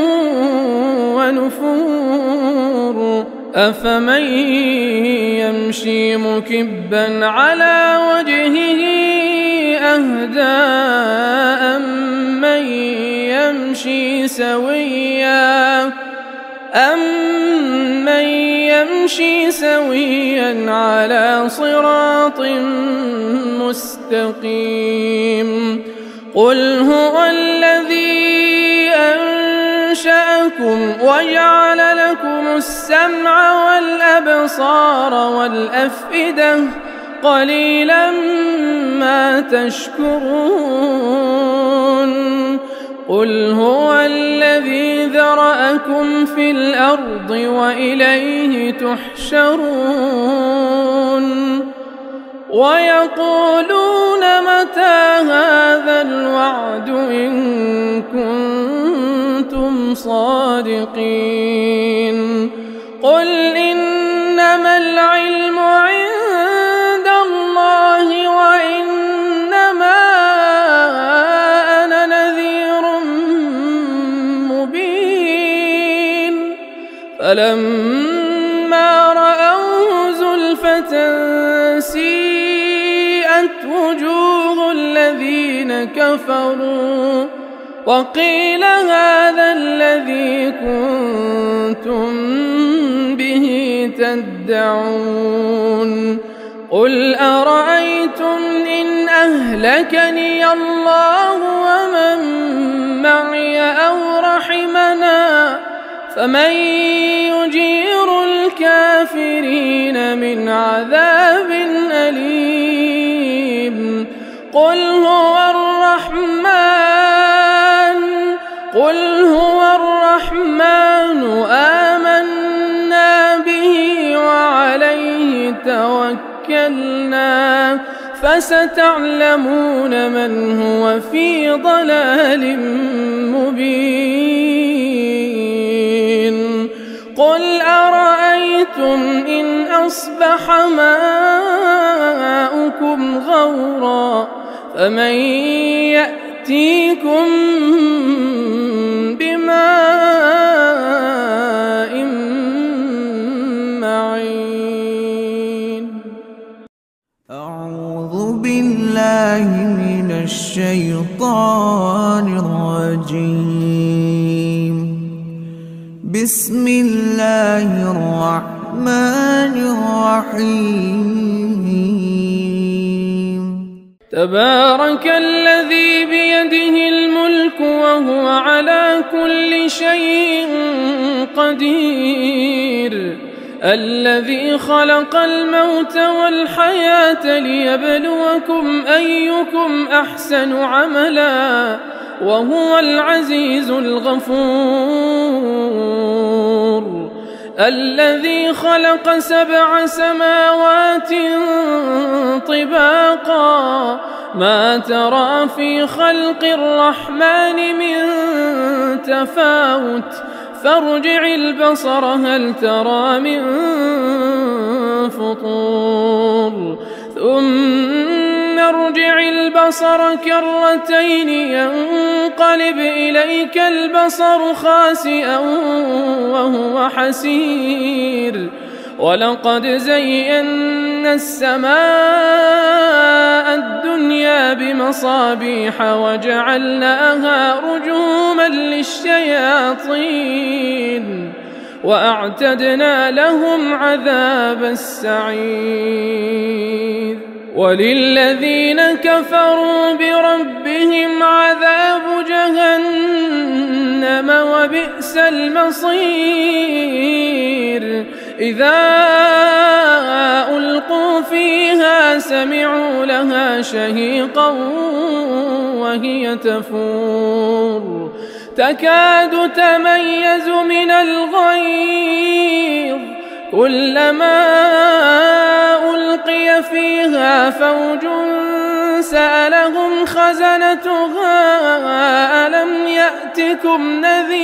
ونفور أفمن يمشي مكبا على وجهه أهدى أمن يمشي سويا على صراط مستقيم قل هو الذي أنشأكم وجعل لكم السمع والأبصار والأفئدة قليلا ما تشكرون قل هو الذي ذرأكم في الأرض وإليه تحشرون ويقولون متى هذا الوعد إن كنتم صادقين قل إنما العلم عند الله وإنما أنا نذير مبين فلما رأوه زلفة سيئت وجوه الذين كفروا وقيل هذا الذي كنتم به تدعون قل أرأيتم إن أهلكني الله ومن معي أو رحمنا فمن يجير الكافرين من عذاب أليم قل هو الرحمن آمنا به وعليه توكلنا فستعلمون من هو في ضلال مبين قل أرأيتم إن أصبح ماؤكم غورا فمن يأتيكم بماء معين أعوذ بالله من الشيطان الرجيم بسم الله الرحمن الرحمن الرحيم. تبارك الذي بيده الملك وهو على كل شيء قدير، الذي خلق الموت والحياة ليبلوكم أيكم أحسن عملا وهو العزيز الغفور، الذي خلق 7 سماوات طباقا ما ترى في خلق الرحمن من تفاوت فارجع البصر هل ترى من فطور ثم ارجع البصر كرتين ينقلب إليك البصر خاسئا وهو حسير، ولقد زينا السماء الدنيا بمصابيح وجعلناها رجوما للشياطين وأعتدنا لهم عذاب السعير. وللذين كفروا بربهم عذاب جهنم وبئس المصير، إذا ألقوا فيها سمعوا لها شهيقا وهي تفور تكاد تميز من الغيظ، كلما ألقي فيها فوج سألهم خزنتها ألم يأتكم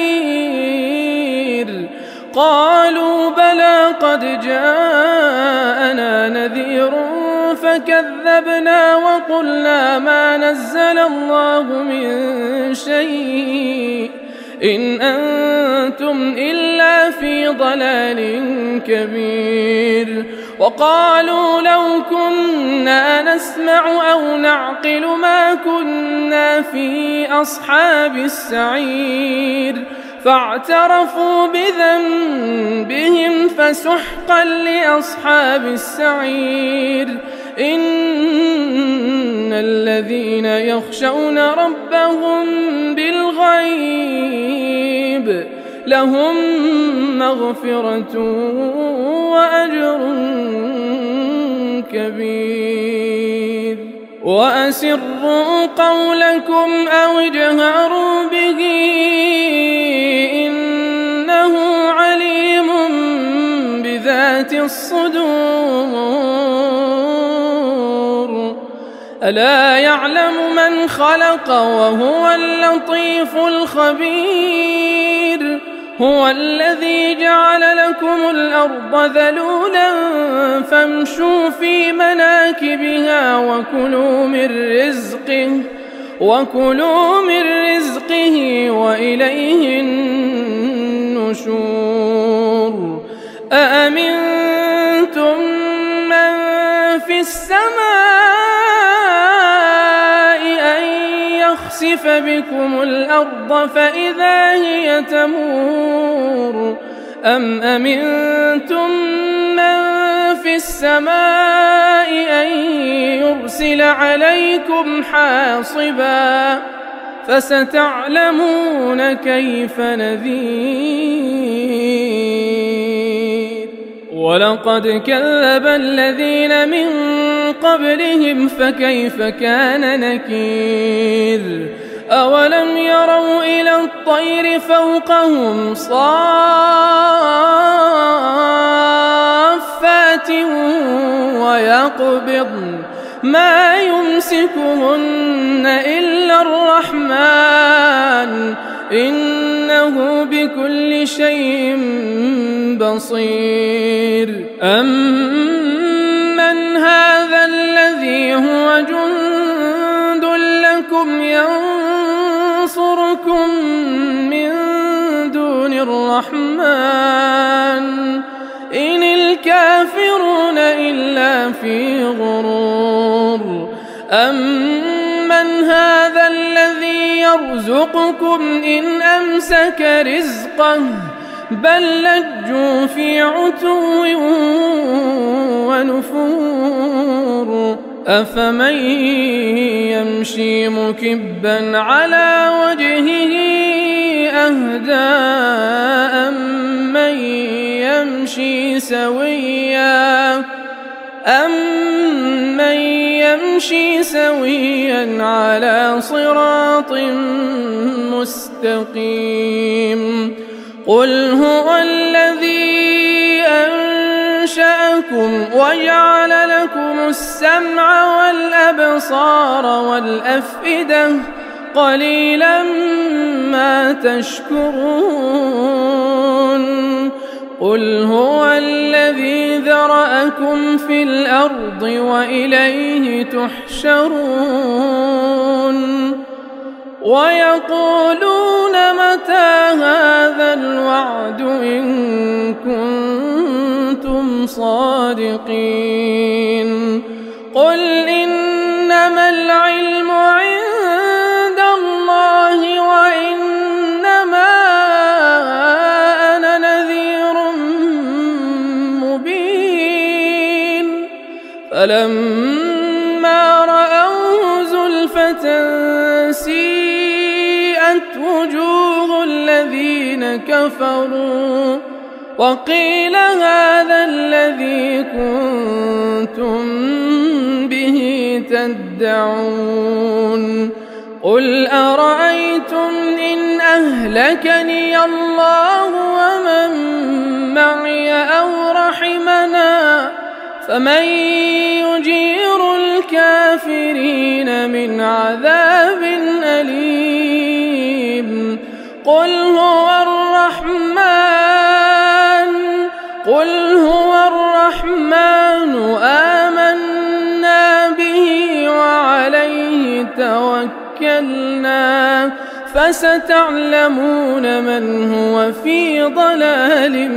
نذير، قالوا بلى قد جاءنا نذير فكذبنا وقلنا ما نزل الله من شيء إن أنتم إلا في ضلال كبير. وقالوا لو كنا نسمع أو نعقل ما كنا في أصحاب السعير، فاعترفوا بذنبهم فسحقا لأصحاب السعير. إن الذين يخشون ربهم بالغيب لهم مغفرة وأجر كبير. وأسروا قولكم أو اجهروا به إنه عليم بذات الصدور، ألا يعلم من خلق وهو اللطيف الخبير. هو الذي جعل لكم الأرض ذلولا فامشوا في مناكبها وكلوا من رزقه وإليه النشور. أأمنتم من في السماء أن يخسف بكم الأرض فإذا هي تمور، أم أمنتم من في السماء أن يرسل عليكم حاصبا فستعلمون كيف نذير. ولقد كذب الذين من قبلهم فكيف كان نكير. أولم يروا إلى الطير فوقهم صافات ويقبضن ما يمسكهن إلا الرحمن إنه بكل شيء بصير. أمن هذا الذي هو جند لكم ينصركم من دون الرحمن إن الكافرون إلا في غرور. أمن هذا الذي يرزقكم إن أمسك رزقه بل لجوا في عتو ونفور أفمن يمشي مكبا على وجهه أهدى أمن يمشي سويا على صراط مستقيم قل هو الذي أنشأكم وجعل لكم السمع والأبصار والأفئدة قليلا ما تشكرون قل هو الذي ذرأكم في الأرض وإليه تحشرون ويقولون متى هذا الوعد إن كنتم صادقين قل إنما العلم عند الله وإنما أنا نذير مبين فلما رأوه زلفة سيئت وجوه الذين كفروا وقيل هذا الذي كنتم به تدعون قل أرأيتم إن أهلكني الله ومن معي أو رحمنا فمن يجير الكافرين من عذاب أليم قل هو الرحمن آمنا به وعليه توكلنا فستعلمون من هو في ضلال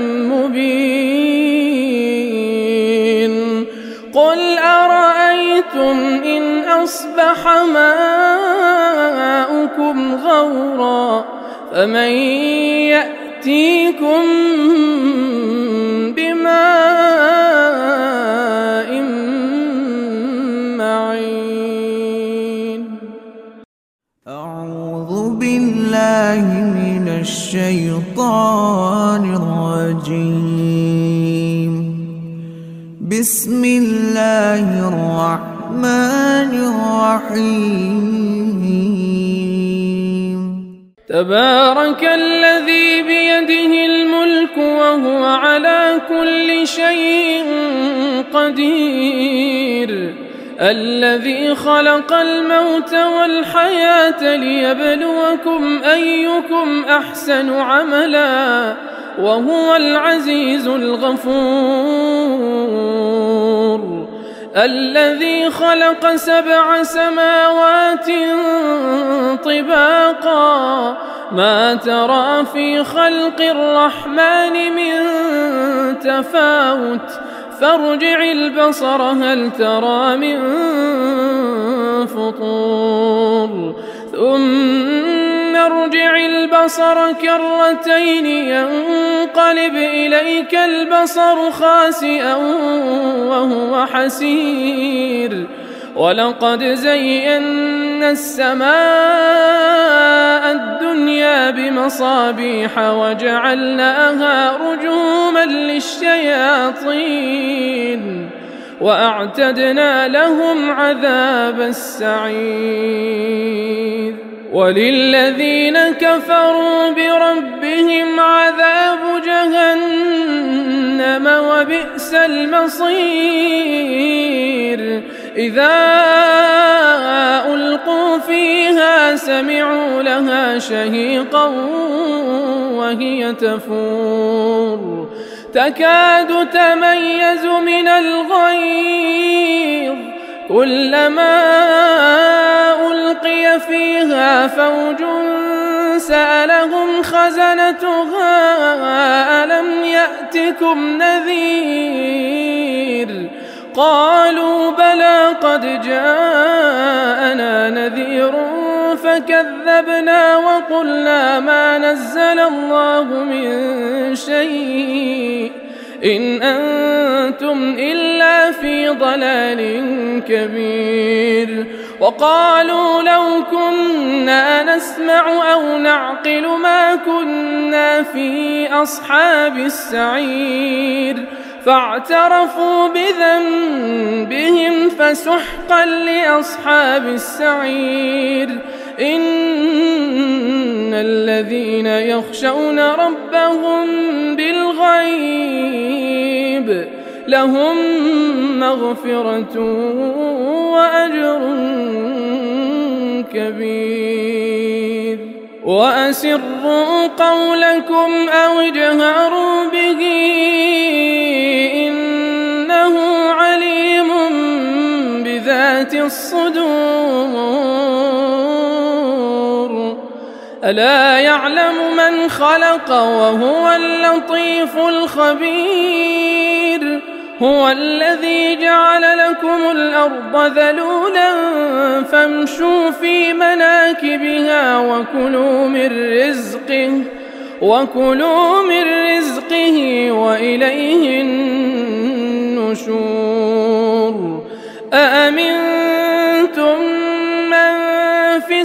مبين قل أرأيتم إن أصبح ماؤكم غورا فمن يأتيكم بماء معين أعوذ بالله من الشيطان الرجيم بسم الله الرحمن الرحيم تبارك الذي بيده الملك وهو على كل شيء قدير الذي خلق الموت والحياة ليبلوكم أيكم أحسن عملا وهو العزيز الغفور الذي خلق 7 سماوات طباقا ما ترى في خلق الرحمن من تفاوت فارجع البصر هل ترى من فطور ثم ارجع البصر كرتين ينقلب إليك البصر خاسئا وهو حسير ولقد زينا السماء الدنيا بمصابيح وجعلناها رجوما للشياطين وأعتدنا لهم عذاب السعير وللذين كفروا بربهم عذاب جهنم وبئس المصير إذا ألقوا فيها سمعوا لها شهيقا وهي تفور تكاد تميز من الغيظ كلما ألقي فيها فوج سألهم خزنتها ألم يأتكم نذير قالوا بلى قد جاءنا نذير فكذبنا وقلنا ما نزل الله من شيء إن أنتم إلا في ضلال كبير. وقالوا لو كنا نسمع أو نعقل ما كنا في أصحاب السعير فاعترفوا بذنبهم فسحقا لأصحاب السعير. إن الذين يخشون ربهم بالغيب لهم مغفرة وأجر كبير. وأسروا قولكم أو اجهروا به إنه عليم بذات الصدور. ألا يعلم من خلق وهو اللطيف الخبير. هو الذي جعل لكم الأرض ذلولا فامشوا في مناكبها وكلوا من رزقه وإليه النشور. أأمنتم من في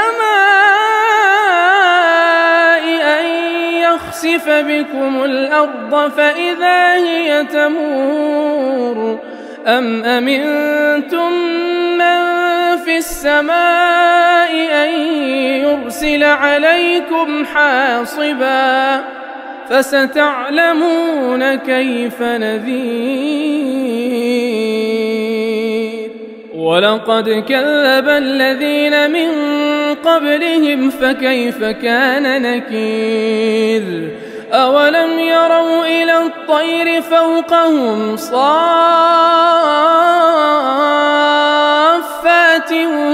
السماء أن يخسف بكم الأرض فإذا هي تمور أم أمنتم من في السماء أن يرسل عليكم حاصبا فستعلمون كيف نذير. ولقد كذب الذين من قبلهم فكيف كان نكير. أولم يروا إلى الطير فوقهم صافات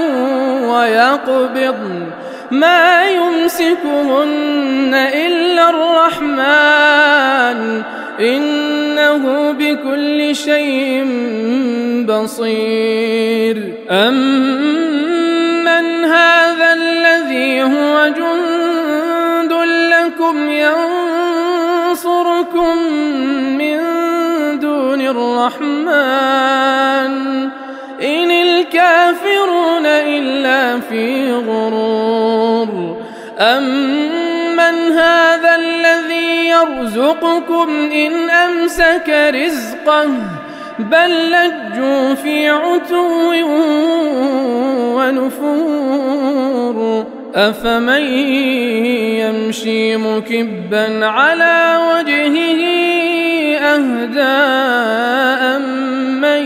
ويقبضن ما يمسكهن إلا الرحمن إنه بكل شيء بصير. أمن هذا الذي هو جند لكم ينصركم من دون الرحمن إن الكافرون إلا في غرور. أمن هذا الذي يرزقكم إن أمسك رزقه بل لجوا في عتو ونفور. أفمن يمشي مكبا على وجهه أهدى أمن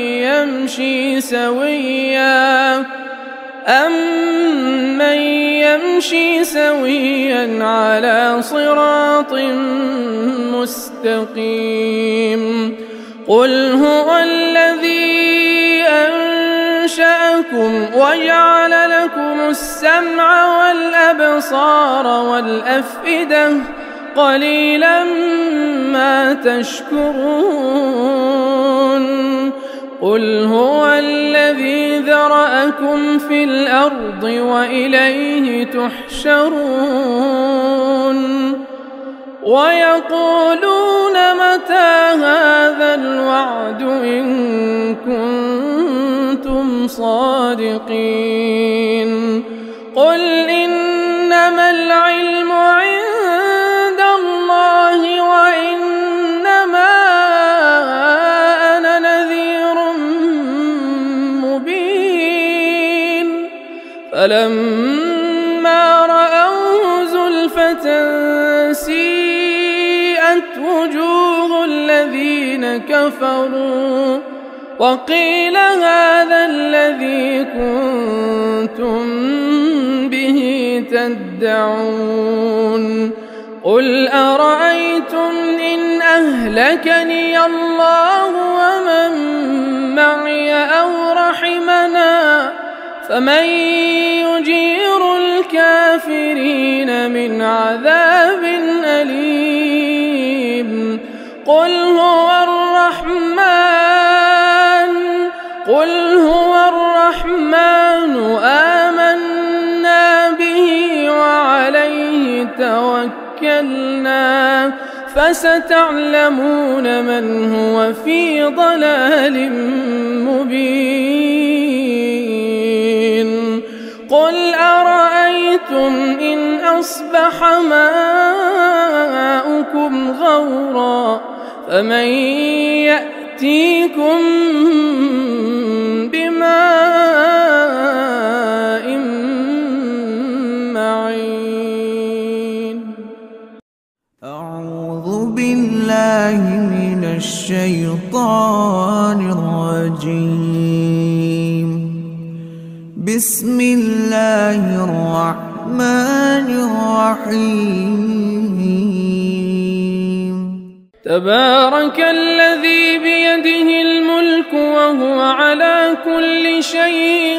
يمشي سويا على صراط مستقيم. قل هو الذي أنشأكم وجعل لكم السمع والأبصار والأفئدة قليلا ما تشكرون. قل هو الذي ذرأكم في الأرض وإليه تحشرون. ويقولون متى هذا الوعد إن كنتم صادقين. قل إنما العلم عند الله وإنما أنا نذير مبين. فلما رأوه زلفة سيئت وجوه الذين كفروا وقيل هذا الذي كنتم به تدعون. قل أرأيتم إن أهلكني الله ومن معي أو رحمنا فمن يجير الكافرين من عذاب أليم. قل هو الرحمن آمنا توكلنا فستعلمون من هو في ضلال مبين قل أرأيتم إن أصبح ماؤكم غورا فمن يأتيكم بماء معين أعوذ بالله من الشيطان الرجيم بسم الله الرحمن الرحيم تبارك الذي بيده الملك وهو على كل شيء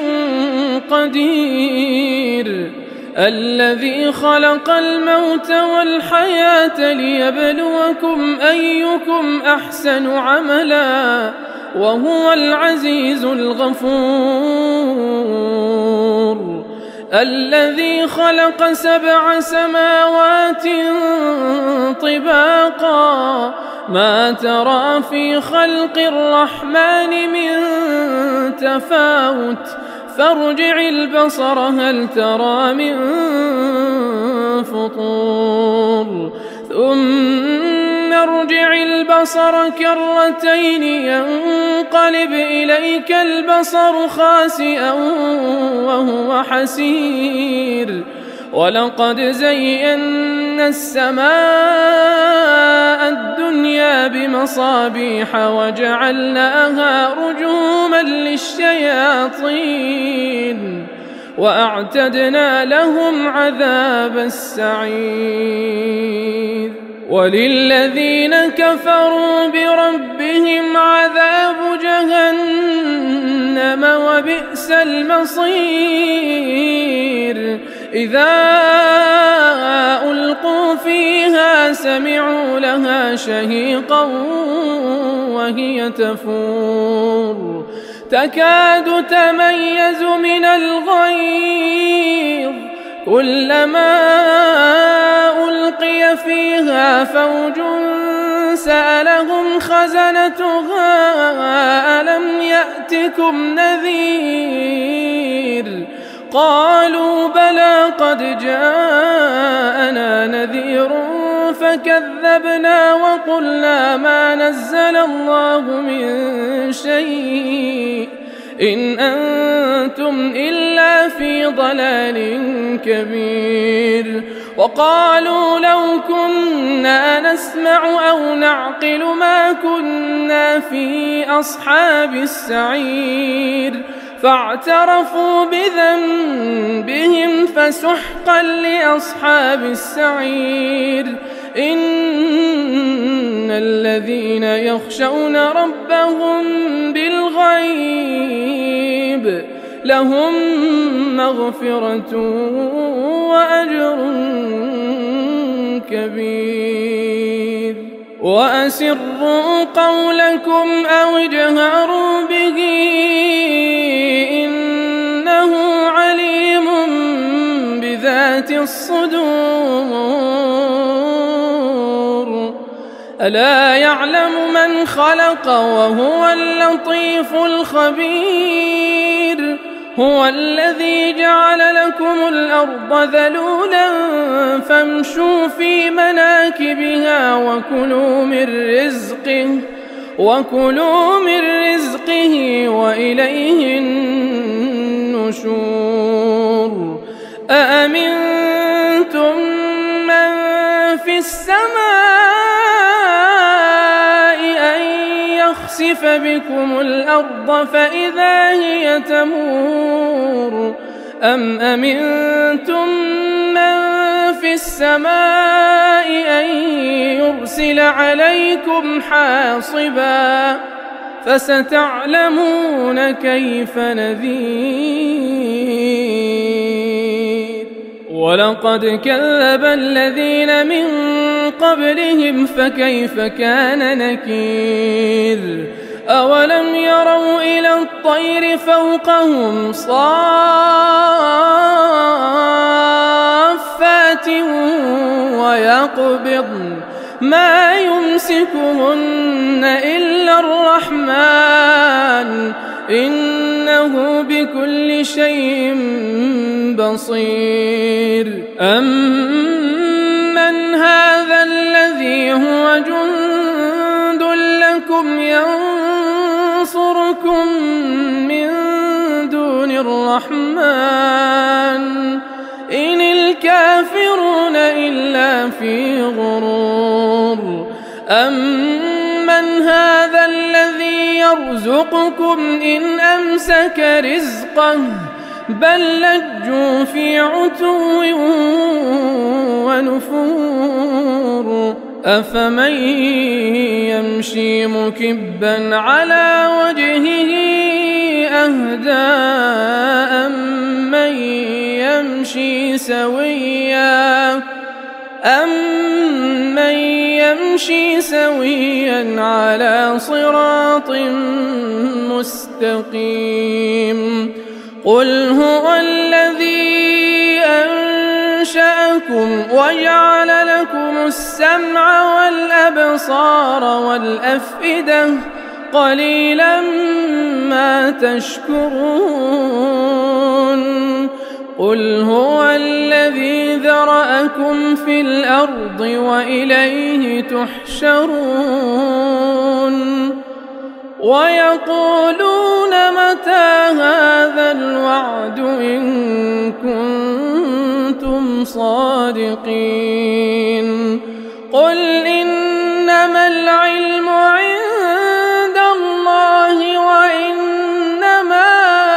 قدير الذي خلق الموت والحياة ليبلوكم أيكم أحسن عملا وهو العزيز الغفور الذي خلق 7 سماوات طباقا ما ترى في خلق الرحمن من تفاوت فارجع البصر هل ترى من فطور ثم ارجع البصر كرتين ينقلب إليك البصر خاسئا وهو حسير ولقد زينا السماء الدنيا بمصابيح وجعلناها رجوما للشياطين وأعتدنا لهم عذاب السعير وللذين كفروا بربهم عذاب جهنم وبئس المصير إذا ألقوا فيها سمعوا لها شهيقا وهي تفور تكاد تميز من الغيظ كلما ألقي فيها فوج سألهم خزنتها ألم يأتكم نذير قالوا بلى قد جاءنا نذير فكذبنا وقلنا ما نزل الله من شيء إن أنتم إلا في ضلال كبير وقالوا لو كنا نسمع أو نعقل ما كنا في أصحاب السعير فاعترفوا بذنبهم فسحقا لأصحاب السعير إن الذين يخشون ربهم بالغيب لهم مغفرة وأجر كبير وأسروا قولكم أو اجهروا به إنه عليم بذات الصدور ألا يعلم من خلق وهو اللطيف الخبير هو الذي جعل لكم الأرض ذلولا فامشوا في مناكبها وكلوا من رزقه وإليه النشور أأمنتم من في السماء أن يخسف بكم الأرض فإذا هي تمور أم أمنتم من في السماء أن يرسل عليكم حاصبا فستعلمون كيف نذير ولقد كذب الذين من قبلهم فكيف كان نكير أولم يروا إلى الطير فوقهم صافات صافات ويقبضن ما يمسكهن إلا الرحمن إنه بكل شيء بصير أمن هذا الذي هو جند لكم ينصركم من دون الرحمن إن الكافرون إلا في غرور أمن هذا الذي يرزقكم إن أمسك رزقه بل لجوا في عتو ونفور أفمن يمشي مكبا على وجهه أهدى أمن يمشي سويا على صراط مستقيم قل هو الذي أنشأكم وجعل لكم السمع والأبصار والأفئدة قليلا ما تشكرون قل هو الذي ذرأكم في الأرض وإليه تحشرون ويقولون متى هذا الوعد إن كنتم صادقين قل إنما العلم عند الله وإنما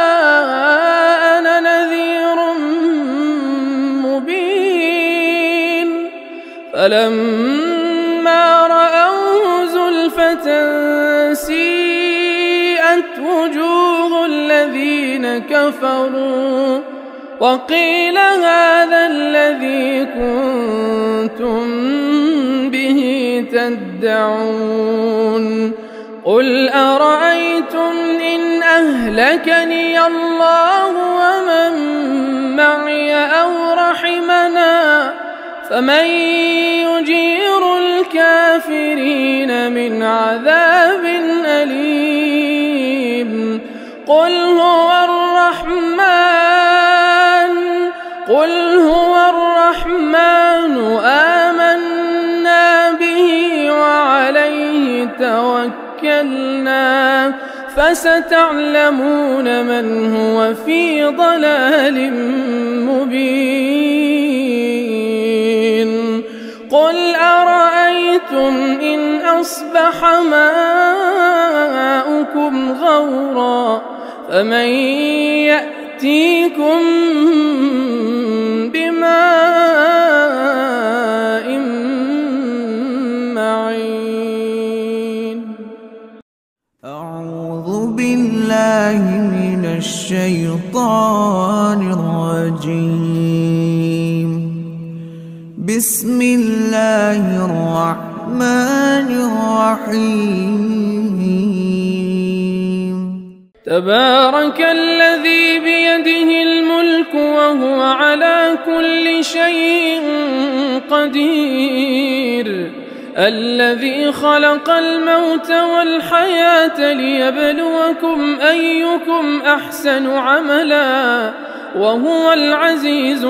أنا نذير مبين فلما رأوه زلفة سيئت وجوه الذين كفروا وقيل هذا الذي كنتم به تدعون قل أرأيتم إن أهلكني الله ومن معي أو رحمنا فمن يجير الكافرين من عذاب أليم قل هو الرحمن آمنا به وعليه توكلنا فستعلمون من هو في ضلال مبين قل أرأيتم إن أصبح ماؤكم غورا فمن يأتيكم بماء معين أعوذ بالله من الشيطان الرجيم بسم الله الرحمن الرحيم تبارك الذي بيده الملك وهو على كل شيء قدير الذي خلق الموت والحياة ليبلوكم أيكم أحسن عملا وهو العزيز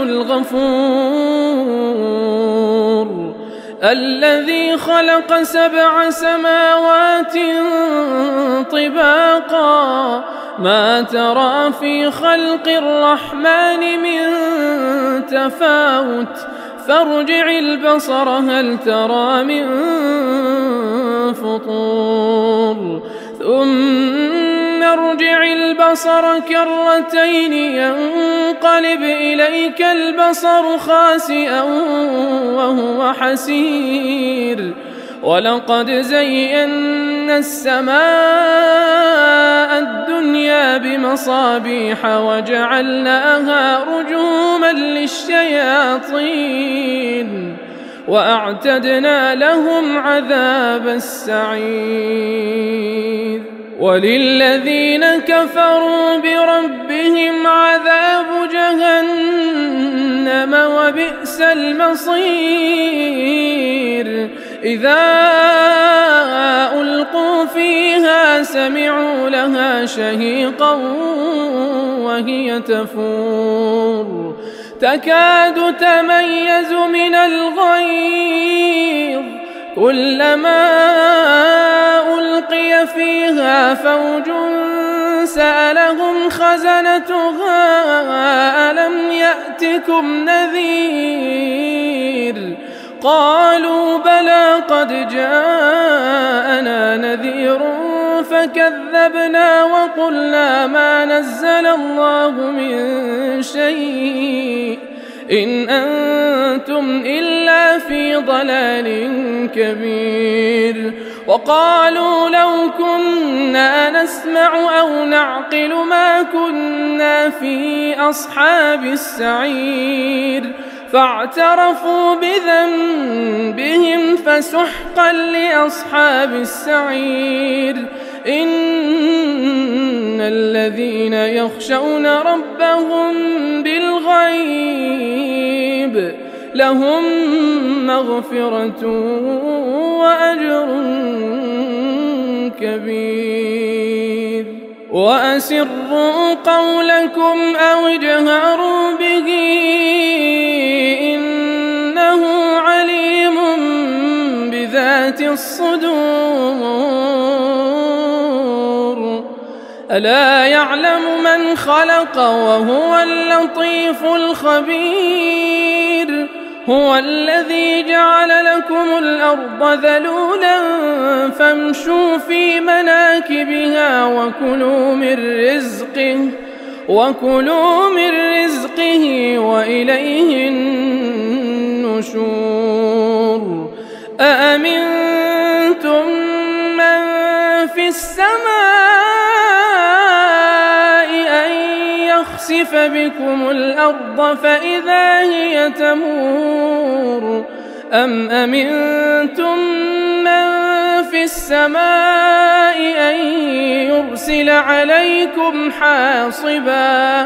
الغفور الذي خلق 7 سماوات طباقا ما ترى في خلق الرحمن من تفاوت فارجع البصر هل ترى من فطور ثم ارجع البصر كرتين ينقلب إليك البصر خاسئا وهو حسير ولقد زينا السماء الدنيا بمصابيح وجعلناها رجوما للشياطين وأعتدنا لهم عذاب السعير وللذين كفروا بربهم عذاب جهنم وبئس المصير. إذا ألقوا فيها سمعوا لها شهيقا وهي تفور تكاد تميز من الغيظ كلما ألقي فيها فوج سألهم خزنتها ألم يأتكم نذير قالوا بلى قد جاءنا نذير فكذبنا وقلنا ما نزل الله من شيء إن أنتم إلا في ضلال كبير. وقالوا لو كنا نسمع أو نعقل ما كنا في أصحاب السعير فاعترفوا بذنبهم فسحقا لأصحاب السعير. إن الذين يخشون ربهم بالغيب لهم مغفرة وأجر كبير. وأسروا قولكم أو اجهروا به إنه عليم بذات الصدور. ألا يعلم من خلق وهو اللطيف الخبير. هو الذي جعل لكم الأرض ذلولا فامشوا في مناكبها وكلوا من رزقه وإليه النشور. أأمنتم من في السماء أن يخسف بكم الأرض فإذا هي تمور أم أمنتم من في السماء أن يرسل عليكم حاصبا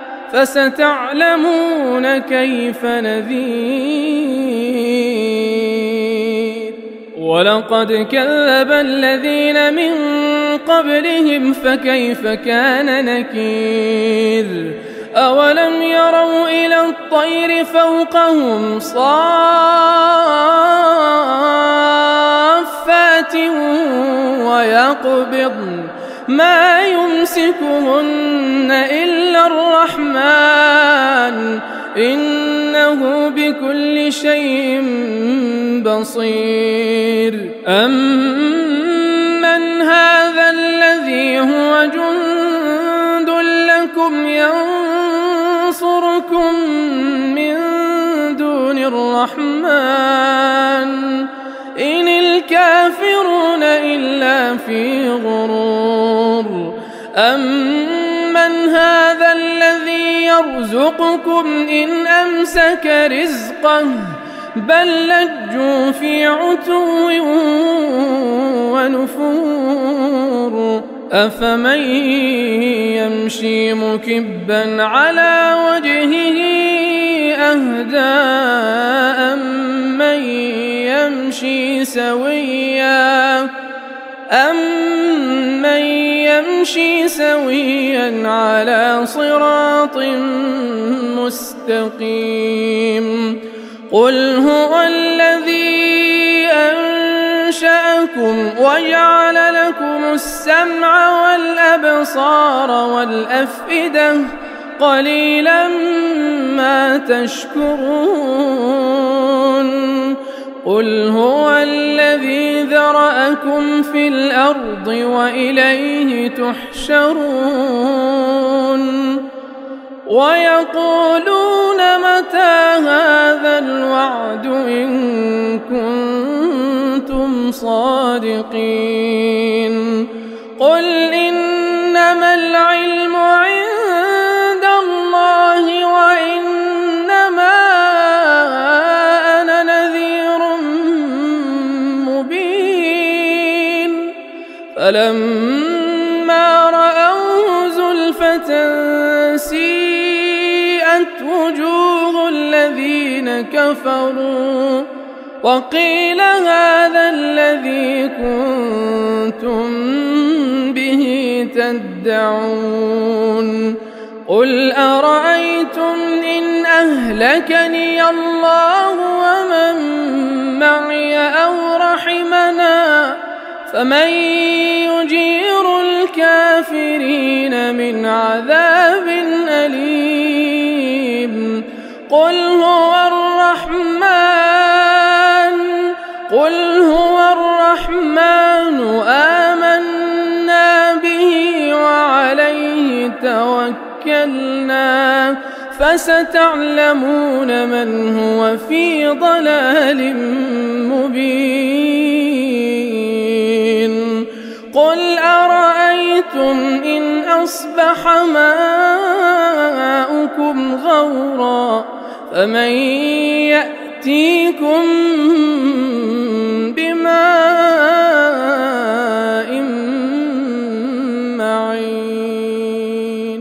فستعلمون كيف نذير. ولقد كذب الذين من قبلهم فكيف كان نكير. أولم يروا إلى الطير فوقهم صافات ويقبضن ما يمسكهن إلا الرحمن إنه بكل شيء بصير. أمن هذا الذي هو جند لكم ينصركم من دون الرحمن إن الكافرون إلا في غرور. أمن هذا الذي يرزقكم إن أمسك رزقه بل لجوا في عتو ونفور. أفمن يمشي مكبا على وجهه أهدى أمن يمشي سويا على صراط مستقيم. قل هو الذي أنشأكم وجعل لكم السمع والأبصار والأفئدة قليلا ما تشكرون. قل هو الذي ذرأكم في الأرض وإليه تحشرون. ويقولون متى هذا الوعد إن كنتم صادقين. قل إنما العلم عند الله وإنما أنا نذير مبين. فلما رأوه زلفة سيئت وجوه الذين كفروا وقيل هذا الذي كنتم به تدعون قل أرأيتم إن أهلكني الله ومن معي أو رحمنا فمن يجير الكافرين من عذاب أليم قل هو الرحمن آمنا به وعليه توكلنا فستعلمون من هو في ضلال مبين قل أرأيتم إن أصبح ماؤكم غورا فمن يأتيكم بماء معين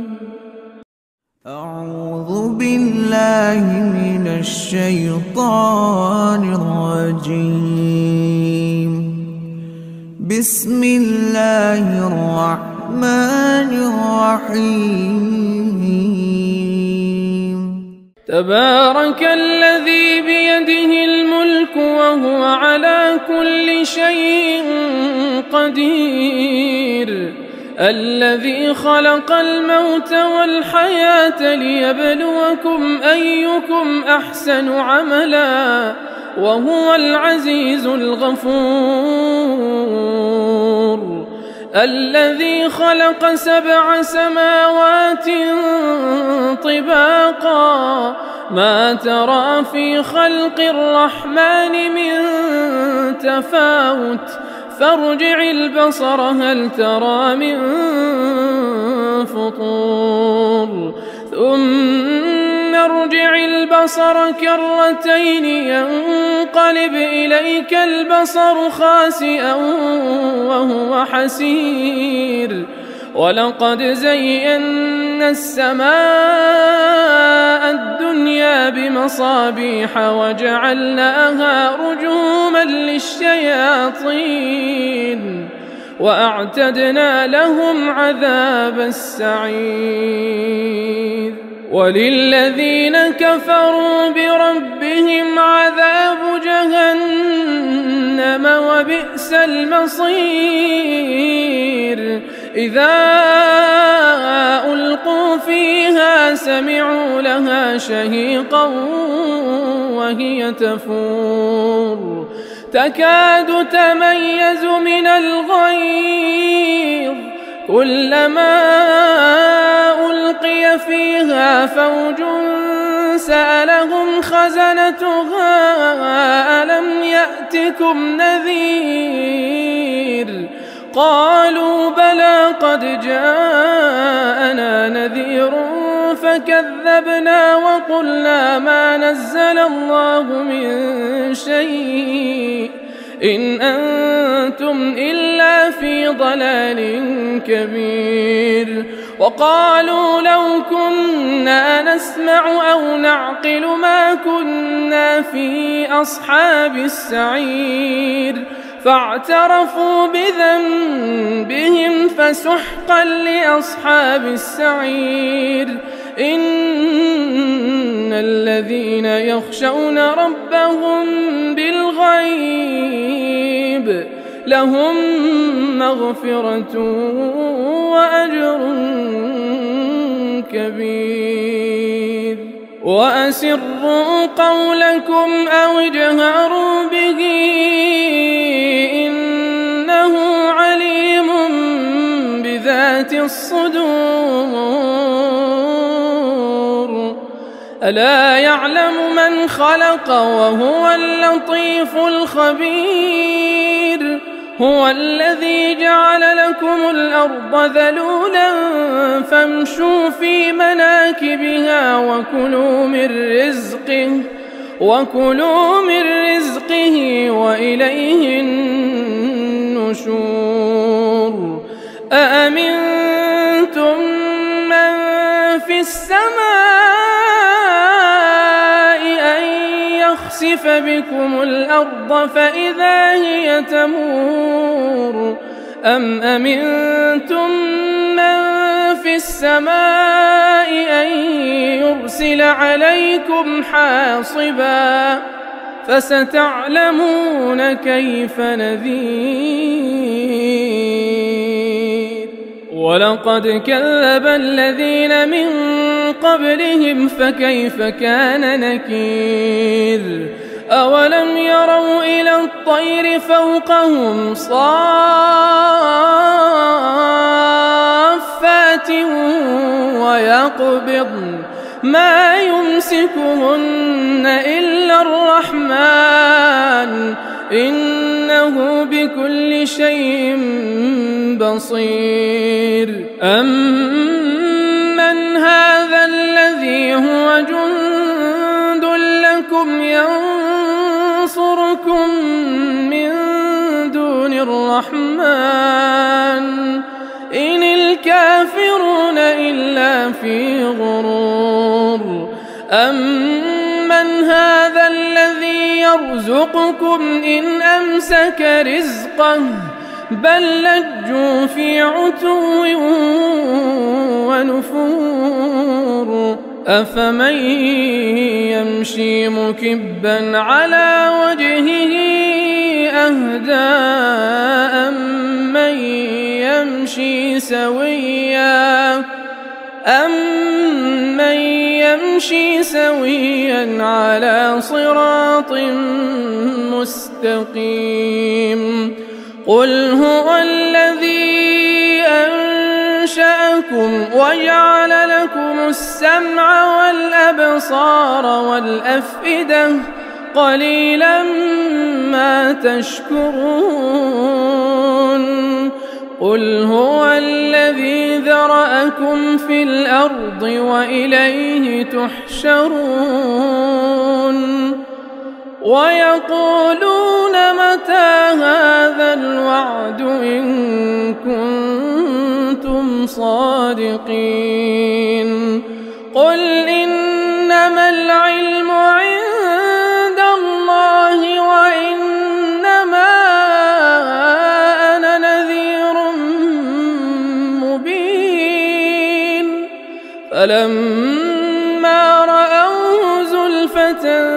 أعوذ بالله من الشيطان الرجيم بسم الله الرحمن الرحيم تبارك الذي بيده الملك وهو على كل شيء قدير الذي خلق الموت والحياة ليبلوكم أيكم أحسن عملا وهو العزيز الغفور الذي خلق 7 سماوات طباقا ما ترى في خلق الرحمن من تفاوت فارجع البصر هل ترى من فطور ثم ارجع البصر كرتين ينقلب إليك البصر خاسئا وهو حسير ولقد زينا السماء الدنيا بمصابيح وجعلناها رجوما للشياطين وأعتدنا لهم عذاب السعير وللذين كفروا بربهم عذاب جهنم وبئس المصير إذا ألقوا فيها سمعوا لها شهيقا وهي تفور تكاد تميز من الغيظ كلما ألقي فيها فوج سألهم خزنتها ألم يأتكم نذير قالوا بلى قد جاءنا نذير فكذبنا وقلنا ما نزل الله من شيء إن أنتم إلا في ضلال كبير وقالوا لو كنا نسمع أو نعقل ما كنا في أصحاب السعير فاعترفوا بذنبهم فسحقا لأصحاب السعير إن الذين يخشون ربهم بالغيب لهم مغفرة وأجر كبير وأسروا قولكم أو اجهروا به إنه عليم بذات الصدور ألا يعلم من خلق وهو اللطيف الخبير هو الذي جعل لكم الأرض ذلولا فامشوا في مناكبها وكلوا من رزقه وإليه النشور أأمنتم من في السماء أن يخسف بكم الأرض فإذا هي تمور أم أمنتم من في السماء أن يرسل عليكم حاصبا فستعلمون كيف نذير ولقد كذب الذين من قبلهم فكيف كان نكير أولم يروا إلى الطير فوقهم صافات ويقبضن ما يمسكهن إلا الرحمن إنه بكل شيء بصير أمن هذا الذي هو جند لكم ينصركم من دون الرحمن إن الكافرون إلا في غرور أمن هذا الذي يرزقكم إن أمسك رزقه بل لجوا في عتو ونفور أفمن يمشي مكبا على وجهه أهدى أمن يمشي سويا على صراط مستقيم قل هو الذي أنشأكم وجعل لكم السمع والأبصار والأفئدة قليلا ما تشكرون قل هو الذي ذرأكم في الأرض وإليه تحشرون ويقولون متى هذا الوعد إن كنتم صادقين قل إنما العلم عند الله وإنما أنا نذير مبين فلما رأوه زلفة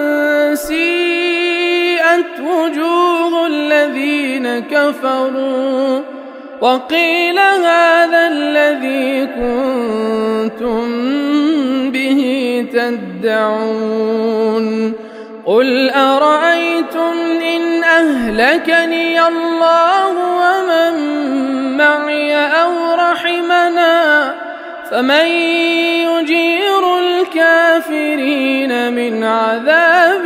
سيئت وجوه الذين كفروا وقيل هذا الذي كنتم به تدعون قل أرأيتم إن أهلكني الله ومن معي أو رحمنا فمن يجير الكافرين من عذاب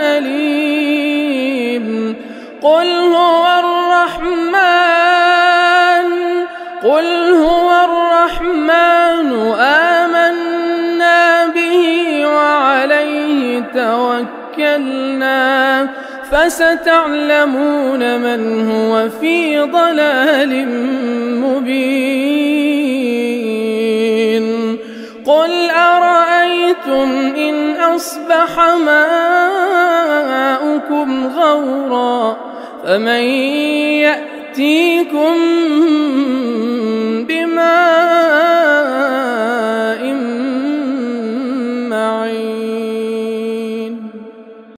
أليم قل هو الرحمن آمنا به وعليه توكلنا فستعلمون من هو في ضلال مبين قل أرأيتم إن أصبح ماؤكم غورا فمن يأتيكم